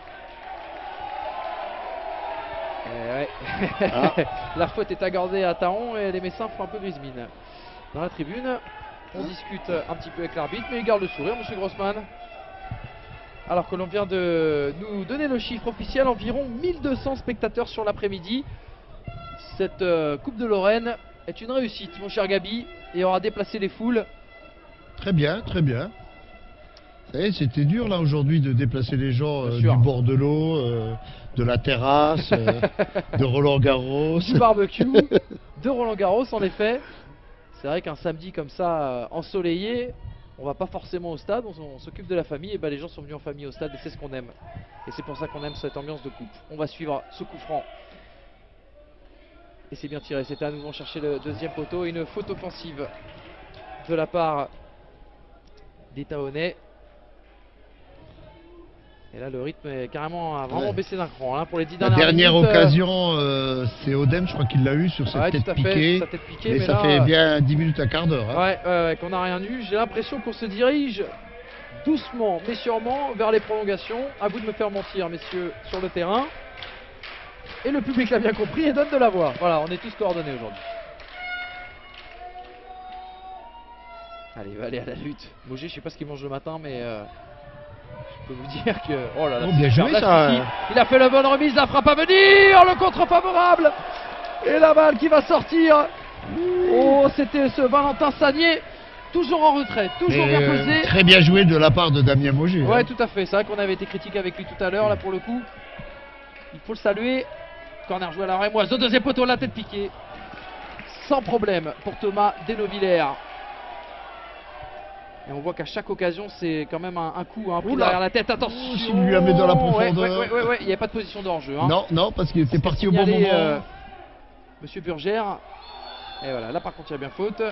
Eh ouais. Ah. La faute est accordée à Taon et les Messins font un peu grise mine. Dans la tribune, on discute un petit peu avec l'arbitre, mais il garde le sourire, monsieur Grossman. Alors que l'on vient de nous donner le chiffre officiel, environ mille deux cents spectateurs sur l'après-midi. Cette euh, Coupe de Lorraine est une réussite, mon cher Gabi, et aura déplacé les foules. Très bien, très bien. Vous savez, c'était dur là aujourd'hui de déplacer les gens Bien euh, sûr. du bord de l'eau, euh, de la terrasse, euh, de Roland Garros. Du barbecue, de Roland Garros en effet. C'est vrai qu'un samedi comme ça, euh, ensoleillé, on va pas forcément au stade, on, on s'occupe de la famille, et ben les gens sont venus en famille au stade et c'est ce qu'on aime. Et c'est pour ça qu'on aime cette ambiance de coupe. On va suivre ce coup franc. Et c'est bien tiré, c'était à nouveau chercher le deuxième poteau et une faute offensive de la part des Taonais. Et là le rythme est carrément a vraiment Ouais. baissé d'un cran hein, pour les dix La dernières dernière minutes, euh, occasion, euh, c'est Odem, je crois qu'il l'a eu sur cette ouais, tête tout à fait, piquée. sa tête piquée, mais, mais ça là, fait euh, bien dix minutes à quart d'heure. hein. Ouais, ouais, ouais, qu'on n'a rien eu. J'ai l'impression qu'on se dirige doucement mais sûrement vers les prolongations. À vous de me faire mentir, messieurs, sur le terrain. Et le public l'a bien compris et donne de la voix. Voilà, on est tous coordonnés aujourd'hui. Allez, il va aller à la lutte. Mogé, je sais pas ce qu'il mange le matin, mais euh, je peux vous dire que. Oh là là, Oh, bien super. joué, Là, ça. Sissi, il a fait la bonne remise, la frappe à venir, le contre favorable. Et la balle qui va sortir. Oh, c'était ce Valentin Sagné. Toujours en retrait, toujours Mais, bien euh, pesé. très bien joué de la part de Damien Mogé. Ouais, hein. tout à fait. C'est vrai qu'on avait été critique avec lui tout à l'heure. Là, pour le coup, il faut le saluer. Corner joué à la Rémoise. Au deuxième poteau, la tête piquée. Sans problème pour Thomas Denovillers. Et on voit qu'à chaque occasion, c'est quand même un, un coup, un pris Oula. derrière la tête. Attention. Oh, s'il lui la met dans la Ouais, profondeur. Ouais, ouais, ouais, ouais. Il n'y avait pas de position de hors-jeu. Hein. Non, non, parce qu'il était C'était parti au bon signalé, moment. euh, Monsieur Burgère. Et voilà, là par contre, il y a bien faute.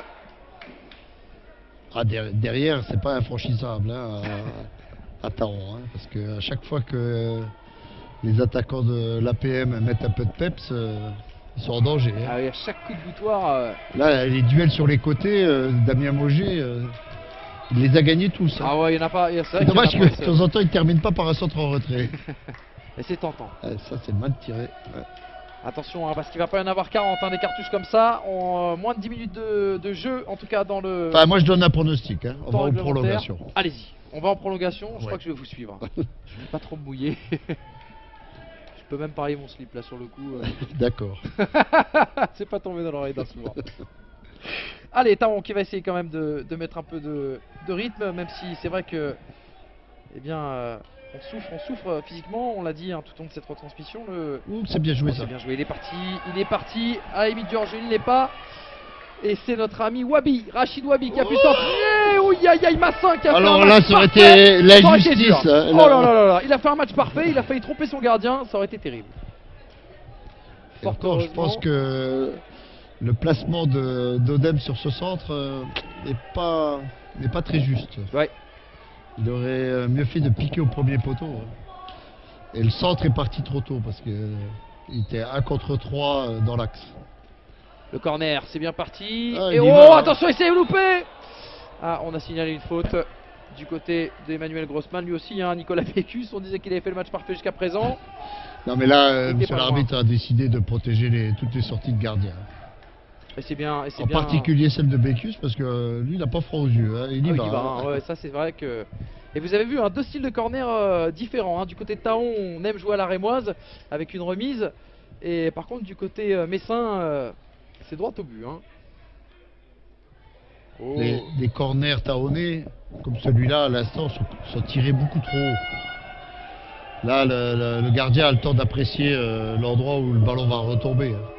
Ah, der- derrière, c'est pas infranchissable. Hein, à, à Taon, hein, parce que à chaque fois que les attaquants de l'A P M mettent un peu de peps, euh, ils sont en danger. hein. Ah oui, à chaque coup de boutoir. euh, Là, les duels sur les côtés, euh, Damien Mogé, euh, il les a gagnés tous. hein. Ah ouais, il n'y en a pas. C'est vrai C'est qu'il y en a dommage pas que un de seul. temps en temps, il termine pas par un centre en retrait. Et c'est tentant. Ah, ça, c'est mal tiré. Ouais. Attention, hein, parce qu'il va pas y en avoir quarante, hein, des cartouches comme ça, en euh, moins de dix minutes de, de jeu, en tout cas dans le Enfin, moi, je donne un pronostic. Hein. On temps va en réglementaire. prolongation. Allez-y, on va en prolongation, je Ouais. crois que je vais vous suivre. Je vais pas trop me mouiller. Je peux même parier mon slip là sur le coup. euh. D'accord. C'est pas tombé dans l'oreille d'un souvent. Allez, Taon qui va essayer quand même de, de mettre un peu de, de rythme, même si c'est vrai que, eh bien, euh, on souffre, on souffre euh, physiquement, on l'a dit hein, tout au long de cette retransmission. Le, Ouh, c'est bien joué Oh, ça. c'est bien joué, il est parti, il est parti. Ah, Amy Georges, il n'est pas. Et c'est notre ami Wabi, Rachid Wabi qui a pu centrer. Ouh, aïe, aïe, Massin qui a Alors fait un là, match ça aurait parfait. été la Ça aurait été justice. dur. hein, Oh là. là là là là, il a fait un match parfait, il a failli tromper son gardien, ça aurait été terrible. Et Fort encore, je pense heureusement. que le placement de- d'Odem sur ce centre euh, n'est pas, n'est pas très juste. Ouais. Il aurait euh, mieux fait de piquer au premier poteau. hein. Et le centre est parti trop tôt parce qu'il était un contre trois euh, dans l'axe. Le corner, c'est bien parti. Ah, Et il oh, y va, hein. attention, il s'est loupé. Ah, on a signalé une faute du côté d'Emmanuel Grossman, lui aussi, hein, Nicolas Bécus. On disait qu'il avait fait le match parfait jusqu'à présent. Non mais là, euh, Il était monsieur pas loin. l'arbitre a décidé de protéger les- toutes les sorties de gardiens. Et c'est bien. Et c'est En bien... particulier celle de Bécus parce que euh, lui, il n'a pas froid aux yeux. hein. Il y Ah oui, va. il y va, hein. hein. Ouais, ça c'est vrai que. Et vous avez vu hein, deux styles de corner euh, différents. hein. Du côté de Taon, on aime jouer à la rémoise avec une remise. Et par contre, du côté euh, messin, euh, c'est droit au but. Hein. Oh. Les, les corners taonnés, comme celui-là à l'instant, sont, sont tirés beaucoup trop haut. Là, le, le- le gardien a le temps d'apprécier euh, l'endroit où le ballon va retomber. hein.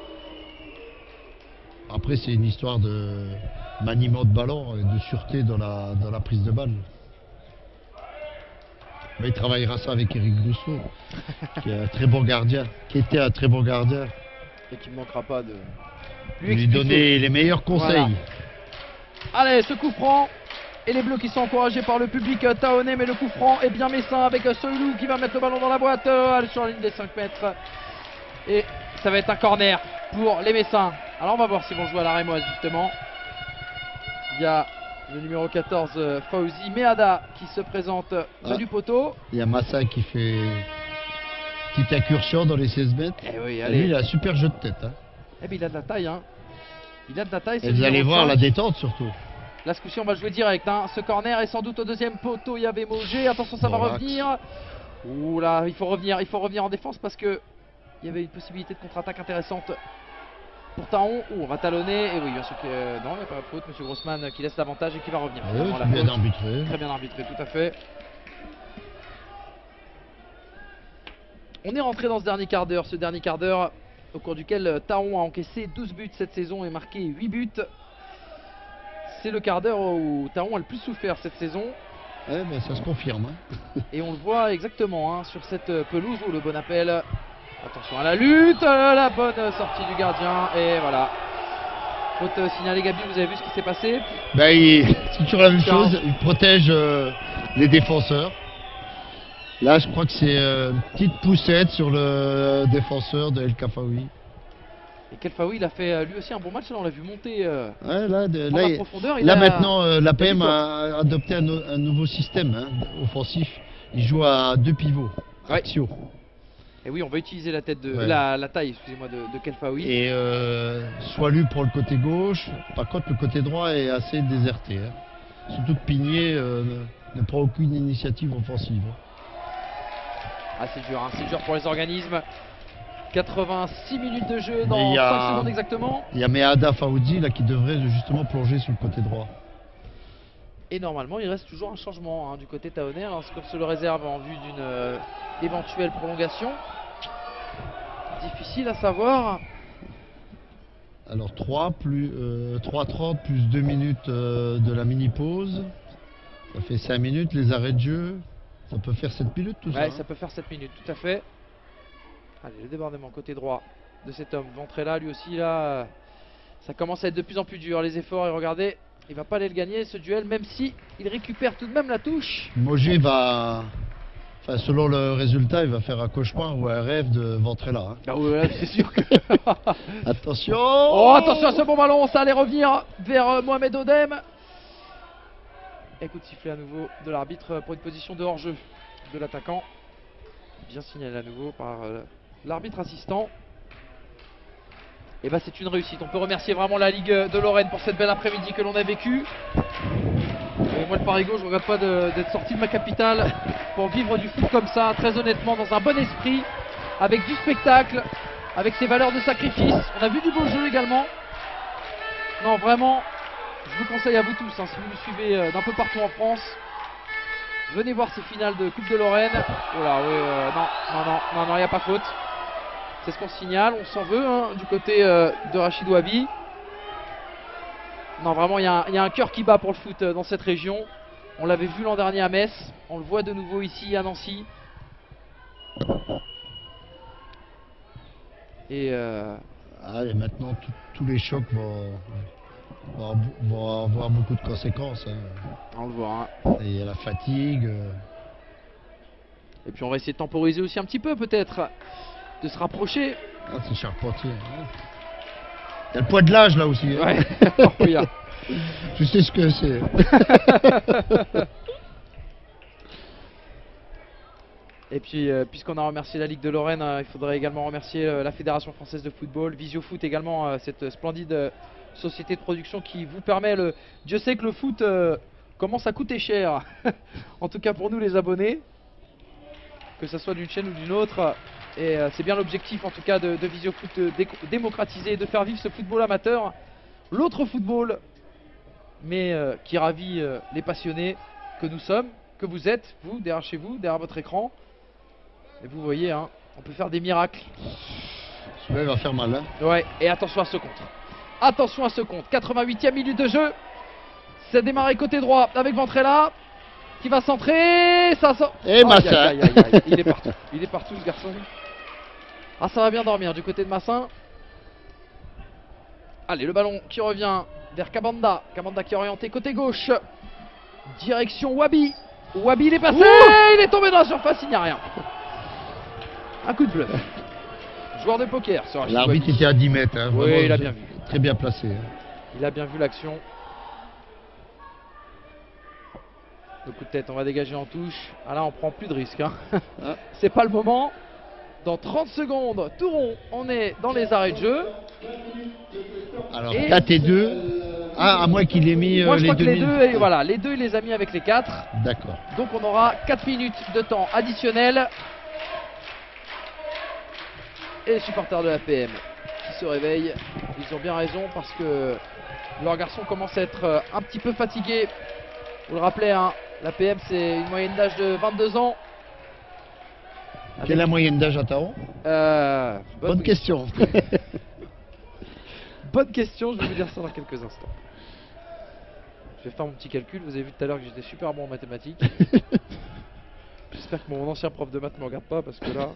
Après, c'est une histoire de maniement de ballon et de sûreté dans la, dans la prise de balle. Mais il travaillera ça avec Eric Rousseau, qui est un très bon gardien, qui était un très bon gardien. Et qui ne manquera pas de Lui, expliquer. donner les meilleurs conseils. Voilà. Allez, ce coup franc. Et les Bleus qui sont encouragés par le public euh, taonnais, mais le coup franc est bien messin avec euh, Soilou qui va mettre le ballon dans la boîte euh, sur la ligne des cinq mètres. Et ça va être un corner pour les Messins. Alors on va voir s'ils vont jouer à la Rémoise justement. Il y a le numéro quatorze euh, Fauzi Meada qui se présente près Ah. du poteau. Il y a Massa qui fait petite incursion dans les seize mètres. Eh oui, Et allez. lui, il a un super jeu de tête. Hein. Eh bien, il a de la taille, hein. Il a de la taille. c'est Et le vous allez numéro voir cinq. la détente surtout. Là, ce coup-ci, on va jouer direct. Hein. Ce corner est sans doute au deuxième poteau. Il y avait Mogé. Attention, ça va Relax. revenir. Ouh là, il faut revenir. Il faut revenir en défense parce que il y avait une possibilité de contre-attaque intéressante pour Taon. Ouh, on va talonner. Et oui, bien sûr que euh, non, il n'y a pas de faute. Monsieur Grossman euh, qui laisse l'avantage et qui va revenir. Ouais, Finalement, la c'est bien faute. arbitré. Très bien arbitré, tout à fait. On est rentré dans ce dernier quart d'heure. Ce dernier quart d'heure au cours duquel euh, Taon a encaissé douze buts cette saison et marqué huit buts. C'est le quart d'heure où Taon a le plus souffert cette saison. Ouais, mais ça se confirme. Hein. Et on le voit exactement hein, sur cette euh, pelouse où le bon appel. Attention à la lutte, euh, la bonne euh, sortie du gardien. Et voilà. Faute euh, signalée, Gabi, vous avez vu ce qui s'est passé? Ben, il... c'est toujours la même Tiens. chose. Il protège euh, les défenseurs. Là, je crois que c'est euh, une petite poussette sur le défenseur de El Kafaoui. Et Kelfaoui, il a fait euh, lui aussi un bon match. Là, on l'a vu monter euh, Ouais, là, de- en là, la il- profondeur. Il là a- maintenant, euh, l'A P M il a du a adopté un, no- un nouveau système hein, offensif. Il joue à deux pivots, Ouais. axiaux. Et oui, on va utiliser la tête de Ouais. la, la taille, excusez-moi, de, de Kelfaoui. Et euh, Soilu pour le côté gauche. Par contre, le côté droit est assez déserté. Hein. Surtout que Pigné euh, ne, ne prend aucune initiative offensive. Ah, c'est dur, hein, c'est dur pour les organismes. quatre-vingt-six minutes de jeu dans Mais il y a- cinq secondes exactement. Il y a Meada Faoudi là qui devrait justement plonger sur le côté droit. Et normalement, il reste toujours un changement hein, du côté taonnais. Alors, c'est comme se le réserve en vue d'une euh, éventuelle prolongation. Difficile à savoir. Alors trois plus euh, trois trente plus deux minutes euh, de la mini pause. Ça fait cinq minutes les arrêts de jeu. Ça peut faire sept minutes tout ça. Ouais, hein. ça peut faire sept minutes, tout à fait. Allez, le débordement côté droit de cet homme. Ventrella, lui aussi, là, euh, ça commence à être de plus en plus dur, les efforts. Et regardez, il va pas aller le gagner, ce duel, même si il récupère tout de même la touche. Mogé va, enfin selon le résultat, il va faire un cauchemar ou un rêve de Ventrella. Hein. Ah ouais, là, c'est sûr que... Attention. Oh, attention à ce bon ballon, ça allait revenir vers euh, Mohamed Odem. Et coup de sifflet à nouveau de l'arbitre pour une position de hors-jeu de l'attaquant. Bien signalé à nouveau par euh, l'arbitre assistant. Et bah c'est une réussite. On peut remercier vraiment la Ligue de Lorraine pour cette belle après-midi que l'on a vécue. Et moi le Parigo, je regrette pas de- d'être sorti de ma capitale pour vivre du foot comme ça, très honnêtement, dans un bon esprit, avec du spectacle, avec ses valeurs de sacrifice. On a vu du beau jeu également. Non, vraiment, je vous conseille à vous tous, hein, si vous nous suivez euh, d'un peu partout en France, venez voir ces finales de Coupe de Lorraine. Oh là, oui, euh, non, non, non, non, non, il n'y a pas faute. C'est ce qu'on signale, on s'en veut hein, du côté euh, de Rachid Wabi. Non, vraiment, il y, a un- il y a un cœur qui bat pour le foot euh, dans cette région. On l'avait vu l'an dernier à Metz, on le voit de nouveau ici à Nancy. Et euh, Ah, et maintenant tout- tous les chocs vont, vont, vont avoir beaucoup de conséquences. Hein. on le voit. Hein. Et il y a la fatigue. euh, Et puis on va essayer de temporiser aussi un petit peu peut-être, de se rapprocher. Ah, c'est Charpentier. hein. Il y a le poids de l'âge là aussi. hein. Ouais. Oui, hein. Je sais ce que c'est. Et puis euh, puisqu'on a remercié la Ligue de Lorraine, euh, il faudrait également remercier euh, la Fédération Française de Football, Visiofoot également, euh, cette splendide euh, société de production qui vous permet le... Dieu sait que le foot euh, commence à coûter cher, en tout cas pour nous les abonnés, que ce soit d'une chaîne ou d'une autre. Et euh, c'est bien l'objectif en tout cas de, de Visiofoot, de dé- démocratiser et de faire vivre ce football amateur, l'autre football, mais euh, qui ravit euh, les passionnés que nous sommes, que vous êtes, vous, derrière chez vous, derrière votre écran. Et vous voyez, hein, on peut faire des miracles. Celui-là il va faire mal. Hein. Ouais, et attention à ce contre. Attention à ce contre. quatre-vingt-huitième minute de jeu. Ça a démarré côté droit avec Ventrella. qui va centrer, ça sort. Et Aïe, Massin. aïe, aïe, aïe, aïe. Il est partout, il est partout ce garçon. Ah, ça va bien dormir du côté de Massin. Allez, le ballon qui revient vers Kabanda. Kabanda qui est orienté côté gauche. Direction Wabi. Wabi, il est passé. Ouh, il est tombé dans la surface, il n'y a rien. Un coup de bluff. Joueur de poker sur Rachid L'arbitre Wabi. était à dix mètres. Hein, Oui, vraiment, il a bien vu. Très bien placé. Hein. Il a bien vu l'action. Le coup de tête, on va dégager en touche. Ah là, on prend plus de risques. Hein. C'est pas le moment. Dans trente secondes, tout rond, on est dans les arrêts de jeu. Alors Et- quatre et deux. Ah, à moins qu'il ait mis euh, Moi, je les crois que deux les mille. deux, et voilà, les deux, il les a mis avec les quatre. D'accord. Donc, on aura quatre minutes de temps additionnel. Et les supporters de la P M qui se réveillent. Ils ont bien raison parce que leur garçon commence à être euh, un petit peu fatigué. Vous le rappelez, hein, la P M, c'est une moyenne d'âge de vingt-deux ans. Quelle est la moyenne d'âge à Taon? Euh, bonne, Bonne question. bonne question, je vais vous dire ça dans quelques instants. Je vais faire mon petit calcul. Vous avez vu tout à l'heure que j'étais super bon en mathématiques. J'espère que mon ancien prof de maths ne me regarde pas parce que là.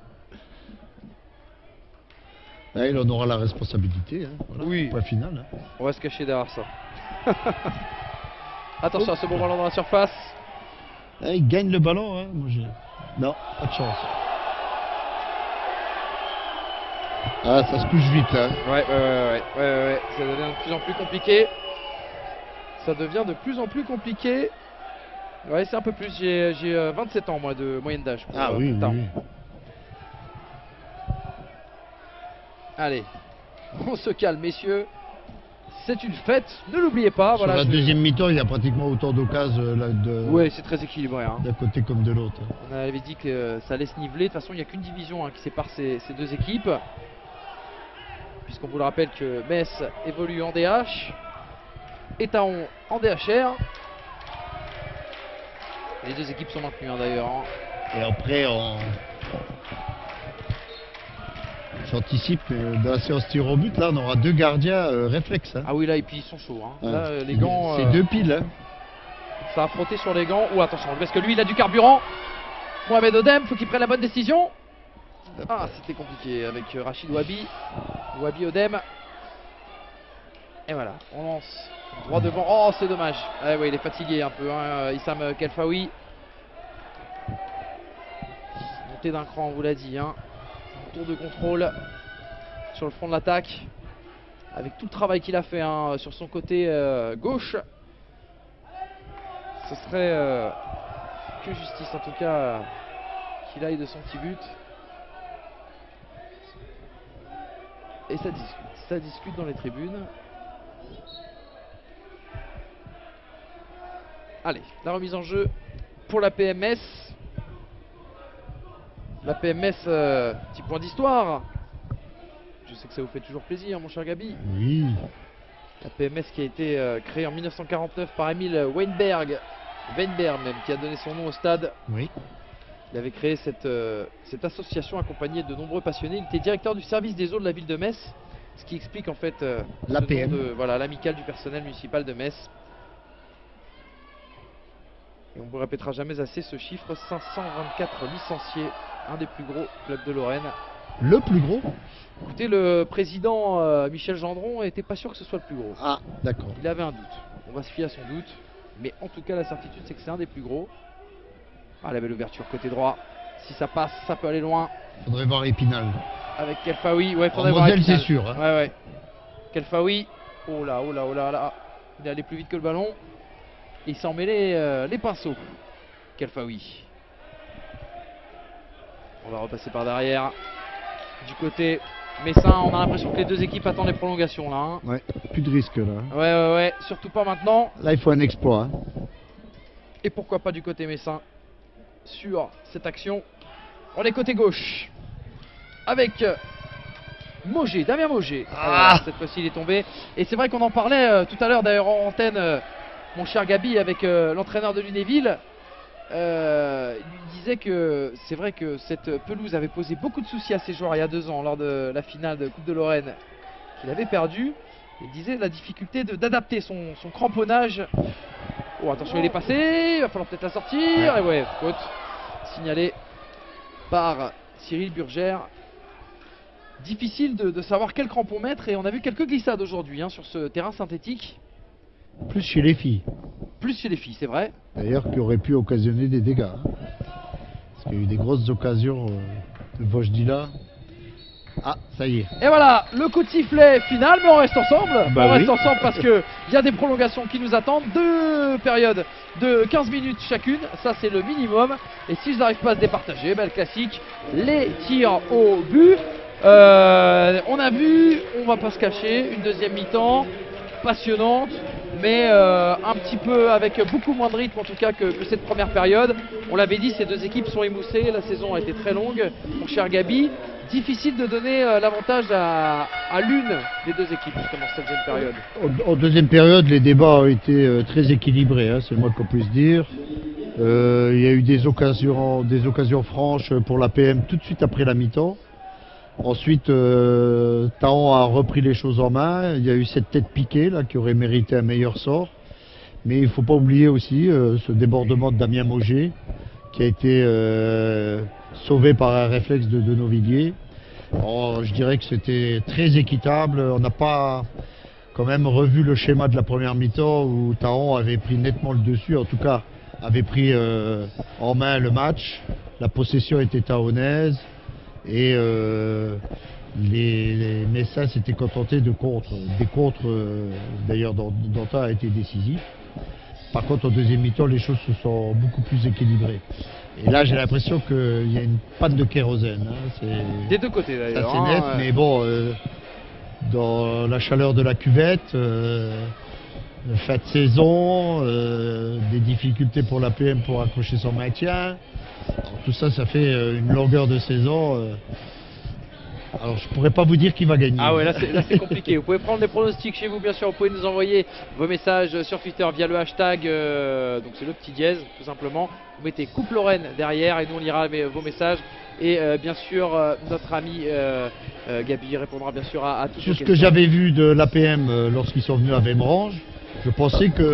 Ah, il en aura la responsabilité. Hein. Voilà, Oui. point final. Hein. On va se cacher derrière ça. Attention à ce bon ballon dans la surface. Ah, il gagne le ballon. Hein. Moi, j'ai- non, pas de chance. Ah, ça se couche vite là. Ouais, ouais, ouais, ouais, ouais, ouais, ouais. Ça devient de plus en plus compliqué. Ça devient de plus en plus compliqué. Ouais, c'est un peu plus. J'ai j'ai, euh, vingt-sept ans, moi, de moyenne d'âge. pour, Ah euh, oui, oui, Taon. oui. Allez, on se calme, messieurs. C'est une fête, ne l'oubliez pas. Sur Voilà, la je- deuxième mi-temps, il y a pratiquement autant d'occasions euh, là, de- Ouais, c'est très équilibré. Hein. d'un côté comme de l'autre. hein. On avait dit que euh, ça allait se niveler. De toute façon, il n'y a qu'une division hein, qui sépare ces, ces deux équipes. Puisqu'on vous le rappelle que Metz évolue en D H et Taon en D H R. Les deux équipes sont maintenues hein, d'ailleurs. hein. Et après, on... j'anticipe euh, dans la séance tir au but, là, on aura deux gardiens euh, réflexes. hein. Ah oui, là, et puis ils sont chauds. hein. Ouais. Là, euh, les gants, C'est euh, deux piles. hein. ça a frotté sur les gants. Ou attention, parce que lui, il a du carburant. Mohamed Odem, faut qu'il prenne la bonne décision. Ah, c'était compliqué avec euh, Rachid Wabi. Wabi Odem. Et voilà, on lance droit devant. Oh, c'est dommage. Ah ouais, il est fatigué un peu, hein, Issam Kelfaoui. Montée d'un cran, on vous l'a dit. Hein. Tour de contrôle sur le front de l'attaque. Avec tout le travail qu'il a fait hein, sur son côté euh, gauche. Ce serait euh, que justice en tout cas euh, qu'il aille de son petit but. Et ça discute, ça discute dans les tribunes. Allez, la remise en jeu pour la P M S. La P M S, euh, petit point d'histoire. Je sais que ça vous fait toujours plaisir, mon cher Gabi. Oui. La P M S qui a été euh, créée en mille neuf cent quarante-neuf par Emile Weinberg, Weinberg même, qui a donné son nom au stade. Oui. Il avait créé cette, euh, cette association accompagnée de nombreux passionnés. Il était directeur du service des eaux de la ville de Metz, ce qui explique en fait euh, La ce P M. nom de voilà l'amicale du personnel municipal de Metz. Et on ne vous répétera jamais assez ce chiffre, cinq cent vingt-quatre licenciés, un des plus gros clubs de Lorraine. Le plus gros. Écoutez, le président euh, Michel Gendron n'était pas sûr que ce soit le plus gros. Ah, d'accord. Il avait un doute. On va se fier à son doute. Mais en tout cas, la certitude, c'est que c'est un des plus gros. Ah, la belle ouverture côté droit. Si ça passe, ça peut aller loin. Faudrait voir Épinal. Avec Kelfaoui. Ouais, En faudrait voir modèle, Épinal. c'est sûr. hein. Ouais, ouais. Kelfaoui. Oh là, oh là, oh là, là. Il est allé plus vite que le ballon. Et il s'en mêlait euh, les pinceaux. Kelfaoui. On va repasser par derrière. Du côté Messin, on a l'impression que les deux équipes attendent les prolongations là. hein. Ouais, plus de risque là. Ouais, ouais, ouais. Surtout pas maintenant. Là, il faut un exploit. hein. Et pourquoi pas du côté Messin sur cette action. On est côté gauche avec euh, Mogé, Damien Mogé. Ah. Euh, cette fois-ci il est tombé. Et c'est vrai qu'on en parlait euh, tout à l'heure d'ailleurs en antenne, euh, mon cher Gabi, avec euh, l'entraîneur de Lunéville. Euh, il lui disait que c'est vrai que cette pelouse avait posé beaucoup de soucis à ses joueurs il y a deux ans lors de la finale de Coupe de Lorraine qu'il avait perdu. Il disait la difficulté de- d'adapter son, son cramponnage Oh, attention, il est passé. Il va falloir peut-être la sortir. Ouais. Et ouais, faute signalée par Cyril Burgère. Difficile de, de savoir quel crampon mettre. Et on a vu quelques glissades aujourd'hui hein, sur ce terrain synthétique. Plus chez les filles. Plus chez les filles, c'est vrai. D'ailleurs, qui aurait pu occasionner des dégâts. Hein. Parce qu'il y a eu des grosses occasions euh, de Vojdila. Ah, ça y est. Et voilà, le coup de sifflet final, mais on reste ensemble. Bah on reste oui. ensemble parce que il y a des prolongations qui nous attendent. Deux périodes de quinze minutes chacune, ça c'est le minimum. Et s'ils n'arrivent pas à se départager, ben, le classique, les tirs au but. Euh, on a vu, on va pas se cacher, une deuxième mi-temps passionnante, mais euh, un petit peu avec beaucoup moins de rythme en tout cas que, que cette première période. On l'avait dit, ces deux équipes sont émoussées, la saison a été très longue. Mon cher Gabi, difficile de donner euh, l'avantage à, à l'une des deux équipes justement cette deuxième période. En, en deuxième période, les débats ont été euh, très équilibrés, hein, c'est le moins qu'on puisse dire. Euh, il y a eu des occasions, des occasions franches pour l'A P M tout de suite après la mi-temps. Ensuite, euh, Taon a repris les choses en main. Il y a eu cette tête piquée là, qui aurait mérité un meilleur sort. Mais il ne faut pas oublier aussi euh, ce débordement de Damien Mauger qui a été euh, sauvé par un réflexe de Denovilliers. Alors, je dirais que c'était très équitable. On n'a pas quand même revu le schéma de la première mi-temps où Taon avait pris nettement le dessus, en tout cas avait pris euh, en main le match. La possession était taonaise. Et euh, les, les Messins s'étaient contentés de contre. Des contres, euh, d'ailleurs, Dantin a été décisif. Par contre, en deuxième mi-temps, les choses se sont beaucoup plus équilibrées. Et là, j'ai l'impression qu'il y a une panne de kérosène. Hein. Des deux côtés d'ailleurs. Ça, c'est net, hein, mais bon, euh, dans la chaleur de la cuvette, euh, fin de saison, euh, des difficultés pour l'A P M pour accrocher son maintien. Alors, tout ça, ça fait euh, une longueur de saison. Euh... Alors, je pourrais pas vous dire qui va gagner. Ah ouais, là c'est, là c'est compliqué. Vous pouvez prendre des pronostics chez vous, bien sûr. Vous pouvez nous envoyer vos messages sur Twitter via le hashtag. Euh, donc c'est le petit dièse, tout simplement. Vous mettez Coupe Lorraine derrière et nous on lira vos messages. Et euh, bien sûr, euh, notre ami euh, euh, Gabi répondra bien sûr à, à toutes Sur vos ce questions. que j'avais vu de l'A P M euh, lorsqu'ils sont venus à Vémerange, je pensais que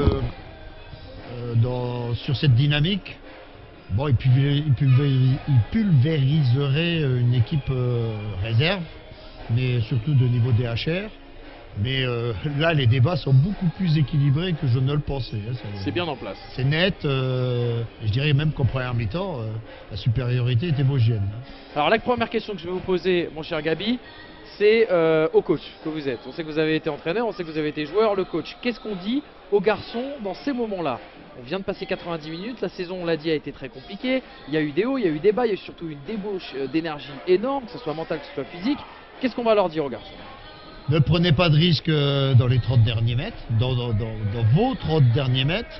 euh, dans, sur cette dynamique, bon, il, pulvéris, il, pulvéris, il pulvériserait une équipe euh, réserve, mais surtout de niveau D H R. Mais euh, là, les débats sont beaucoup plus équilibrés que je ne le pensais. Hein. C'est bien en place. C'est net. Euh, je dirais même qu'en première mi-temps, euh, la supériorité était vosgienne. Alors la première question que je vais vous poser, mon cher Gabi, c'est euh, au coach que vous êtes. On sait que vous avez été entraîneur, on sait que vous avez été joueur, le coach. Qu'est-ce qu'on dit aux garçons dans ces moments-là? On vient de passer quatre-vingt-dix minutes, la saison, on l'a dit, a été très compliquée. Il y a eu des hauts, il y a eu des bas, il y a eu surtout une débauche d'énergie énorme, que ce soit mental, que ce soit physique. Qu'est-ce qu'on va leur dire aux garçons? Ne prenez pas de risques dans les trente derniers mètres, dans, dans, dans, dans vos trente derniers mètres.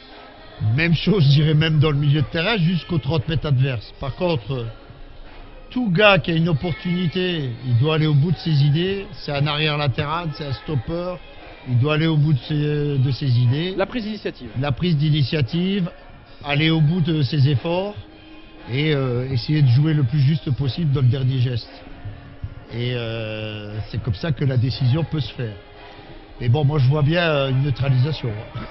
Même chose, je dirais même dans le milieu de terrain, jusqu'aux trente mètres adverses. Par contre, tout gars qui a une opportunité, il doit aller au bout de ses idées. C'est un arrière latéral, c'est un stopper. Il doit aller au bout de ses, de ses idées. La prise d'initiative. La prise d'initiative, aller au bout de ses efforts et euh, essayer de jouer le plus juste possible dans le dernier geste. Et euh, c'est comme ça que la décision peut se faire. Mais bon, moi je vois bien euh, une neutralisation.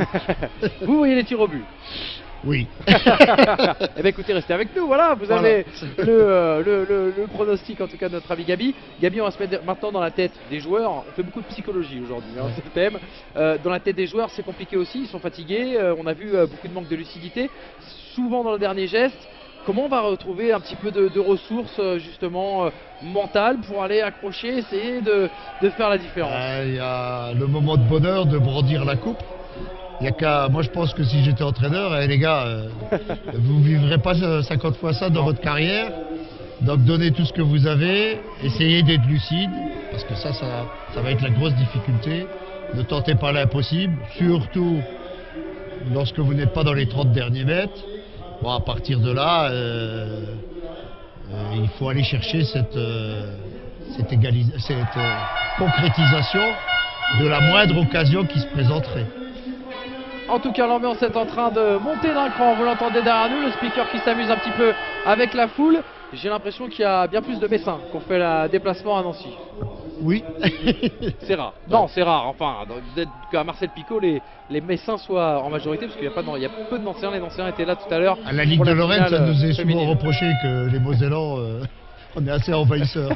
Vous voyez les tirs au but? Oui. Eh bien écoutez, restez avec nous, voilà, vous Voilà. avez le, euh, le, le, le pronostic en tout cas de notre ami Gabi. Gabi, on va se mettre maintenant dans la tête des joueurs. On fait beaucoup de psychologie aujourd'hui, hein, c'est le thème. Euh, dans la tête des joueurs, c'est compliqué aussi, ils sont fatigués. Euh, on a vu euh, beaucoup de manque de lucidité, souvent dans le dernier geste. Comment on va retrouver un petit peu de, de ressources euh, justement euh, mentales pour aller accrocher, essayer de, de faire la différence? Euh, Il y a le moment de bonheur de brandir la coupe. Il y a qu'à, moi je pense que si j'étais entraîneur, eh, les gars, euh, vous ne vivrez pas cinquante fois ça dans votre carrière. Donc donnez tout ce que vous avez, essayez d'être lucide, parce que ça, ça, ça va être la grosse difficulté. Ne tentez pas l'impossible, surtout lorsque vous n'êtes pas dans les trente derniers mètres. Bon, à partir de là, euh, euh, il faut aller chercher cette, euh, cette, égalis- cette euh, concrétisation de la moindre occasion qui se présenterait. En tout cas, l'ambiance est en train de monter d'un cran. Vous l'entendez derrière nous, le speaker qui s'amuse un petit peu avec la foule. J'ai l'impression qu'il y a bien plus de Messins qu'on fait le déplacement à Nancy. Oui. C'est rare. Non, c'est rare. Enfin, peut-être qu'à Marcel Picot, les, les Messins soient en majorité, parce qu'il y a pas de- il y a peu de Nancéens. Les Nancéens étaient là tout à l'heure. À la Ligue pour de Lorraine, finale, ça nous est euh, souvent féminine. reproché que les Mosellans, euh, on est assez envahisseurs.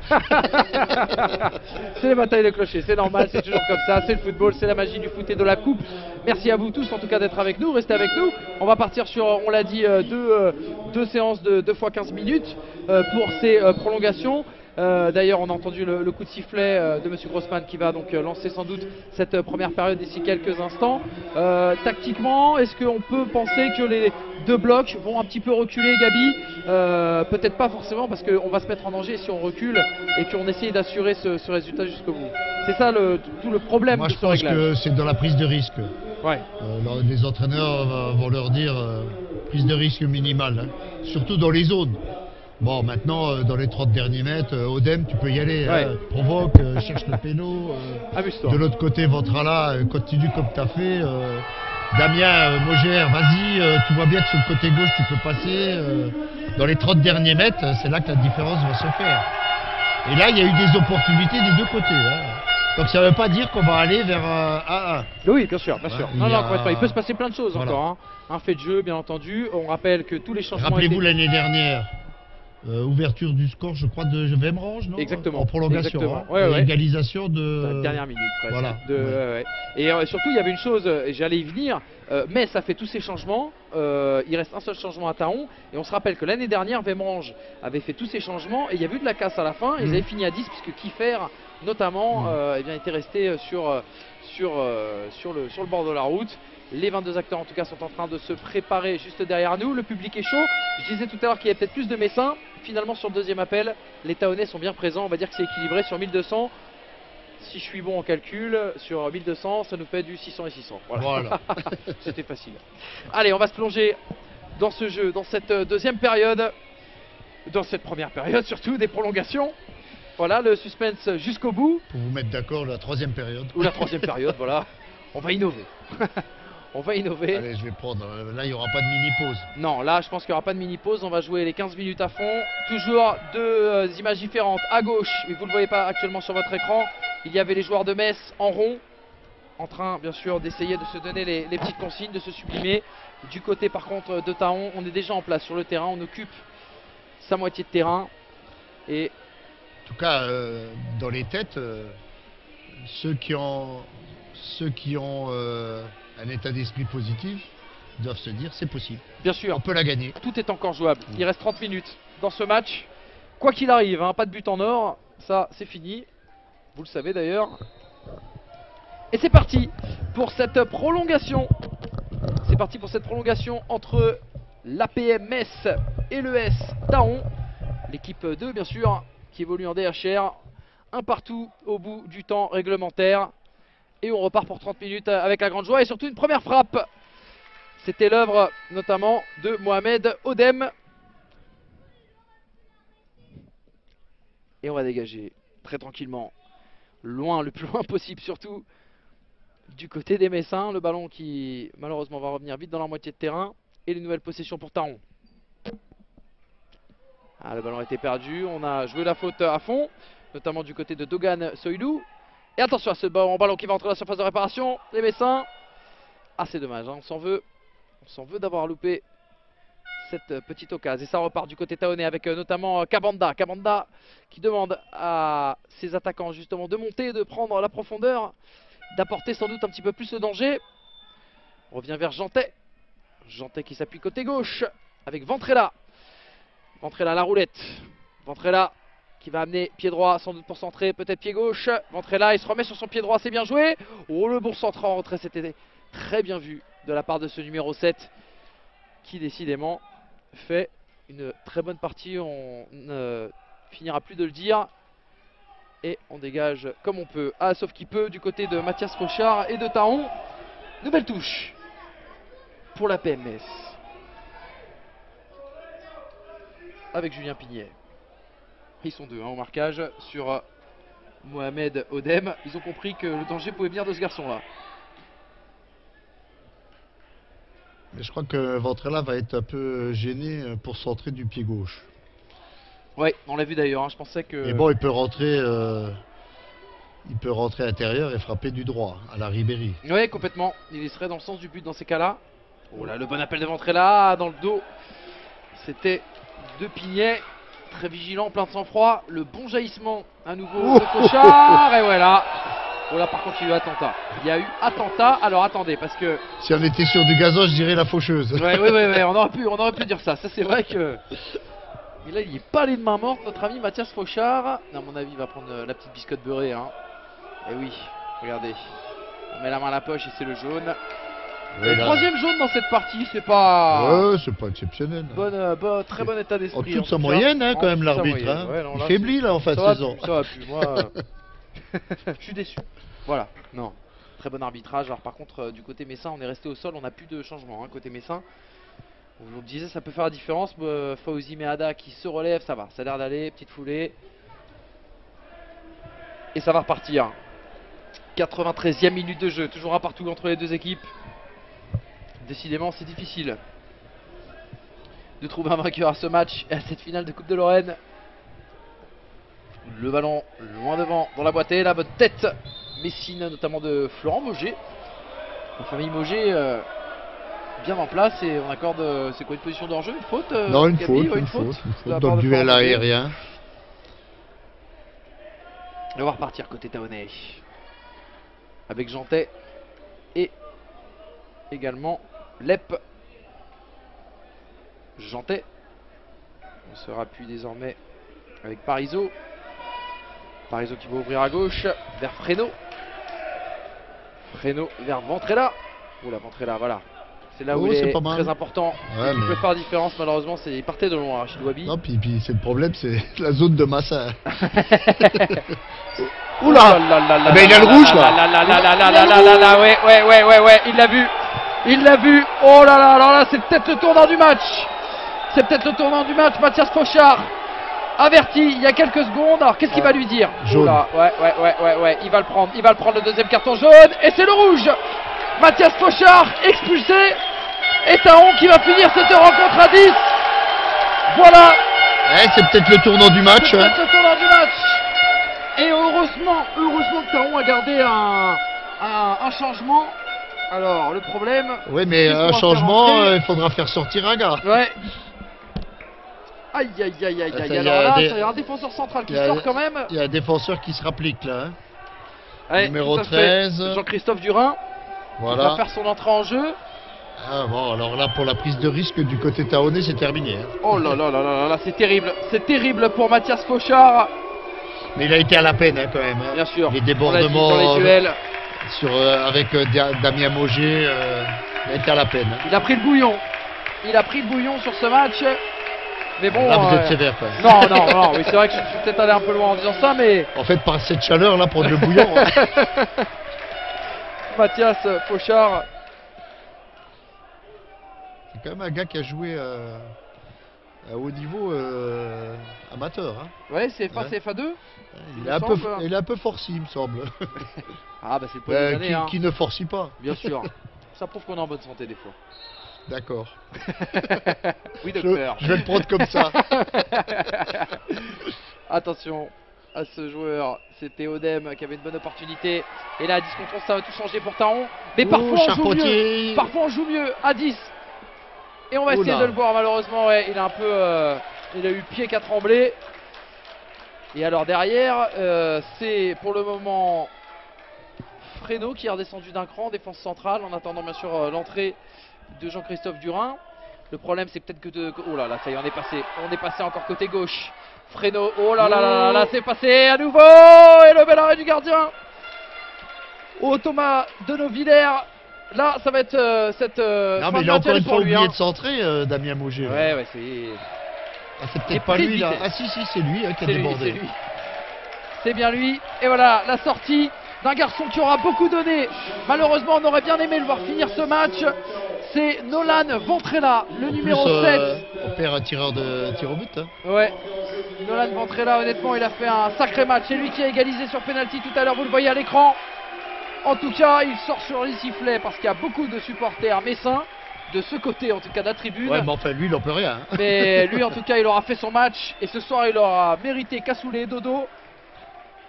C'est les batailles de clochers, c'est normal, c'est toujours comme ça, c'est le football, c'est la magie du foot et de la coupe. Merci à vous tous en tout cas d'être avec nous, restez avec nous. On va partir sur, on l'a dit, euh, deux, euh, deux séances de deux fois quinze minutes euh, pour ces euh, prolongations. Euh, D'ailleurs, on a entendu le, le coup de sifflet euh, de Monsieur Grossman qui va donc euh, lancer sans doute cette euh, première période d'ici quelques instants. Euh, tactiquement, est-ce qu'on peut penser que les deux blocs vont un petit peu reculer, Gabi? Euh, Peut-être pas forcément, parce qu'on va se mettre en danger si on recule et qu'on essaye d'assurer ce, ce résultat jusqu'au bout. C'est ça le, tout le problème Moi, de je ce pense réglage. que c'est dans la prise de risque. Ouais. Euh, alors, les entraîneurs euh, vont leur dire euh, prise de risque minimale, hein, surtout dans les zones. Bon, maintenant, euh, dans les trente derniers mètres, euh, Odem, tu peux y aller, Ouais. hein, provoque, euh, cherche le péno. euh, Amuse-toi. de l'autre côté, Ventrala, euh, continue comme tu as fait. euh, Damien, euh, Mogère, vas-y, euh, tu vois bien que sur le côté gauche, tu peux passer. euh, dans les trente derniers mètres, euh, c'est là que la différence va se faire. Et là, il y a eu des opportunités des deux côtés. Hein. Donc ça ne veut pas dire qu'on va aller vers un un un. Oui, bien sûr, bien sûr. Ouais, il non, y non, a- complètement. Il peut se passer plein de choses Voilà. encore. Hein. Un fait de jeu, bien entendu. On rappelle que tous les changements Rappelez-vous étaient... l'année dernière, euh, ouverture du score, je crois, de Vemrange, non? Exactement, En prolongation. exactement. Hein. Ouais, Et ouais. égalisation de. Dans la dernière minute presque. voilà, De- ouais. ouais, ouais. Et euh, surtout, il y avait une chose, euh, et j'allais y venir, euh, mais ça fait tous ces changements. euh, il reste un seul changement à Taon. Et on se rappelle que l'année dernière, Vemrange avait fait tous ces changements. Et il y a eu de la casse à la fin. Et ils Mhm. avaient fini à dix, puisque Kiefer, notamment, Mhm. euh, eh bien, était resté euh, sur, euh, sur, euh, sur, le, sur le bord de la route. Les vingt-deux acteurs, en tout cas, sont en train de se préparer juste derrière nous. Le public est chaud. Je disais tout à l'heure qu'il y avait peut-être plus de Messins. Finalement, sur le deuxième appel, les Taonnais sont bien présents. On va dire que c'est équilibré sur mille deux cents. Si je suis bon en calcul, sur mille deux cents, ça nous fait du six cents et six cents. Voilà. Voilà. C'était facile. Allez, on va se plonger dans ce jeu, dans cette euh, deuxième période, dans cette première période surtout, des prolongations. Voilà, le suspense jusqu'au bout. Pour vous mettre d'accord, la troisième période. Ou la troisième période, voilà. On va innover. On va innover. Allez, je vais prendre. euh, Là, il n'y aura pas de mini-pause. Non, là, je pense qu'il n'y aura pas de mini-pause. On va jouer les quinze minutes à fond. Toujours deux euh, images différentes. À gauche, mais vous ne le voyez pas actuellement sur votre écran, il y avait les joueurs de Metz en rond, en train, bien sûr, d'essayer de se donner les, les petites consignes, de se sublimer. Du côté, par contre, de Taon, on est déjà en place sur le terrain. On occupe sa moitié de terrain. Et En tout cas, euh, dans les têtes, euh, ceux qui ont, ceux qui ont euh, un état d'esprit positif doivent se dire c'est possible. bien sûr, On peut la gagner. tout est encore jouable. Il reste trente minutes dans ce match. Quoi qu'il arrive, hein, pas de but en or. Ça, c'est fini. Vous le savez d'ailleurs. Et c'est parti pour cette prolongation. C'est parti pour cette prolongation entre l'A P M Metz et l'E S Taon. L'équipe deux, bien sûr, qui évolue en D H R. Un partout au bout du temps réglementaire. Et on repart pour trente minutes avec la grande joie. Et surtout une première frappe. C'était l'œuvre notamment de Mohamed Odem. Et on va dégager très tranquillement, loin, le plus loin possible surtout, du côté des Messins. Le ballon qui malheureusement va revenir vite dans leur moitié de terrain. Et les nouvelles possessions pour Taon. Ah, le ballon a été perdu. On a joué la faute à fond, notamment du côté de Dogan Soilou. Et attention à ce ballon, ballon qui va entrer dans la surface de réparation. Les Messins. Ah, c'est dommage, hein. on s'en veut. On s'en veut d'avoir loupé cette euh, petite occasion. Et ça repart du côté taonnais avec euh, notamment euh, Kabanda. Kabanda qui demande à ses attaquants justement de monter, de prendre la profondeur, d'apporter sans doute un petit peu plus de danger. On revient vers Jantet. Jantet qui s'appuie côté gauche avec Ventrella. Ventrella à la roulette. Ventrella qui va amener pied droit sans doute pour centrer, peut-être pied gauche. Ventrella, il se remet sur son pied droit, c'est bien joué. Oh, le bon centre en retrait, c'était très bien vu de la part de ce numéro sept qui décidément fait une très bonne partie. On ne finira plus de le dire. Et on dégage comme on peut. Ah, sauf qu'il peut du côté de Mathias Rochard et de Taon. Nouvelle touche pour la P M S. Avec Julien Pignet. Ils sont deux hein, au marquage sur euh, Mohamed Odem. Ils ont compris que le danger pouvait venir de ce garçon-là. Mais je crois que Ventrella va être un peu gêné pour centrer du pied gauche. Ouais, on l'a vu d'ailleurs. Hein. Je pensais que. Et bon, il peut rentrer euh, il peut rentrer à l'intérieur et frapper du droit, à la Ribéry. Oui, complètement. Il serait dans le sens du but dans ces cas-là. Oh là, le bon appel de Ventrella dans le dos. C'était de Pignet. Très vigilant, plein de sang-froid. Le bon jaillissement à nouveau de Fauchard. Et voilà. Oh là, par contre, il y a eu attentat. Il y a eu attentat. Alors attendez, parce que. Si on était sur du gazon, je dirais la faucheuse. Ouais, ouais, ouais, ouais. On aurait pu, on aurait pu dire ça. Ça, c'est vrai que. Mais là, il n'est pas allé de main morte, notre ami Mathias Fauchard. À mon avis, il va prendre la petite biscotte beurrée. Hein. Et oui, regardez. On met la main à la poche et c'est le jaune. Ouais, le là. troisième jaune dans cette partie, c'est pas. Ouais, c'est pas exceptionnel. Bonne, euh, bon, très bon état En d'esprit. dessous de sa tout cas. moyenne, hein, En quand même, dessous de sa l'arbitre. moyenne. Hein. Ouais, non, il là, faiblit, là, en fin de ça va saison. plus, ça va plus. Moi, euh, je suis déçu. Voilà, non. Très bon arbitrage. Alors, par contre, euh, du côté messin, on est resté au sol. On n'a plus de changement. Hein, côté messin. Je vous le disais, ça peut faire la différence. Euh, Fauzi Meada qui se relève, ça va. Ça a l'air d'aller. Petite foulée. Et ça va repartir. quatre-vingt-treizième minute de jeu. Toujours un partout entre les deux équipes. Décidément, c'est difficile de trouver un vainqueur à ce match et à cette finale de Coupe de Lorraine. Le ballon loin devant dans la boîte, la bonne tête Messine, notamment de Florent Mauger. La famille Mauger euh, bien en place et on accorde. Euh, c'est quoi, une position de hors-jeu, une faute euh, Non, une Gabi, faute, ouais, une faute, une de la faute part dans le de duel Florent Mauger. aérien. Et on va repartir côté Taonais avec Jantet et également Lep. Jantet. On se rappuie désormais avec Parizeau. Parizeau qui va ouvrir à gauche vers Fresno. Fresno vers Ventrella. Oh la Ventrella, voilà. C'est là où Oh, il c'est est pas mal. très important. Ouais, Il mais- peut faire la différence, malheureusement. C'est... Il partait de loin, Rachid Wabi. Non, puis, puis c'est le problème, c'est la zone de Massa. Oula, Mais il a le rouge, là. là là là là là là là là là, ouais, ouais, ouais, ouais, ouais, il l'a vu. Il l'a vu. Oh là là, alors là, c'est peut-être le tournant du match. C'est peut-être le tournant du match. Mathias Fauchard, averti il y a quelques secondes. Alors, qu'est-ce qu'il va lui dire? Jaune. Oula, ouais, ouais, ouais, ouais, ouais, il va le prendre. Il va le prendre, le deuxième carton jaune. Et c'est le rouge. Mathias Fauchard, expulsé. Et Taon qui va finir cette rencontre à dix. Voilà. Eh, c'est peut-être le tournant du match. C'est hein. peut-être le tournant du match. Et heureusement, heureusement que Taon a gardé un, un, un changement. Alors, le problème... Oui, mais Qu'est-ce qu'on un va faire changement, entrer euh, il faudra faire sortir un gars. Ouais. Aïe, aïe, aïe, aïe, Ça, aïe. il y a Alors là, des- ça y a un défenseur central qui il y a- sort quand même. Il y a un défenseur qui se rapplique là. hein. Ouais, numéro tout à fait. treize. Jean-Christophe Durin. Il va Voilà. faire son entrée en jeu. Ah bon, alors là, pour la prise de risque du côté taonnais, c'est terminé. hein. Oh là là là là là là, c'est terrible. C'est terrible pour Mathias Fauchard. Mais il a été à la peine hein, quand même. hein. Bien sûr. Les On l'a dit, débordements dans les duels. sur, euh, avec euh, Da- Damien Mauger, euh, il a été à la peine. hein. Il a pris le bouillon. Il a pris le bouillon sur ce match. Mais bon. Là, vous euh, êtes sévère quand même. Non, non, non, oui, c'est vrai que je suis peut-être allé un peu loin en disant ça, mais En fait, par cette chaleur là, prendre le bouillon. hein. Mathias Fauchard, C'est quand même un gars qui a joué euh, à haut niveau euh, amateur. hein. ouais, c'est F un, Ouais. c'est F A deux. Il, Il est me un peu, semble. il est un peu forci, il me semble. Ah bah c'est le premier Euh, année, qui, hein. qui ne forcit pas. Bien sûr. Ça prouve qu'on est en bonne santé des fois. D'accord. Oui, Je, docteur. je vais le prendre comme ça. Attention à ce joueur, c'était Odem qui avait une bonne opportunité. Et là, à dix contre onze, ça va tout changer pour Taon. Mais Oh, parfois on joue mieux. Charpentier. Parfois on joue mieux à dix. Et on va essayer Oula. de le voir malheureusement. Ouais, il a un peu, euh, il a eu le pied qui a tremblé. Et alors derrière, euh, c'est pour le moment Fresno qui est redescendu d'un cran, défense centrale, en attendant bien sûr euh, l'entrée de Jean-Christophe Durin. Le problème c'est peut-être que de... Oh là là, ça y est, on est passé. On est passé encore côté gauche. Fresno, oh là là là là là, c'est passé à nouveau. Et le bel arrêt du gardien. Oh Thomas Denovillers. Là, ça va être euh, cette... euh, Non, fin mais de il a match, encore elle est une pour fois lui, oublié hein. de centrer, euh, Damien Mauger. là. Ouais, ouais, c'est... Ah, c'est Et peut-être pas prise lui là. vitesse. Ah si, si, c'est lui hein, qui a C'est lui, débordé. c'est lui. C'est bien lui. Et voilà, la sortie d'un garçon qui aura beaucoup donné. Malheureusement, on aurait bien aimé le voir finir ce match. C'est Nolan Ventrella, le En numéro plus, euh, sept. on perd un tireur de tir au but. hein. Ouais. Nolan Ventrella, honnêtement, il a fait un sacré match. C'est lui qui a égalisé sur penalty tout à l'heure, vous le voyez à l'écran. En tout cas, il sort sur les sifflets parce qu'il y a beaucoup de supporters messins, de ce côté en tout cas de la tribune. Ouais, mais enfin, lui, il n'en peut rien. hein. Mais lui, en tout cas, il aura fait son match. Et ce soir, il aura mérité cassoulet, dodo.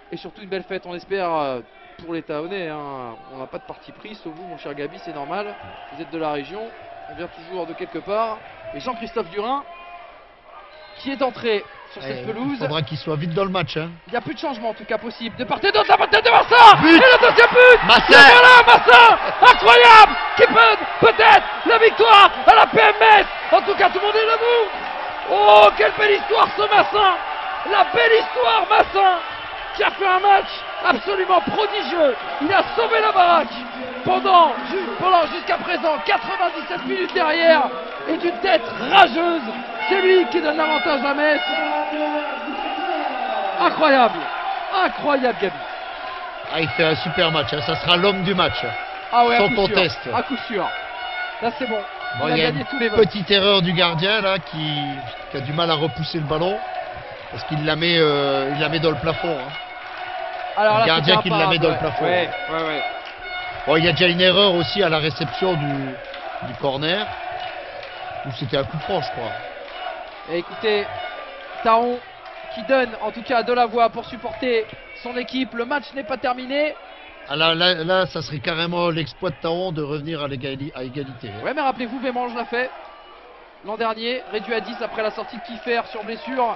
Et surtout une belle fête, on espère, euh, pour les Tahonnais. Hein. On n'a pas de parti pris, sauf vous, mon cher Gabi, c'est normal. Vous êtes de la région, on vient toujours de quelque part. Et Jean-Christophe Durin, qui est entré sur cette Eh, pelouse. Il faudra qu'il soit vite dans le match. Hein. Il n'y a plus de changement en tout cas possible. De part et d'autre, la tête de Massin. But. Et le deuxième but. Massin. Et voilà Massin. Incroyable. Qui peut peut-être la victoire à la P M S. En tout cas, tout le monde est debout. Oh, quelle belle histoire ce Massin. La belle histoire Massin, qui a fait un match absolument prodigieux. Il a sauvé la baraque pendant, pendant jusqu'à présent quatre-vingt-dix-sept minutes derrière. Et d'une tête rageuse, c'est lui qui donne l'avantage à Metz. Incroyable, incroyable Gabi. Ah, il fait un super match. Hein. Ça sera l'homme du match. Ah ouais, à Sans coup conteste. sûr, à coup sûr. Là c'est bon. Bon, il a il y a gagné une tous les votes. petite erreur du gardien là qui, qui a du mal à repousser le ballon parce qu'il la met, euh, il la met dans le plafond. Hein. Alors le là, gardien c'était qui la met dans le imparable, plafond. Ouais, ouais, ouais. Bon, il y a déjà une erreur aussi à la réception du, du corner où c'était un coup franc, je crois. Et écoutez, Taon qui donne en tout cas de la voix pour supporter son équipe. Le match n'est pas terminé. Ah, là, là, là, ça serait carrément l'exploit de Taon de revenir à, l'égali- à égalité. Ouais, mais rappelez-vous, Vémange l'a fait l'an dernier, réduit à dix après la sortie de Kiffer sur blessure.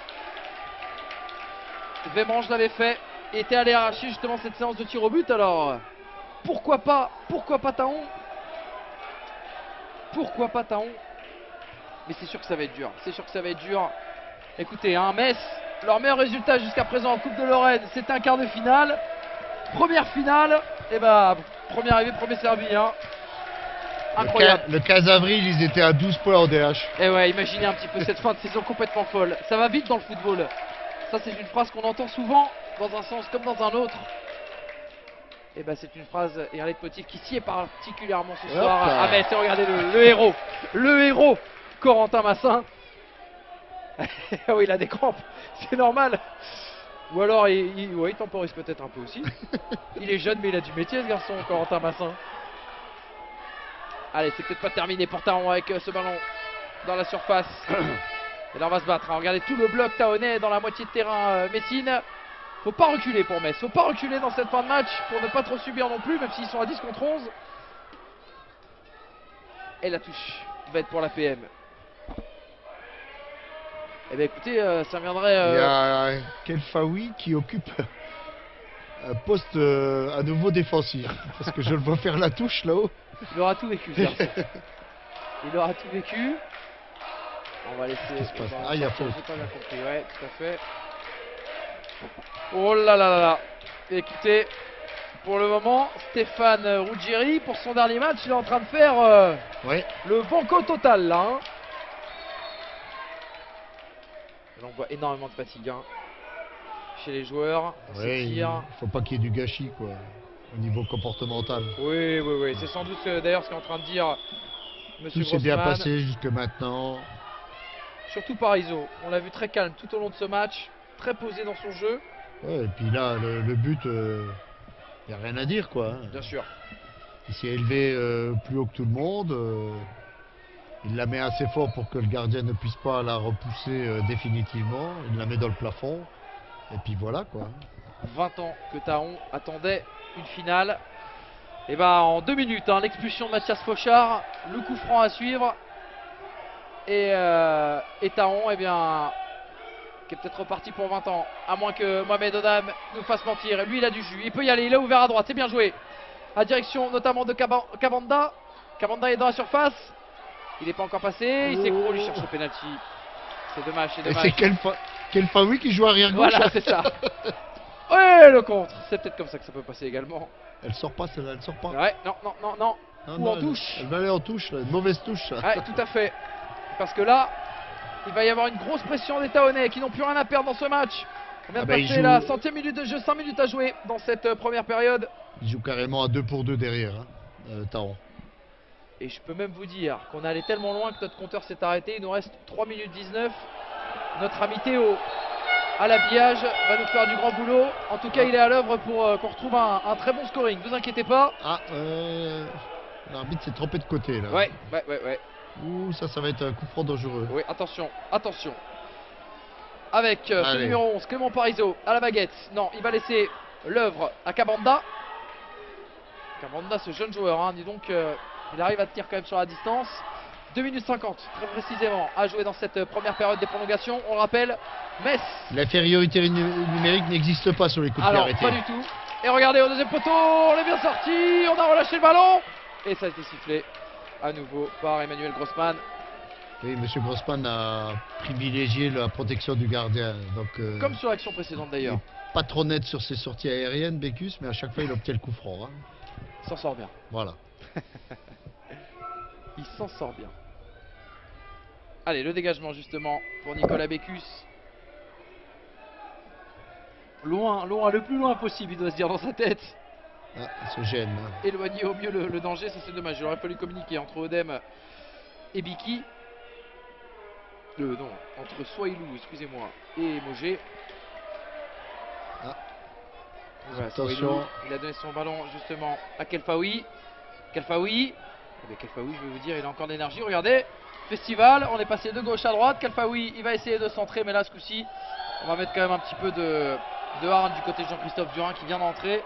Vémange l'avait fait et était allé arracher justement cette séance de tir au but. Alors pourquoi pas, pourquoi pas Taon? Pourquoi pas Taon? Mais c'est sûr que ça va être dur, c'est sûr que ça va être dur. Écoutez, hein, Metz, leur meilleur résultat jusqu'à présent en Coupe de Lorraine, c'était un quart de finale. Première finale, et bah, premier arrivé, premier servi. Hein. Incroyable. Le quinze avril, ils étaient à douze points en D H. Et ouais, imaginez un petit peu cette fin de saison complètement folle. Ça va vite dans le football. Ça, c'est une phrase qu'on entend souvent, dans un sens comme dans un autre. Et bah, c'est une phrase, et un leitmotiv qui s'y est particulièrement ce soir. Hop là. Ah, mais c'est, regardez le, le héros, le héros, Corentin Massin. Ah oui, il a des crampes, c'est normal. Ou alors, il, il, ouais, il temporise peut-être un peu aussi. Il est jeune, mais il a du métier, ce garçon, Corentin Massin. Allez, c'est peut-être pas terminé pour Taon avec euh, ce ballon dans la surface. Et là, on va se battre. Hein. Regardez tout le bloc tahonnais dans la moitié de terrain euh, Messine. Faut pas reculer pour Metz. Faut pas reculer dans cette fin de match pour ne pas trop subir non plus, même s'ils sont à dix contre onze. Et la touche va être pour la P M. Eh bien écoutez, euh, ça viendrait... Euh... Il y a Kelfaoui qui occupe un poste euh, à nouveau défensif. Parce que je le vois faire la touche là-haut. Il aura tout vécu, ce garçon. Il aura tout vécu. On va laisser... Qu'est-ce qui se passe? on va- Ah, il y a J'ai faute. pas bien compris, ouais, tout à fait. Oh là là là là. Écoutez, pour le moment, Stéphane Ruggieri, pour son dernier match, il est en train de faire euh, Ouais. le banco total, là. Hein. Là, on voit énormément de fatigue hein, chez les joueurs. On Ouais, il s'étire. faut pas qu'il y ait du gâchis quoi. Au niveau comportemental. Oui, oui, oui. C'est sans doute euh, d'ailleurs ce qu'est en train de dire Monsieur Tout s'est bien Grossman. passé jusque maintenant. Surtout Parizeau. On l'a vu très calme tout au long de ce match. Très posé dans son jeu. Ouais, et puis là, le, le but, il n'y a rien à dire quoi. hein. Bien sûr. Il s'est élevé euh, plus haut que tout le monde. euh, il la met assez fort pour que le gardien ne puisse pas la repousser euh, définitivement. Il la met dans le plafond. Et puis voilà quoi. vingt ans que Taon attendait une finale. Et bah en deux minutes, hein, l'expulsion de Mathias Fauchard, le coup franc à suivre. Et, euh, et Taon, eh bien, qui est peut-être reparti pour vingt ans. À moins que Mohamed Odam nous fasse mentir. Et lui, il a du jus. Il peut y aller. Il a ouvert à droite. C'est bien joué. À direction notamment de Kaba- Kabanda. Kabanda est dans la surface. Il n'est pas encore passé. Il s'écroule. Il cherche le penalty. C'est dommage. C'est Et dommage. c'est Kelfa- Kelfaoui qui joue arrière gauche. Voilà, c'est ça. Ouais, le contre. C'est peut-être comme ça que ça peut passer également. Elle sort pas celle-là, elle sort pas. Ouais, non, non, non, non. Non, Ou non, en elle- touche. Elle va aller en touche, là. Une mauvaise touche. ça. Ouais, tout à fait. Parce que là, il va y avoir une grosse pression des Tahonnais qui n'ont plus rien à perdre dans ce match. On vient Ah de bah, il passer joue- la centième minute de jeu, cinq minutes à jouer dans cette euh, première période. Il joue carrément à deux pour deux derrière, hein, euh, Taon. Et je peux même vous dire qu'on est allé tellement loin que notre compteur s'est arrêté. Il nous reste trois minutes dix-neuf. Notre ami Théo à l'habillage va nous faire du grand boulot. En tout cas, il est à l'œuvre pour euh, qu'on retrouve un, un très bon scoring. Ne vous inquiétez pas. Ah, euh, l'arbitre s'est trompé de côté là. Ouais, ouais, ouais, ouais. Ouh, ça, ça va être un coup franc dangereux. Oui, attention, attention. avec euh, ce Allez. numéro onze, Clément Parizeau, à la baguette. Non, il va laisser l'œuvre à Kabanda. Kabanda, ce jeune joueur, hein, dis donc, euh, il arrive à tenir quand même sur la distance. deux minutes cinquante, très précisément, à jouer dans cette première période des prolongations. On le rappelle, Metz. L'infériorité nu- numérique n'existe pas sur les coups de pied Alors, arrêtés. pas du tout. Et regardez, au deuxième poteau, on est bien sorti, on a relâché le ballon. Et ça a été sifflé à nouveau par Emmanuel Grossman. Oui, M. Grossman a privilégié la protection du gardien. Donc, euh, Comme sur l'action précédente d'ailleurs. pas trop net sur ses sorties aériennes, Bécus, mais à chaque fois il obtient le coup franc. Hein. Il s'en sort bien. Voilà. Il s'en sort bien. Allez, le dégagement justement pour Nicolas Bécus. Loin, loin, le plus loin possible, il doit se dire dans sa tête. Ah, il se gêne. Hein. Éloigner au mieux le, le danger, ça c'est dommage. Il aurait fallu communiquer entre Odem et Biki. Euh, non, entre Soilou, excusez-moi, et Mogé. Ah. Voilà, Attention. Soilou, il a donné son ballon justement à Kelfaoui. Kelfaoui. Eh bien, Kelfaoui, je vais vous dire, il a encore de l'énergie. Regardez, festival, on est passé de gauche à droite. Kelfaoui, il va essayer de centrer, mais là, ce coup-ci, on va mettre quand même un petit peu de, de hargne du côté de Jean-Christophe Durin qui vient d'entrer.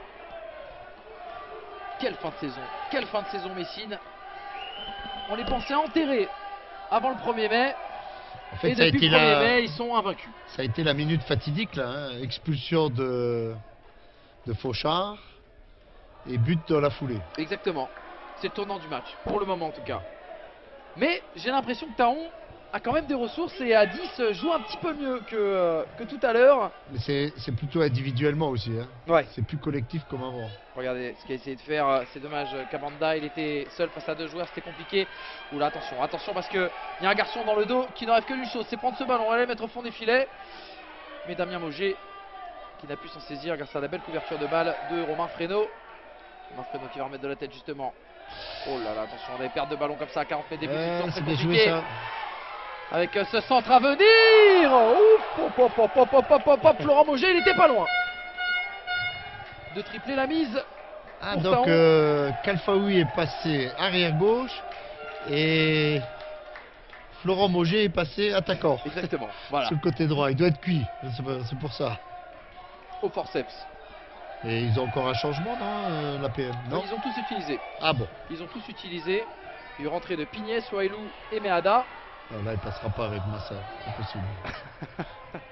Quelle fin de saison, quelle fin de saison Messine. On les pensait enterrés avant le premier mai. En fait, Et ça a, depuis été le premier la... mai, ils sont invaincus. ça a été la minute fatidique, là. Hein. Expulsion de... de Fauchard et but dans la foulée. Exactement. C'est le tournant du match, pour le moment en tout cas. Mais j'ai l'impression que Taon a quand même des ressources et à dix joue un petit peu mieux que, euh, que tout à l'heure. Mais c'est c'est plutôt individuellement aussi. Hein. Ouais. C'est plus collectif comme avant. Regardez ce qu'il a essayé de faire, euh, c'est dommage, euh, Kabanda, il était seul face à deux joueurs, c'était compliqué. Oula, attention, attention parce qu'il y a un garçon dans le dos qui ne rêve que d'une chose, c'est prendre ce ballon, aller le mettre au fond des filets. Mais Damien Mogé, qui n'a pu s'en saisir grâce à la belle couverture de balle de Romain Fresneau. Romain Fresneau qui va remettre de la tête justement. Oh là là, attention, on avait perdu de ballon comme ça à quarante mètres début Ouais, du temps, c'est c'est bien joué compliqué. ça. Avec euh, ce centre à venir. Ouf, hop, hop, hop, hop, hop, hop, hop, hop. Florent Mogé, il était pas loin de tripler la mise. Ah, pour donc Taon. euh, Kalfaoui est passé arrière gauche et Florent Mogé est passé attaquant Exactement, voilà, sur le côté droit. Il doit être cuit, c'est pour- c'est pour ça. au forceps. Et ils ont encore un changement dans l'A P M, non? Ils ont tous utilisé. Ah bon, Ils ont tous utilisé. Il y a eu rentrée de Pignet, Soailou et Meada. alors là il passera pas avec Massa, c'est possible.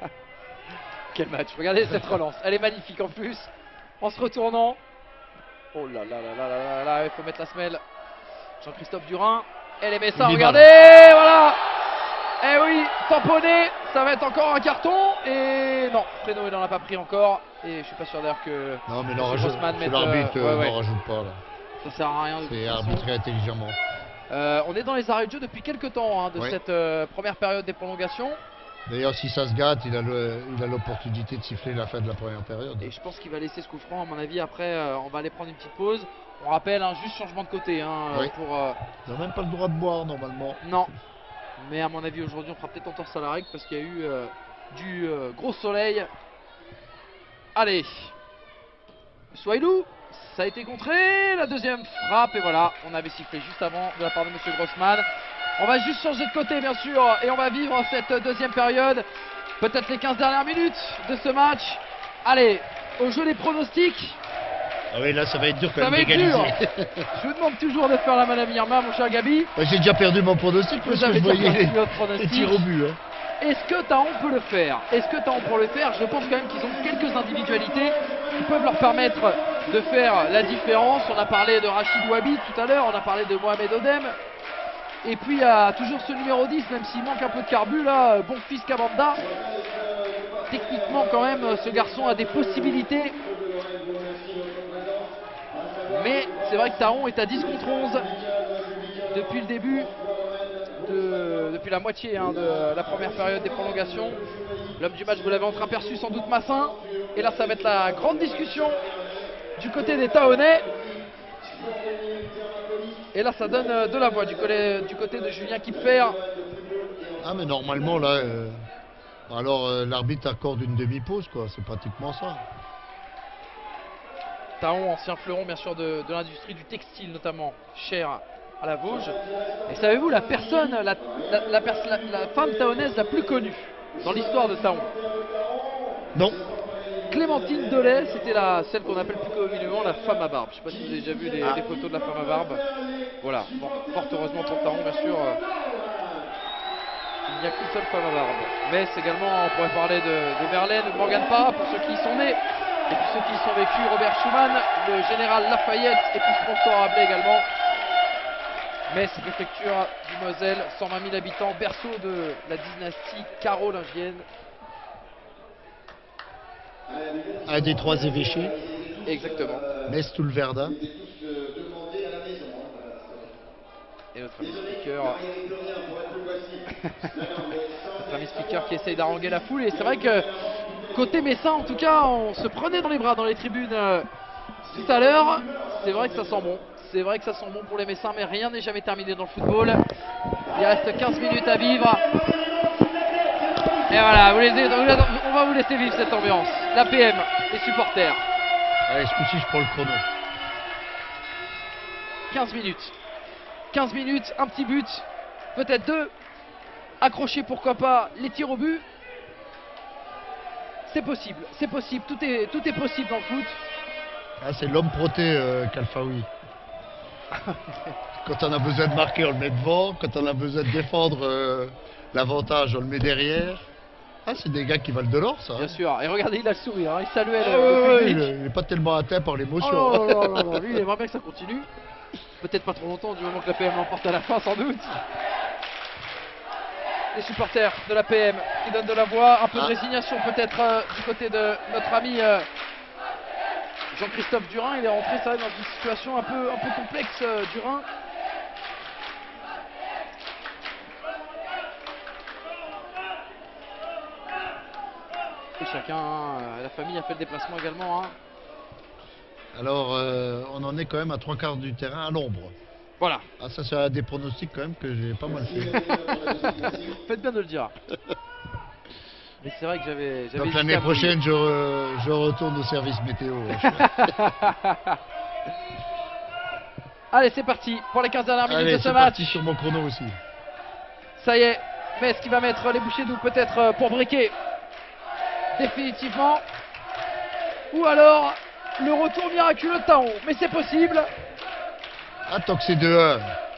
Quel match. Regardez cette relance. Elle est magnifique en plus. En se retournant. Oh là là là là là là là. Il faut mettre la semelle. Jean-Christophe Durin. Elle aimait ça. Il est Regardez. Voilà. Eh oui. Tamponné. Ça va être encore un carton. Et non. Fresneau il n'en a pas pris encore. Et je suis pas sûr d'ailleurs que Non mais Monsieur non, rajoute, Grossman c'est mette, l'arbitre, euh, euh, ouais, ouais. n'en rajoute pas là. ça sert à rien. de toute C'est façon. arbitré intelligemment. Euh, on est dans les arrêts de jeu depuis quelques temps hein, de Ouais. cette euh, première période des prolongations. D'ailleurs si ça se gâte, il a le- il a l'opportunité de siffler la fin de la première période. Et je pense qu'il va laisser ce coup franc. À mon avis, après, euh, on va aller prendre une petite pause. On rappelle, un juste changement de côté. Hein, euh, Oui. pour, euh, Il n'a même pas le droit de boire normalement. non. Mais à mon avis, aujourd'hui, on fera peut-être entorse à la règle parce qu'il y a eu euh, du euh, gros soleil. Allez. Soilou, ça a été contré. La deuxième frappe. Et voilà, on avait sifflé juste avant de la part de Monsieur Grossman. On va juste changer de côté, bien sûr. Et on va vivre cette deuxième période. Peut-être les quinze dernières minutes de ce match. Allez, au jeu des pronostics. Ah oui, là ça va être dur quand Ça même va être d'égaliser. Je vous demande toujours de faire la Madame Irma, mon cher Gabi. Bah, j'ai déjà perdu mon pronostic parce Vous que avez je déjà voyais perdu votre les pronostic. tirs au but. Hein. Est-ce que Taon peut le faire? Est-ce que Taon peut le faire? Je pense quand même qu'ils ont quelques individualités qui peuvent leur permettre de faire la différence. On a parlé de Rachid Wabi tout à l'heure, on a parlé de Mohamed Odem. Et puis il y a toujours ce numéro dix, même s'il manque un peu de carbu là, bon fils Kabanda. Techniquement quand même, ce garçon a des possibilités. Mais c'est vrai que Taon est à dix contre onze depuis le début, de, depuis la moitié hein, de la première période des prolongations. L'homme du match, vous l'avez entreaperçu sans doute, Massin. Et là, ça va être la grande discussion du côté des Taonais. Et là, ça donne euh, de la voix du côté, du côté de Julien Kipfer. Ah mais normalement là, euh, alors euh, l'arbitre accorde une demi-pause quoi, c'est pratiquement ça. Taon, ancien fleuron bien sûr de, de l'industrie du textile notamment, cher à la Vosges. Et savez-vous la personne, la, la, la, pers- la- la femme taonaise la plus connue? dans l'histoire de Thaon. Non. Clémentine Delay, c'était la celle qu'on appelle plus communément la femme à barbe. Je sais pas si vous avez déjà vu les, Ah. les photos de la femme à barbe. Voilà, bon, fort heureusement pour Thaon, bien sûr. euh, il n'y a qu'une seule femme à barbe. Mais également, on pourrait parler de, de Verlaine, de Morgan Parra, pour ceux qui y sont nés. Et puis ceux qui y sont vécus, Robert Schumann, le général Lafayette, et puis François Rabelais également. Metz, préfecture du Moselle, cent vingt mille habitants, berceau de la dynastie carolingienne. Un des trois évêchés, Exactement. Metz tout le Verdun. Et notre ami speaker. notre ami speaker qui essaye d'arranger la foule. Et c'est vrai que côté Messin, en tout cas, on se prenait dans les bras dans les tribunes euh, tout à l'heure. C'est vrai que ça sent bon. C'est vrai que ça sent bon pour les Messins, mais rien n'est jamais terminé dans le football. Il reste quinze minutes à vivre. Et voilà, vous laissez, on va vous laisser vivre cette ambiance. La P M, les supporters. Allez, ce coup-ci, je prends le chrono. quinze minutes. quinze minutes, un petit but, peut-être deux. Accrocher, pourquoi pas, les tirs au but. C'est possible, c'est possible, tout est, tout est possible dans le foot. Ah, c'est l'homme proté, euh, Kalfaoui. Quand on a besoin de marquer, on le met devant. Quand on a besoin de défendre euh, l'avantage, on le met derrière. Ah, c'est des gars qui valent de l'or, ça. Bien sûr, et regardez, il a le sourire, hein. Il saluait Ah, le, le ouais, public. il, il est pas tellement atteint par l'émotion. Oh là là là là, lui il aimerait bien que ça continue. Peut-être pas trop longtemps, du moment que la P M l'emporte à la fin, sans doute. Les supporters de la P M qui donnent de la voix, un peu de Ah. résignation peut-être euh, du côté de notre ami euh, Jean-Christophe Durin. Il est rentré, ça, dans une situation un peu, un peu complexe, euh, Durin. Et chacun, euh, la famille a fait le déplacement également. Hein. Alors, euh, on en est quand même à trois quarts du terrain à l'ombre. Voilà, Ah, ça, c'est un des pronostics quand même que j'ai pas mal fait. faites bien de le dire. Mais c'est vrai que j'avais. j'avais Donc hésité l'année à vous le dire. prochaine, je, re- je retourne au service météo. Allez, c'est parti pour les quinze dernières minutes Allez, de ce c'est match. parti sur mon chrono aussi. Ça y est, Metz qui va mettre les bouchées doubles peut-être euh, pour briquer définitivement. Ou alors le retour miraculeux de Thaon. Mais c'est possible. Ah, tant que c'est deux un.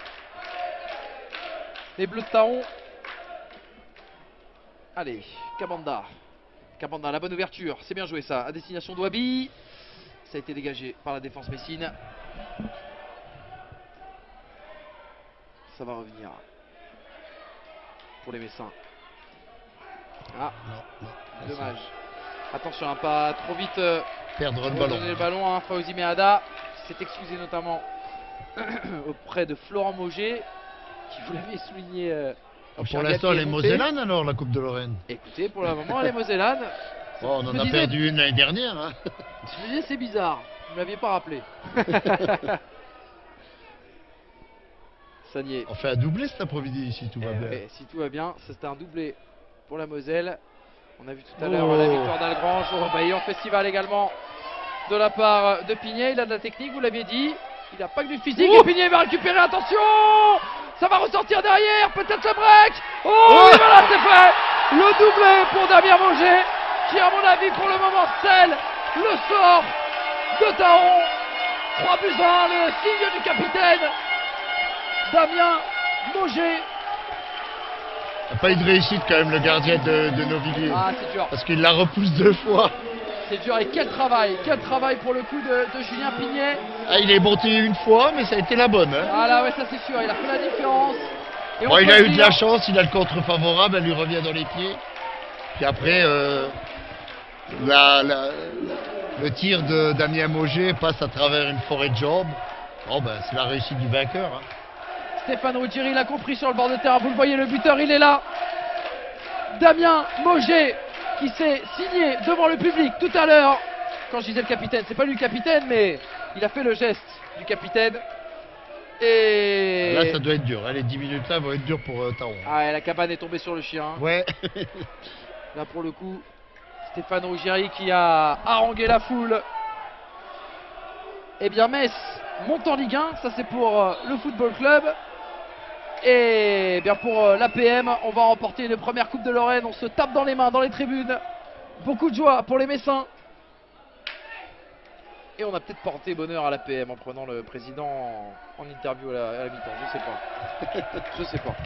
Les Bleus de Thaon. Allez, Kabanda. Kabanda, la bonne ouverture. C'est bien joué ça. À destination d'Ouabi. Ça a été dégagé par la défense messine. Ça va revenir pour les Messins. Ah, Non, non. dommage. Attention, hein, pas trop vite euh, Perdre le ballon. redonner le ballon. Hein, Fawzi Mehada qui s'est excusé notamment auprès de Florent Mauger, qui vous l'avez souligné. euh, Ah, Cher pour l'instant, Gabi les est monté. Mosellanes alors, la Coupe de Lorraine. Écoutez, pour le moment, les Mosellanes. Bon, on Je en me a disais- perdu une l'année dernière. Hein. Je me disais, c'est bizarre. Vous ne m'aviez pas rappelé. Ça y est. On fait un doublé cet après-midi ici, tout va Eh bien. ouais, si tout va bien, c'était un doublé pour la Moselle. On a vu tout à Oh. l'heure la victoire d'Algrange. Oh, bah, et en festival également de la part de Pignet. Il a de la technique, vous l'aviez dit. Il n'a pas que du physique. Oh. Et Pignet va récupérer. Attention, ça va ressortir derrière. Peut-être le break. Oh, Oh. et voilà, c'est fait. Le doublé pour Damien Mauger, qui à mon avis pour le moment scelle le sort de Thaon. trois buts à un, le signe du capitaine Damien Mauger. Il n'a pas eu de réussite quand même, le gardien de, de Novilliers. Ah, c'est dur. Parce qu'il la repousse deux fois. C'est dur et quel travail, quel travail pour le coup de, de Julien Pignet. Ah, il est monté une fois, mais ça a été la bonne. Hein. Ah là ouais, ça c'est sûr, il a fait la différence. Et on Bon, il peut a le eu de dire, la chance, il a le contre favorable, elle lui revient dans les pieds. Puis après, euh, la- la- le tir de Damien Mauger passe à travers une forêt de jambes. Bon, ben, c'est la réussite du vainqueur. Hein. Stéphane Ruggieri l'a compris sur le bord de terrain. Vous le voyez, le buteur, il est là. Damien Mauger qui s'est signé devant le public tout à l'heure. Quand je disais le capitaine, c'est pas lui le capitaine, mais il a fait le geste du capitaine. Et Là, ça doit être dur. hein. Les dix minutes là vont être dures pour euh, Thaon. ah, et la cabane est tombée sur le chien. Ouais. Là pour le coup, Stéphane Ruggieri qui a harangué la foule. Eh bien Metz monte en Ligue un, ça c'est pour euh, le football club. Et bien pour euh, l'A P M, on va remporter une première Coupe de Lorraine. On se tape dans les mains, dans les tribunes. Beaucoup de joie pour les Messins. Et on a peut-être porté bonheur à l'A P M en prenant le président en, en interview à la, à la mi-temps. Je sais pas. Je sais pas.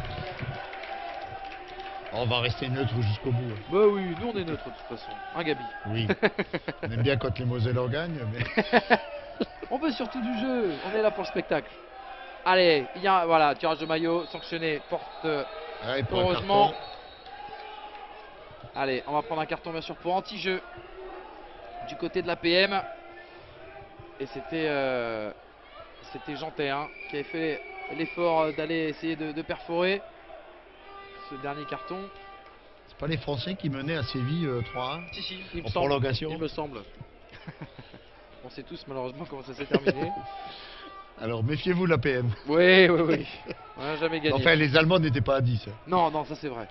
On va rester neutre jusqu'au bout. hein. Bah oui, nous on est neutre de toute façon. Hein, Gabi? Oui. On aime bien quand les Mosellans gagnent, mais On veut surtout du jeu. On est là pour le spectacle. Allez, il y a voilà, tirage de maillot sanctionné. Porte. euh, ouais, pour un Heureusement. carton, Allez, on va prendre un carton bien sûr pour anti-jeu du côté de l'A P M. Et c'était euh, c'était Jantet hein, qui avait fait l'effort d'aller essayer de, de perforer ce dernier carton. c'est pas les Français qui menaient à Séville euh, trois un Si, si, il me en semble. prolongation. Il me semble. On sait tous malheureusement comment ça s'est terminé. Alors méfiez-vous l'A P M. Oui, oui, oui. On n'a jamais gagné. Enfin, les Allemands n'étaient pas à dix. hein. Non, non, ça c'est vrai.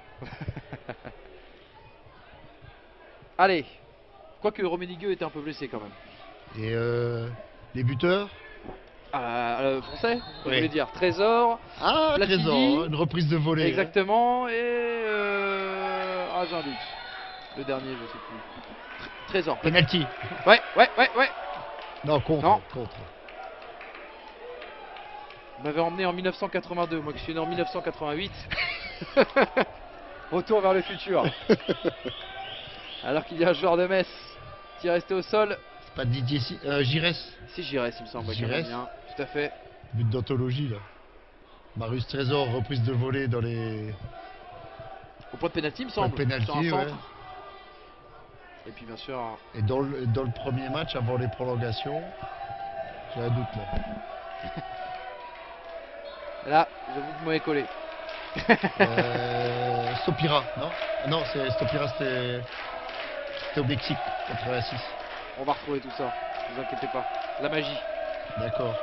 Allez. Quoique Roménigueux était un peu blessé quand même. Et euh, les buteurs Ah, le français, je Oui. voulais dire. Trésor. Ah, Platini. Trésor, hein, une reprise de volée. hein. Exactement. Et. Euh... Ah, j'ai un doute. Le dernier, je sais plus. Tr- Trésor. Penalty. Ouais, ouais, ouais, ouais. Non, contre. Non. contre. On m'avait emmené en mille neuf cent quatre-vingt-deux. Moi qui suis né en mille neuf cent quatre-vingt-huit. Retour vers le futur. Alors qu'il y a un joueur de Metz qui est resté au sol. C'est pas Didier Si- euh, Giresse. C'est Giresse, il me semble. Giresse. Canadien. Tout à fait. But d'anthologie là. Marius Trésor, reprise de volée dans les. Au point de pénalty, il me Point semble. de pénalty, sur un centre. ouais. Et puis bien sûr. un- Et dans le, dans le premier match, avant les prolongations, j'ai un doute là. Là, j'avoue que vous m'avez collé. Euh, Stopira, non Ah non, c'est Stopira, c'était c'était au Mexique, quatre-vingt-six. On va retrouver tout ça. Ne vous inquiétez pas. La magie. D'accord.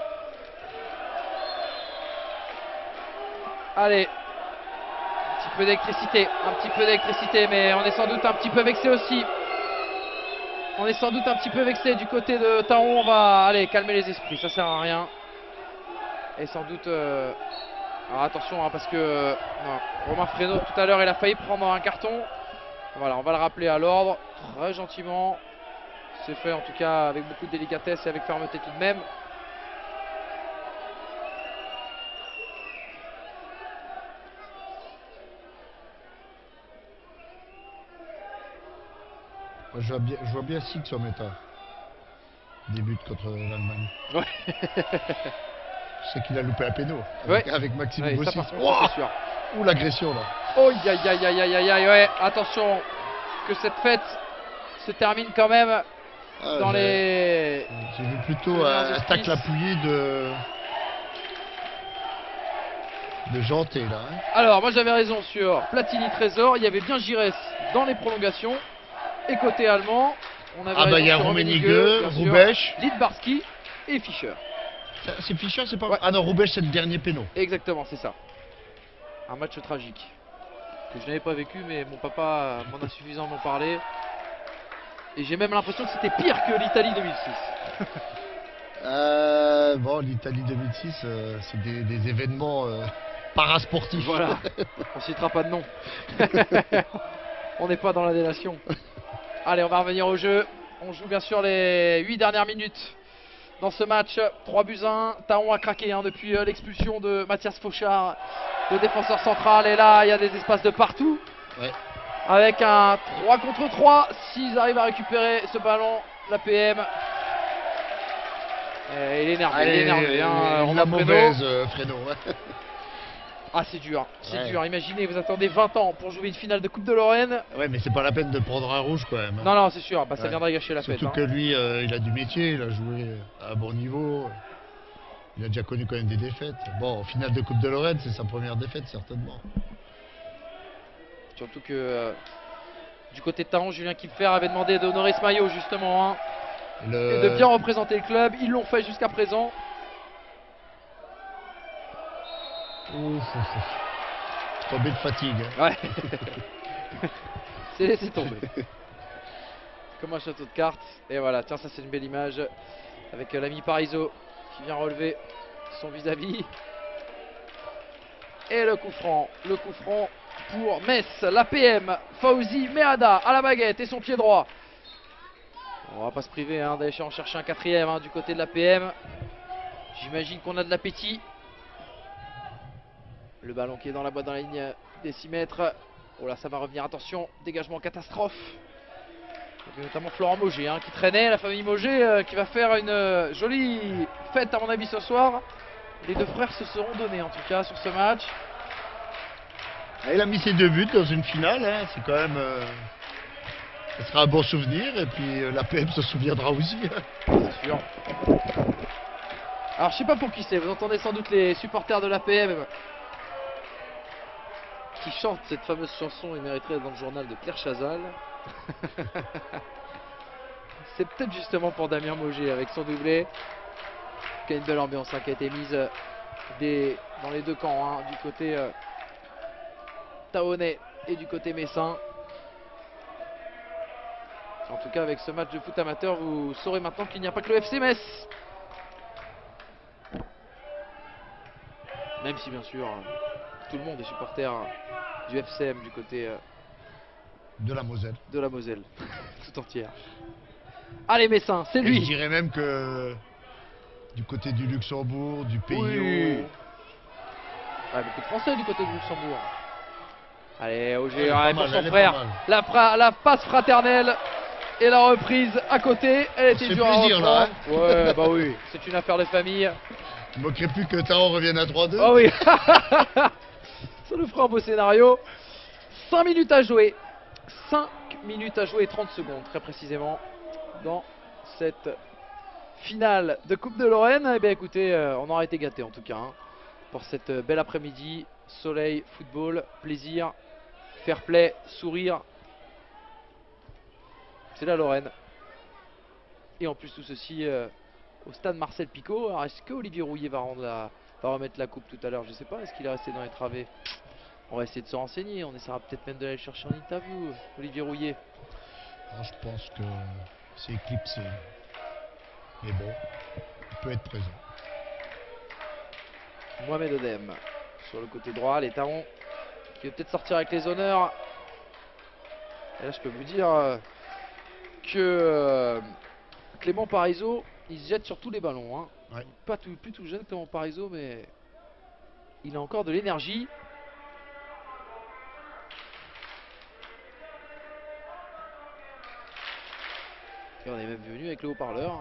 Allez. Un petit peu d'électricité. Un petit peu d'électricité, mais on est sans doute un petit peu vexé aussi. On est sans doute un petit peu vexé du côté de Taon. On va aller calmer les esprits. Ça sert à rien. Et sans doute. euh, Alors attention hein, parce que euh, non, Romain Fresneau tout à l'heure il a failli prendre un carton. Voilà, on va le rappeler à l'ordre très gentiment. C'est fait en tout cas avec beaucoup de délicatesse et avec fermeté tout de même. Moi, je vois bien, je vois bien Six en méta. Début contre l'Allemagne. Ouais. Je sais qu'il a loupé un péno avec, avec Maxime Ouais, ça, Bossis. par contre, Ouah, c'est sûr. ouh, l'agression là. Oh aïe aïe aïe aïe aïe aïe ouais, attention que cette fête se termine quand même Ah, dans j'ai- les. J'ai vu plutôt les un, meilleurs un esprits. tacle appuyé de. de Janté là. hein. Alors moi j'avais raison sur Platini Trésor, il y avait bien Giresse dans les prolongations. Et côté allemand, on avait Ah bah raison il y a sur Roménigueux, bien sûr, Roubèche. Lidbarski et Fischer. Ça, C'est Fischer, c'est pas. Ouais. Ah non, Roubèche c'est le dernier péno. Exactement, c'est ça. Un match tragique que je n'avais pas vécu, mais mon papa m'en a suffisamment parlé. Et j'ai même l'impression que c'était pire que l'Italie deux mille six. Euh, bon, l'Italie deux mille six, euh, c'est des, des événements euh, parasportifs. Voilà, on citera pas de nom. On n'est pas dans la délation. Allez, on va revenir au jeu. On joue bien sûr les huit dernières minutes dans ce match. trois buts à un. Taon a craqué hein, depuis euh, l'expulsion de Mathias Fauchard, le défenseur central. Et là, il y a des espaces de partout. Ouais. Avec un trois contre trois. S'ils arrivent à récupérer ce ballon, l'A P M. Eh, il est énervé, il est énervé. Hein, la Romain Fresneau. mauvaise euh, Fresneau. ouais. Ah, c'est dur, c'est Ouais. dur. Imaginez, vous attendez vingt ans pour jouer une finale de Coupe de Lorraine. Ouais, mais c'est pas la peine de prendre un rouge quand même. hein. Non, non, c'est sûr, bah, ça Ouais. viendrait gâcher la Surtout fête. hein. que lui, euh, il a du métier, il a joué à un bon niveau. Il a déjà connu quand même des défaites. Bon, en finale de Coupe de Lorraine, c'est sa première défaite certainement. Surtout que euh, du côté de Taon, Julien Kipfer avait demandé d'honorer ce maillot justement hein, Et le- et de bien représenter le club. Ils l'ont fait jusqu'à présent. Ouf, ouf, ouf. Tombé de fatigue. hein. Ouais. C'est laissé tomber. Comme un château de cartes. Et voilà, tiens, ça c'est une belle image avec euh, l'ami Parizeau qui vient relever son vis-à-vis. Et le coup franc, le coup franc pour Metz, l'A P M, Fauzi Mehada à la baguette et son pied droit. On va pas se priver hein, d'aller en chercher un quatrième hein, du côté de l'A P M. J'imagine qu'on a de l'appétit. Le ballon qui est dans la boîte dans la ligne des six mètres. Oh là, ça va revenir, attention, dégagement catastrophe. Il y avait notamment Florent Mauger hein, qui traînait, la famille Mauger euh, qui va faire une euh, jolie fête à mon avis ce soir. Les deux frères se seront donnés en tout cas sur ce match. Il a mis ses deux buts dans une finale, hein. C'est quand même... Euh, ça sera un bon souvenir, et puis euh, l'A P M se souviendra aussi. C'est sûr. Alors je sais pas pour qui c'est, vous entendez sans doute les supporters de l'A P M qui chantent cette fameuse chanson et mériterait dans le journal de Claire Chazal. C'est peut-être justement pour Damien Mauger avec son doublé. Il y a une belle ambiance hein, qui a été mise des, dans les deux camps, hein, du côté euh, taonnais et du côté messin. En tout cas avec ce match de foot amateur, vous saurez maintenant qu'il n'y a pas que le F C Metz. Même si bien sûr tout le monde est supporter du F C M du côté euh, de la Moselle. De la Moselle, tout entière. Allez Messin, c'est lui. Et je dirais même que du côté du Luxembourg, du Pays oui. Haut. Ouais, beaucoup de Français du côté du Luxembourg. Allez, Auger, ouais, ouais, pour mal, son frère. La, fra la passe fraternelle et la reprise à côté. Elle était dure à reprendre. Là, hein. Ouais, bah oui, c'est une affaire de famille. Je ne moquerais plus que Taon revienne à trois deux. Oh oui. Ça nous fera un beau scénario. cinq minutes à jouer. cinq minutes à jouer et trente secondes très précisément dans cette finale de Coupe de Lorraine. Et eh bien écoutez, euh, on aura été gâtés en tout cas hein, pour cette belle après-midi. Soleil, football, plaisir, fair play, sourire. C'est la Lorraine. Et en plus tout ceci euh, au stade Marcel Picot. Alors est-ce que Olivier Rouillet va, rendre la, va remettre la coupe tout à l'heure? Je sais pas, est-ce qu'il est resté dans les travées? On va essayer de se renseigner, on essaiera peut-être même de aller chercher en interview, Olivier Rouillet. Alors, je pense que c'est éclipsé. Mais bon, il peut être présent. Mohamed Odem sur le côté droit, les Taons qui va peut-être sortir avec les honneurs. Et là je peux vous dire euh, que euh, Clément Parizeau, il se jette sur tous les ballons. Hein. Ouais. Pas tout, plus tout jeune Clément Parizeau, mais il a encore de l'énergie. Et on est même venu avec le haut-parleur.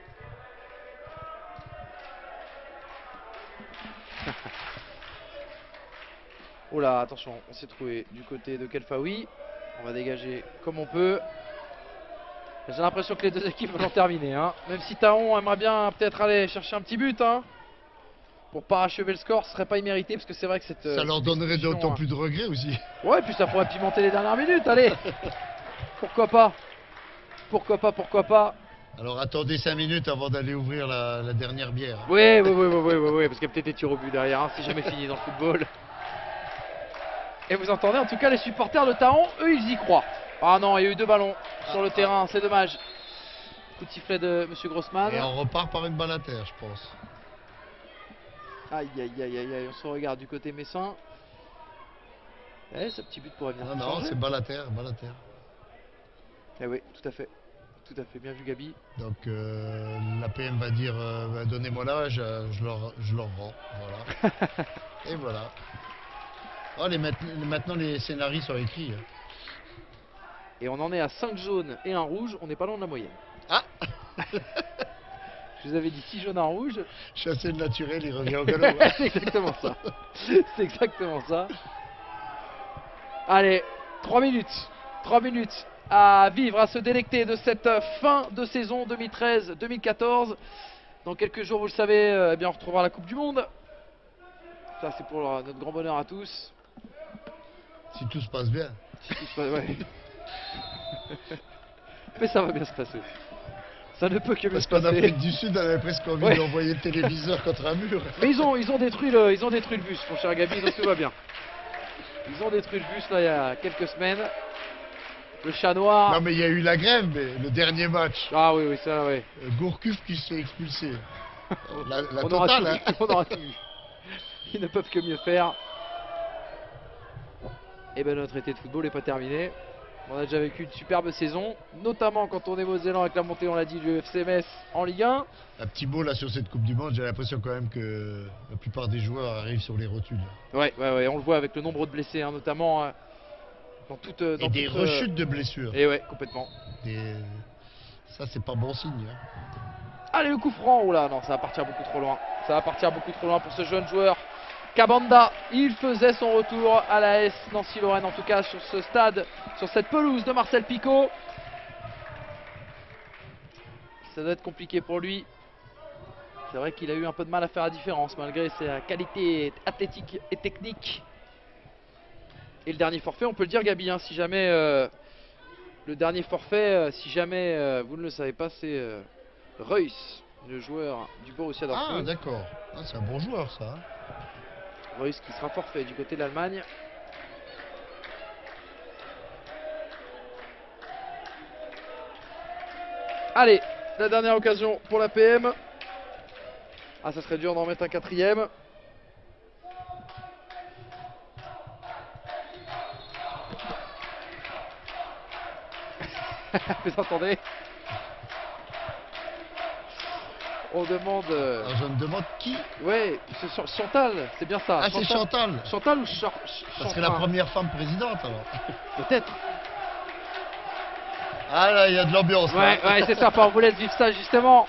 Oh là, attention, on s'est trouvé du côté de Kelfaoui. On va dégager comme on peut. J'ai l'impression que les deux équipes vont terminer. Hein. Même si Taon aimerait bien peut-être aller chercher un petit but. Hein. Pour parachever le score, ce serait pas immérité parce que c'est vrai que cette... Ça leur donnerait d'autant hein. plus de regrets aussi. Ouais, puis ça pourrait pimenter les dernières minutes, allez. Pourquoi pas? Pourquoi pas, pourquoi pas? Alors attendez cinq minutes avant d'aller ouvrir la, la dernière bière. Oui, oui, oui, oui, oui, oui, oui, parce qu'il y a peut-être des tirs au but derrière, hein, c'est jamais fini dans le football. Et vous entendez en tout cas les supporters de Taon, eux ils y croient. Ah non, il y a eu deux ballons ah, sur le ah. terrain, c'est dommage. Coup de sifflet de Monsieur Grossman. Et on repart par une balle à terre, je pense. Aïe, aïe, aïe, aïe, aïe, on se regarde du côté messin. Eh, ce petit but pourrait bien Non, non, c'est balle à terre, balle à terre. Eh oui, tout à fait. Tout à fait, bien vu Gabi. Donc euh, l'A P M va dire euh, bah, donnez-moi là, je, je, leur, je leur rends. Voilà. Et voilà. Oh, les, maintenant les scénarios sont écrits. Et on en est à cinq jaunes et un rouge, on n'est pas loin de la moyenne. Ah. Je vous avais dit six jaunes, un rouge. Chasser le naturel, il revient au galop. C'est exactement ça. C'est exactement ça. Allez, trois minutes. trois minutes à vivre, à se délecter de cette fin de saison deux mille treize deux mille quatorze. Dans quelques jours, vous le savez, euh, eh bien, on retrouvera la Coupe du Monde. Ça, c'est pour euh, notre grand bonheur à tous. Si tout se passe bien. Si tout se passe, ouais. Mais ça va bien se passer. Ça ne peut que bien se passer. Parce qu'en Afrique du Sud, on avait presque envie ouais. d'envoyer le téléviseur contre un mur. Mais ils ont, ils ont détruit le, ils ont détruit le bus, mon cher Gabi, donc tout va bien. Ils ont détruit le bus là il y a quelques semaines. Le chat noir. Non mais il y a eu la grève, mais le dernier match. Ah oui, oui, ça, oui. Gourcuff qui se fait expulser. La, la on totale, aura hein. On aura tout vu. Ils ne peuvent que mieux faire. Et ben notre été de football n'est pas terminé. On a déjà vécu une superbe saison, notamment quand on est Mosellans avec la montée, on l'a dit, du F C Metz en Ligue un. Un petit mot là sur cette Coupe du Monde, j'ai l'impression quand même que la plupart des joueurs arrivent sur les rotules. Ouais, ouais, ouais, on le voit avec le nombre de blessés, hein, notamment euh, dans toute. Dans Et des toute, euh, rechutes de blessures. Et ouais, complètement. Des... Ça, c'est pas bon signe. Hein. Allez, le coup franc, oh là, non, ça va partir beaucoup trop loin. Ça va partir beaucoup trop loin pour ce jeune joueur. Kabanda, il faisait son retour à la S Nancy-Lorraine, en tout cas sur ce stade, sur cette pelouse de Marcel Picot. Ça doit être compliqué pour lui. C'est vrai qu'il a eu un peu de mal à faire la différence malgré sa qualité athlétique et technique. Et le dernier forfait, on peut le dire, Gabi, hein, si jamais euh, le dernier forfait, euh, si jamais euh, vous ne le savez pas, c'est euh, Reus, le joueur du Borussia Ah, Dortmund. d'accord. Ah, c'est un bon joueur, ça. Hein. Reus qui sera forfait du côté de l'Allemagne. Allez, la dernière occasion pour la P M. Ah, ça serait dur d'en mettre un quatrième. Vous entendez? On demande. euh, Alors, je me demande qui. Ouais, c'est Ch- Chantal, c'est bien ça. Ah, c'est Chantal. Chantal ou Char Ça serait la première femme présidente alors. Peut-être. Ah là, il y a de l'ambiance. Ouais, là. ouais, c'est sympa, on vous laisse vivre ça justement.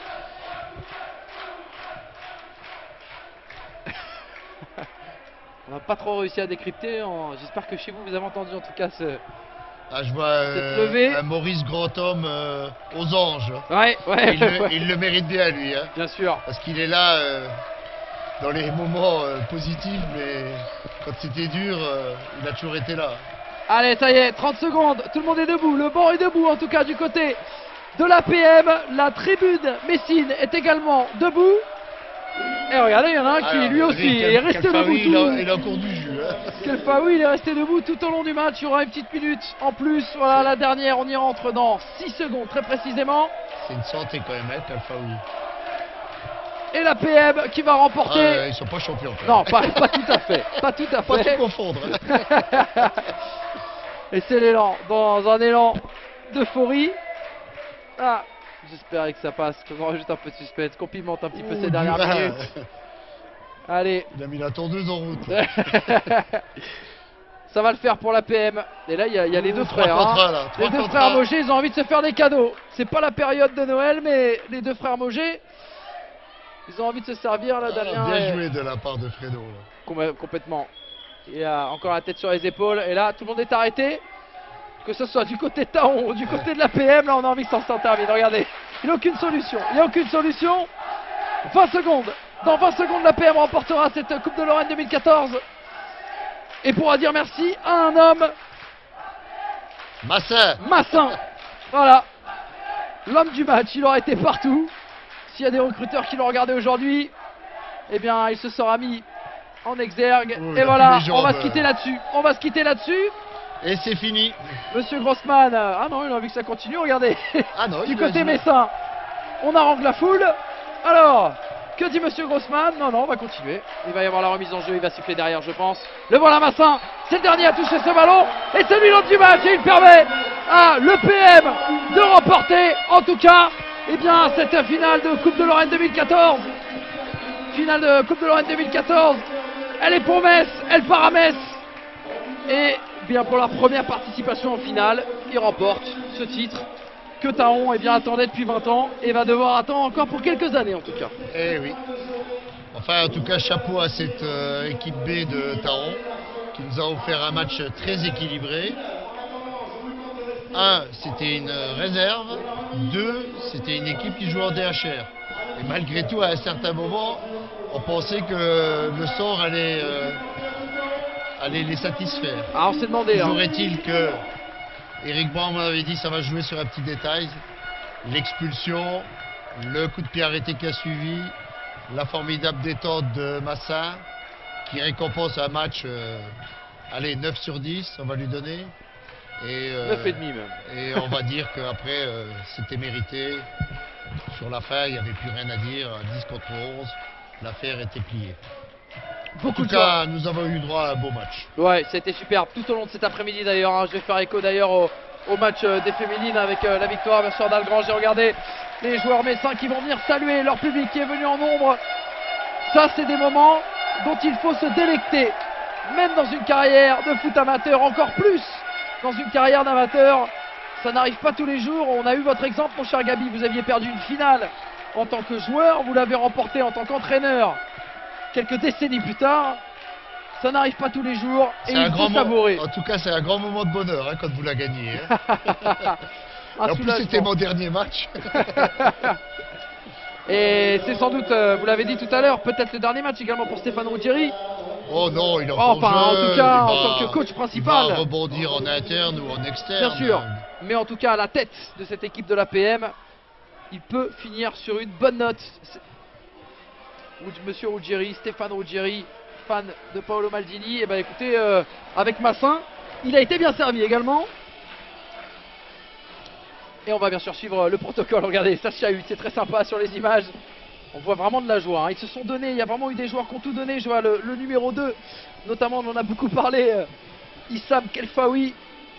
On n'a pas trop réussi à décrypter. on- J'espère que chez vous, vous avez entendu en tout cas ce. Ah, je vois euh, levée. un Maurice Grandhomme euh, aux anges. Ouais, ouais, Il, le, ouais, il le mérite bien, lui. Hein, bien sûr. parce qu'il est là euh, dans les moments euh, positifs, mais quand c'était dur, euh, il a toujours été là. Allez, ça y est, trente secondes, tout le monde est debout, le banc est debout en tout cas du côté de la P M, la tribune Messine est également debout. Et regardez, il y en a un qui Alors, lui aussi Rick est resté Kalfaoui, debout. il, a, tout- il a encore du jus. Hein. Kelfaoui, il est resté debout tout au long du match, il y aura une petite minute en plus, voilà la dernière, on y rentre dans six secondes très précisément. C'est une santé quand même, hein, Kalfaoui. Et la P M qui va Ah, remporter... euh, ils sont pas champions. quand Non, même. pas, pas tout à fait, pas tout à Faut pas fait. tout confondre. Hein. Et c'est l'élan, dans un élan d'euphorie. Ah, j'espérais que ça passe, qu'on rajoute un peu de suspense, qu'on pimente un petit peu Ouh, ces dernières Duras. minutes. Allez, Il a mis la tondeuse en route. ça va le faire pour la P M. Et là, il y, a- il y a les deux Trois frères. hein. contre un, là. Les Trois deux contre frères un. Moget, ils ont envie de se faire des cadeaux. C'est pas la période de Noël, mais les deux frères Moget, ils ont envie de se servir. Là, Ah, Damien, bien est- joué de la part de Fredo. là. Com- complètement. Il a encore la tête sur les épaules. Et là, tout le monde est arrêté. Que ce soit du côté de Taon ou du côté de la P M, là, on a envie que ça s'en termine. Regardez, il n'y a aucune solution. Il n'y a aucune solution. vingt secondes. Dans vingt secondes, la P M remportera cette Coupe de Lorraine deux mille quatorze. Et pourra dire merci à un homme, Massin. Massin. Voilà. L'homme du match, il aura été partout. S'il y a des recruteurs qui l'ont regardé aujourd'hui, eh bien, il se sera mis en exergue. Oh, il Et a voilà, plus les on va jambes. se quitter là-dessus. On va se quitter là-dessus. Et c'est fini. Monsieur Grossman, euh, ah non, il a envie que ça continue, regardez. Ah non, Du il a côté dit- messin, on harangue la foule. Alors, que dit Monsieur Grossman? Non, non, on va continuer. Il va y avoir la remise en jeu, il va siffler derrière, je pense. Le voilà Massin, c'est le dernier à toucher ce ballon. Et c'est lui l'homme du match, et il permet à le P M de remporter, en tout cas, eh bien, cette finale de Coupe de Lorraine deux mille quatorze. Finale de Coupe de Lorraine deux mille quatorze. Elle est pour Metz, elle part à Metz. Et bien pour la première participation en finale, il remporte ce titre que Taon eh bien, attendait depuis vingt ans et va devoir attendre encore pour quelques années en tout cas. Eh oui. Enfin, en tout cas, chapeau à cette euh, équipe B de Taon qui nous a offert un match très équilibré. Un, c'était une réserve. Deux, c'était une équipe qui jouait en D H R. Et malgré tout, à un certain moment, on pensait que le sort allait, euh, allait les satisfaire. Alors on s'est demandé, hein. Toujours est-il que Eric Brown m'avait dit ça va jouer sur un petit détail. L'expulsion, le coup de pied arrêté qui a suivi, la formidable détente de Massin qui récompense un match, euh, allez, neuf sur dix, on va lui donner. Et, euh, neuf et demi même. et on va dire qu'après, euh, c'était mérité. Sur la fin, il n'y avait plus rien à dire. dix contre onze, l'affaire était pliée. En beaucoup tout de joie. cas, nous avons eu droit à un beau match. Ouais, c'était superbe tout au long de cet après-midi d'ailleurs. Hein. Je vais faire écho d'ailleurs au, au match euh, des féminines avec euh, la victoire bien sûr d'Algrange. J'ai regardé les joueurs messins qui vont venir saluer leur public qui est venu en nombre. Ça, c'est des moments dont il faut se délecter. Même dans une carrière de foot amateur, encore plus dans une carrière d'amateur. Ça n'arrive pas tous les jours. On a eu votre exemple, mon cher Gabi. Vous aviez perdu une finale en tant que joueur. Vous l'avez remporté en tant qu'entraîneur quelques décennies plus tard. Ça n'arrive pas tous les jours et il faut savourer. En tout cas, c'est un grand moment de bonheur hein, quand vous la gagnez. Hein. En plus, c'était mon dernier match. Et c'est sans doute, euh, vous l'avez dit tout à l'heure, peut-être le dernier match également pour Stéphane Ruggieri. Oh non, il est Oh, encore enfin, jeune, en tout cas, il en va- tant que coach principal. Il va rebondir en interne ou en externe. Bien sûr, mais en tout cas à la tête de cette équipe de l'A P M, il peut finir sur une bonne note. C'est- Monsieur Ruggieri, Stéphane Ruggieri, fan de Paolo Maldini, et ben écoutez, euh, avec Massin, il a été bien servi également. Et on va bien sûr suivre le protocole. Regardez, ça se chahute, c'est très sympa sur les images. On voit vraiment de la joie. Hein. Ils se sont donnés, il y a vraiment eu des joueurs qui ont tout donné. Je vois le, le numéro deux, notamment on en a beaucoup parlé, euh, Issam Kelfaoui.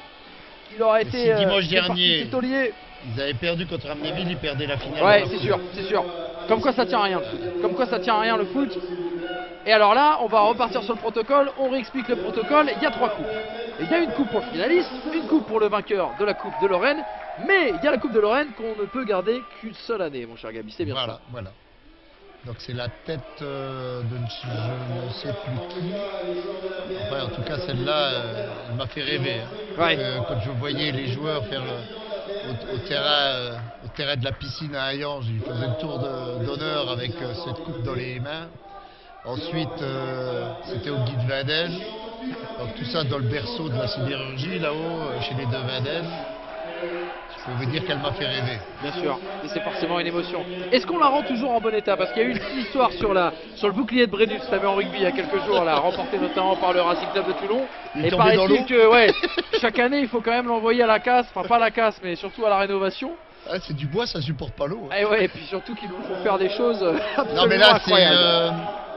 Il aura Et été si euh, dimanche fait partie dernier, du taulier. Ils avaient perdu contre Amnéville, ils perdaient la finale. Ouais, de la c'est Coupe. sûr, c'est sûr. Comme quoi ça tient à rien le foot. Comme quoi ça tient à rien le foot. Et alors là, on va repartir sur le protocole. On réexplique le protocole. Il y a trois coupes. Et il y a une coupe pour le finaliste, une coupe pour le vainqueur de la Coupe de Lorraine. Mais il y a la Coupe de Lorraine qu'on ne peut garder qu'une seule année, mon cher Gabi. C'est bien Voilà, ça. voilà. Donc c'est la tête euh, de je ne sais plus qui. Enfin, en tout cas, celle-là, euh, elle m'a fait rêver. hein. Ouais. Euh, quand je voyais les joueurs faire le, au, au terrain, euh, au terrain de la piscine à Hayange, ils faisaient le tour de- d'honneur avec euh, cette coupe dans les mains. Ensuite, euh, c'était au Guy de Vindaine. Donc tout ça dans le berceau de la sidérurgie, là-haut, euh, chez les deux Vindaine. Je peux vous dire qu'elle m'a fait rêver. Bien sûr, et c'est forcément une émotion. Est-ce qu'on la rend toujours en bon état? Parce qu'il y a eu une petite histoire sur, la, sur le bouclier de Brennus, vous savez, en rugby il y a quelques jours, là, remporté notamment par le Racing Club de Toulon. Il est Et tombé dans paraît-il l'eau. que ouais, chaque année il faut quand même l'envoyer à la casse, enfin pas à la casse, mais surtout à la rénovation. Ah, c'est du bois, ça supporte pas l'eau. hein. Et ouais, et puis surtout qu'ils nous font faire des choses euh, absolument Non mais là c'est incroyables. euh,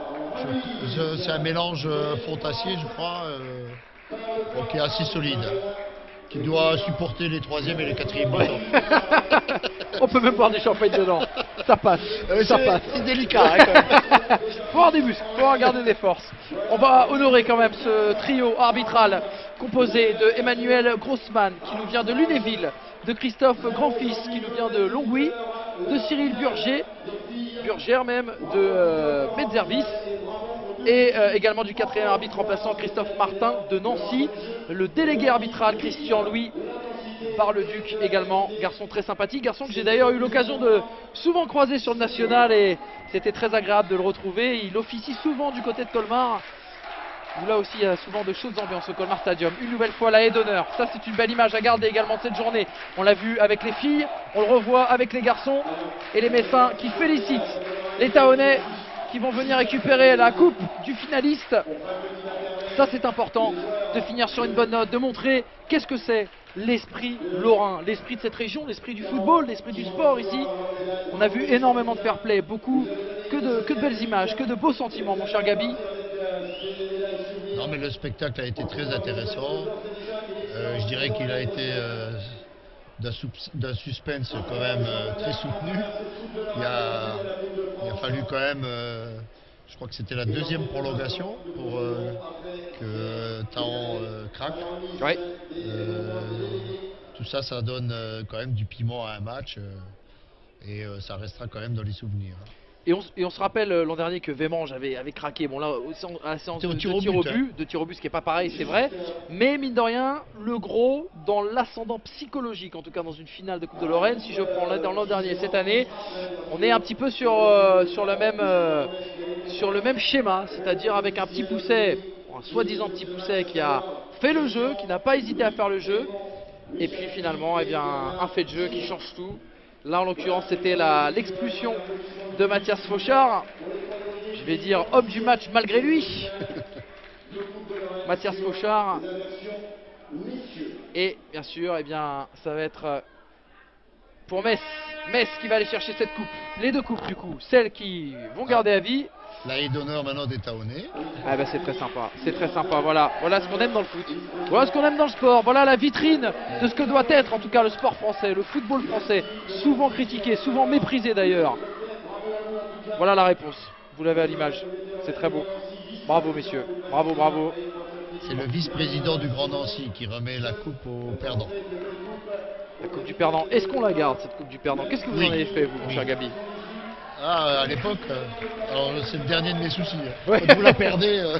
je- je- c'est un mélange euh, fond-acier je crois euh, donc qui est assez solide qui doit supporter les troisième et les quatrième Ouais. mi-temps. On peut même boire du champagne dedans. Ça passe. Euh, ça c'est- passe. c'est délicat, hein, quand même. Faut avoir des muscles, faut avoir garder des forces. On va honorer quand même ce trio arbitral composé de Emmanuel Grossman qui nous vient de Lunéville, de Christophe Grandfils qui nous vient de Longwy, de Cyril Burger, Burger même, de euh, Metzervis. Et euh, également du quatrième arbitre remplaçant Christophe Martin de Nancy, le délégué arbitral Christian Louis Bar-le-Duc également, garçon très sympathique, garçon que j'ai d'ailleurs eu l'occasion de souvent croiser sur le national et c'était très agréable de le retrouver. Il officie souvent du côté de Colmar, où là aussi il y a souvent de chaudes ambiances au Colmar Stadium. Une nouvelle fois la haie d'honneur, ça c'est une belle image à garder également de cette journée. On l'a vu avec les filles, on le revoit avec les garçons et les Messins qui félicitent les Tahonnais qui vont venir récupérer la coupe du finaliste. Ça c'est important de finir sur une bonne note, de montrer qu'est-ce que c'est l'esprit lorrain, l'esprit de cette région, l'esprit du football, l'esprit du sport ici. On a vu énormément de fair play, beaucoup, que de, que de belles images, que de beaux sentiments mon cher Gabi. Non mais le spectacle a été très intéressant. Euh, je dirais qu'il a été euh, d'un sou- d'un suspense quand même euh, très soutenu. Il a, il a fallu quand même, euh, je crois que c'était la deuxième prolongation pour euh, que Taon euh, craque. Ouais. Euh, tout ça, ça donne euh, quand même du piment à un match euh, et euh, ça restera quand même dans les souvenirs. Et on, s- et on se rappelle euh, l'an dernier que Vémange avait, avait craqué. Bon là, au- à la séance de, C'était au de tir au tir au but, but, de tir au but, ce qui n'est pas pareil, c'est vrai. Mais mine de rien, le gros dans l'ascendant psychologique, en tout cas dans une finale de Coupe de Lorraine, si je prends l'an- dans l'an dernier et cette année, on est un petit peu sur, euh, sur, le, même, euh, sur le même schéma, c'est-à-dire avec un petit pousset, un soi-disant petit pousset qui a fait le jeu, qui n'a pas hésité à faire le jeu. Et puis finalement, eh bien, un fait de jeu qui change tout. Là, en l'occurrence, c'était la- l'expulsion de Mathias Fauchard. Je vais dire homme du match malgré lui. Mathias Fauchard. Et bien sûr, eh bien, ça va être euh, pour Metz. Metz qui va aller chercher cette coupe. Les deux coupes du coup. Celles qui vont garder à vie. La haie d'honneur maintenant des Taonnais. Ah bah c'est très sympa, c'est très sympa, voilà. Voilà ce qu'on aime dans le foot. Voilà ce qu'on aime dans le sport. Voilà la vitrine de ce que doit être en tout cas le sport français, le football français. Souvent critiqué, souvent méprisé d'ailleurs. Voilà la réponse. Vous l'avez à l'image. C'est très beau. Bravo messieurs. Bravo, bravo. C'est le vice-président du Grand Nancy qui remet la coupe aux perdants. La coupe du perdant. Est-ce qu'on la garde cette coupe du perdant? Qu'est-ce que vous Oui. en avez fait vous, mon Oui. cher Gabi? Ah, à l'époque, euh, alors c'est le dernier de mes soucis. Ouais. Quand vous la perdez. euh,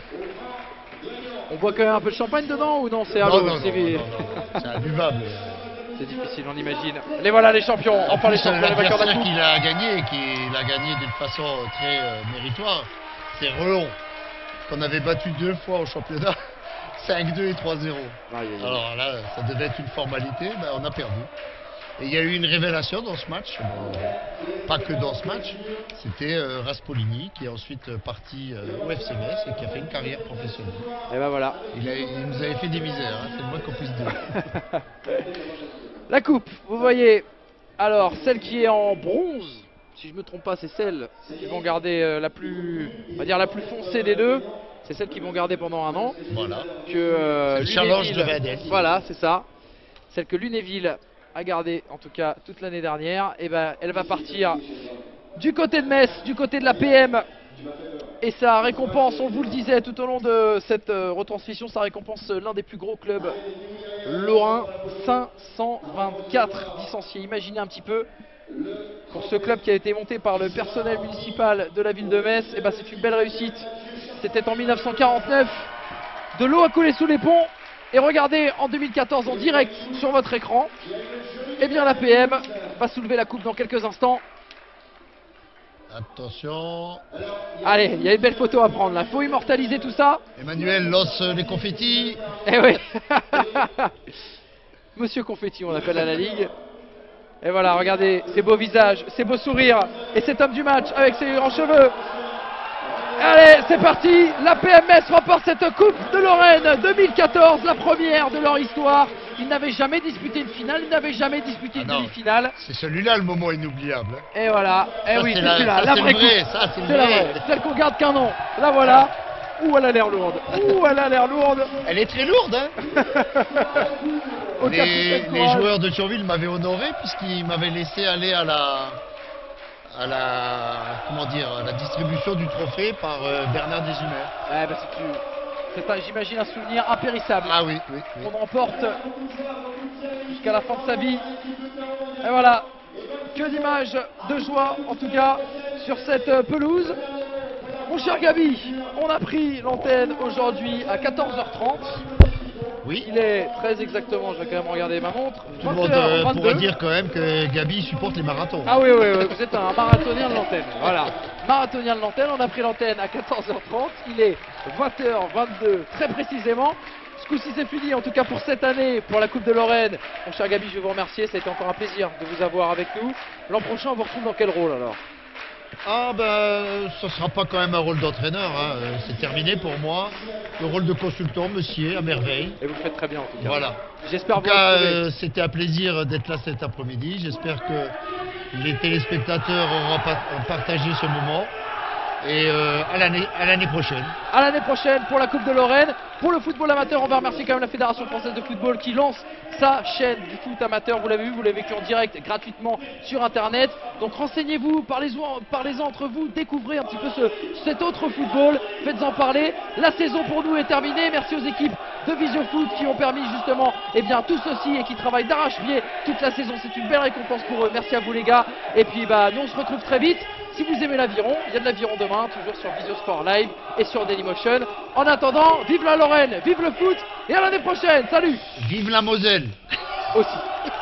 On boit quand même un peu de champagne dedans ou non? C'est à Non, l'eau, non, non, c'est vi- non, non, c'est imbuvable. C'est difficile, on imagine. Les voilà les champions. Enfin les Plus, champions, les vainqueurs de la l'adversaire coupe. qu'il a gagné, qu'il a gagné d'une façon très euh, méritoire, c'est Relon, qu'on avait battu deux fois au championnat, cinq deux et trois zéro. Aïe, aïe, aïe. Alors là, ça devait être une formalité, ben, on a perdu. Et il y a eu une révélation dans ce match, bon, pas que dans ce match, c'était euh, Raspolini qui est ensuite euh, parti euh, au F C Metz et qui a fait une carrière professionnelle. Et ben voilà. Il, a- il nous avait fait des misères, hein, c'est le moins qu'on puisse dire. La coupe, vous voyez. Alors, celle qui est en bronze, si je me trompe pas, c'est celle qui vont garder euh, la plus, on va dire la plus foncée des deux. C'est celle qu'ils vont garder pendant un an. Voilà. Que euh, C'est le challenge Lunéville- de Vadès. Voilà, c'est ça. Celle que Lunéville a gardée, en tout cas toute l'année dernière. Et ben, elle va partir du côté de Metz, du côté de la P M. Et ça récompense, on vous le disait tout au long de cette euh, retransmission, ça récompense l'un des plus gros clubs lorrains, cinq cent vingt-quatre licenciés. Imaginez un petit peu, pour ce club qui a été monté par le personnel municipal de la ville de Metz, et ben c'est une belle réussite. C'était en mille neuf cent quarante-neuf, de l'eau a coulé sous les ponts. Et regardez en deux mille quatorze en direct sur votre écran, et bien la P M va soulever la coupe dans quelques instants. Attention, Allez, il y a une belle photo à prendre là, faut immortaliser tout ça. Emmanuel lance les confettis. Eh oui. Monsieur Confetti, on l'appelle à la ligue. Et voilà, regardez ces beaux visages, ces beaux sourires et cet homme du match avec ses grands cheveux. Allez, c'est parti. La P M S remporte cette Coupe de Lorraine deux mille quatorze, la première de leur histoire. Ils n'avaient jamais disputé une finale, ils n'avaient jamais disputé Ah une non. demi-finale. C'est celui-là le moment inoubliable. hein. Et voilà. Eh Ça, oui, c'est c'est la- celui-là, ça, la c'est vraie le vrai, coupe. ça, c'est le C'est la vrai. vraie. Celle qu'on garde qu'un an. La voilà. Ouh, elle a l'air lourde. Ouh, elle a l'air lourde. Elle est très lourde, hein. Au les, capitaine les Courage. joueurs de Thionville m'avaient honoré puisqu'ils m'avaient laissé aller à la, à la, comment dire, à la distribution du trophée par euh, Bernard Deshumers. Ouais, bah, c'est tu- c'est un- j'imagine un souvenir impérissable. Ah oui, oui, oui. Qu'on emporte jusqu'à la fin de sa vie. Et voilà, que d'images de joie en tout cas sur cette euh, pelouse. Mon cher Gabi, on a pris l'antenne aujourd'hui à quatorze heures trente. Oui. Il est très exactement, je vais quand même regarder ma montre. Tout le monde vingt heures euh, vingt-deux. pourrait dire quand même que Gabi supporte les marathons. Ah oui, oui, oui, vous êtes un marathonien de l'antenne. Voilà, marathonien de l'antenne. On a pris l'antenne à quatorze heures trente. Il est vingt heures vingt-deux, très précisément. Ce coup-ci, c'est fini, en tout cas pour cette année, pour la Coupe de Lorraine. Mon cher Gabi, je vais vous remercier. Ça a été encore un plaisir de vous avoir avec nous. L'an prochain, on vous retrouve dans quel rôle alors? Ah ben, ce sera pas quand même un rôle d'entraîneur, hein. Euh, c'est terminé pour moi. Le rôle de consultant, monsieur, à merveille. Et vous le faites très bien, en tout cas. Voilà. J'espère En vous tout cas, retrouver. euh, c'était un plaisir d'être là cet après-midi. J'espère que les téléspectateurs auront pa- partagé ce moment. Et euh, à l'année à l'année prochaine. À l'année prochaine pour la Coupe de Lorraine. Pour le football amateur, on va remercier quand même la Fédération Française de Football qui lance sa chaîne du foot amateur. Vous l'avez vu, vous l'avez vécu en direct gratuitement sur Internet. Donc renseignez-vous, parlez-en parlez entre vous, découvrez un petit peu ce, cet autre football. Faites-en parler. La saison pour nous est terminée. Merci aux équipes de Vision Foot qui ont permis justement eh bien, tout ceci et qui travaillent d'arrache-pied toute la saison. C'est une belle récompense pour eux. Merci à vous les gars. Et puis bah, nous on se retrouve très vite. Si vous aimez l'aviron, il y a de l'aviron demain, toujours sur Visio Sport Live et sur Dailymotion. En attendant, vive la Lorraine, vive le foot et à l'année prochaine. Salut Vive la Moselle! aussi.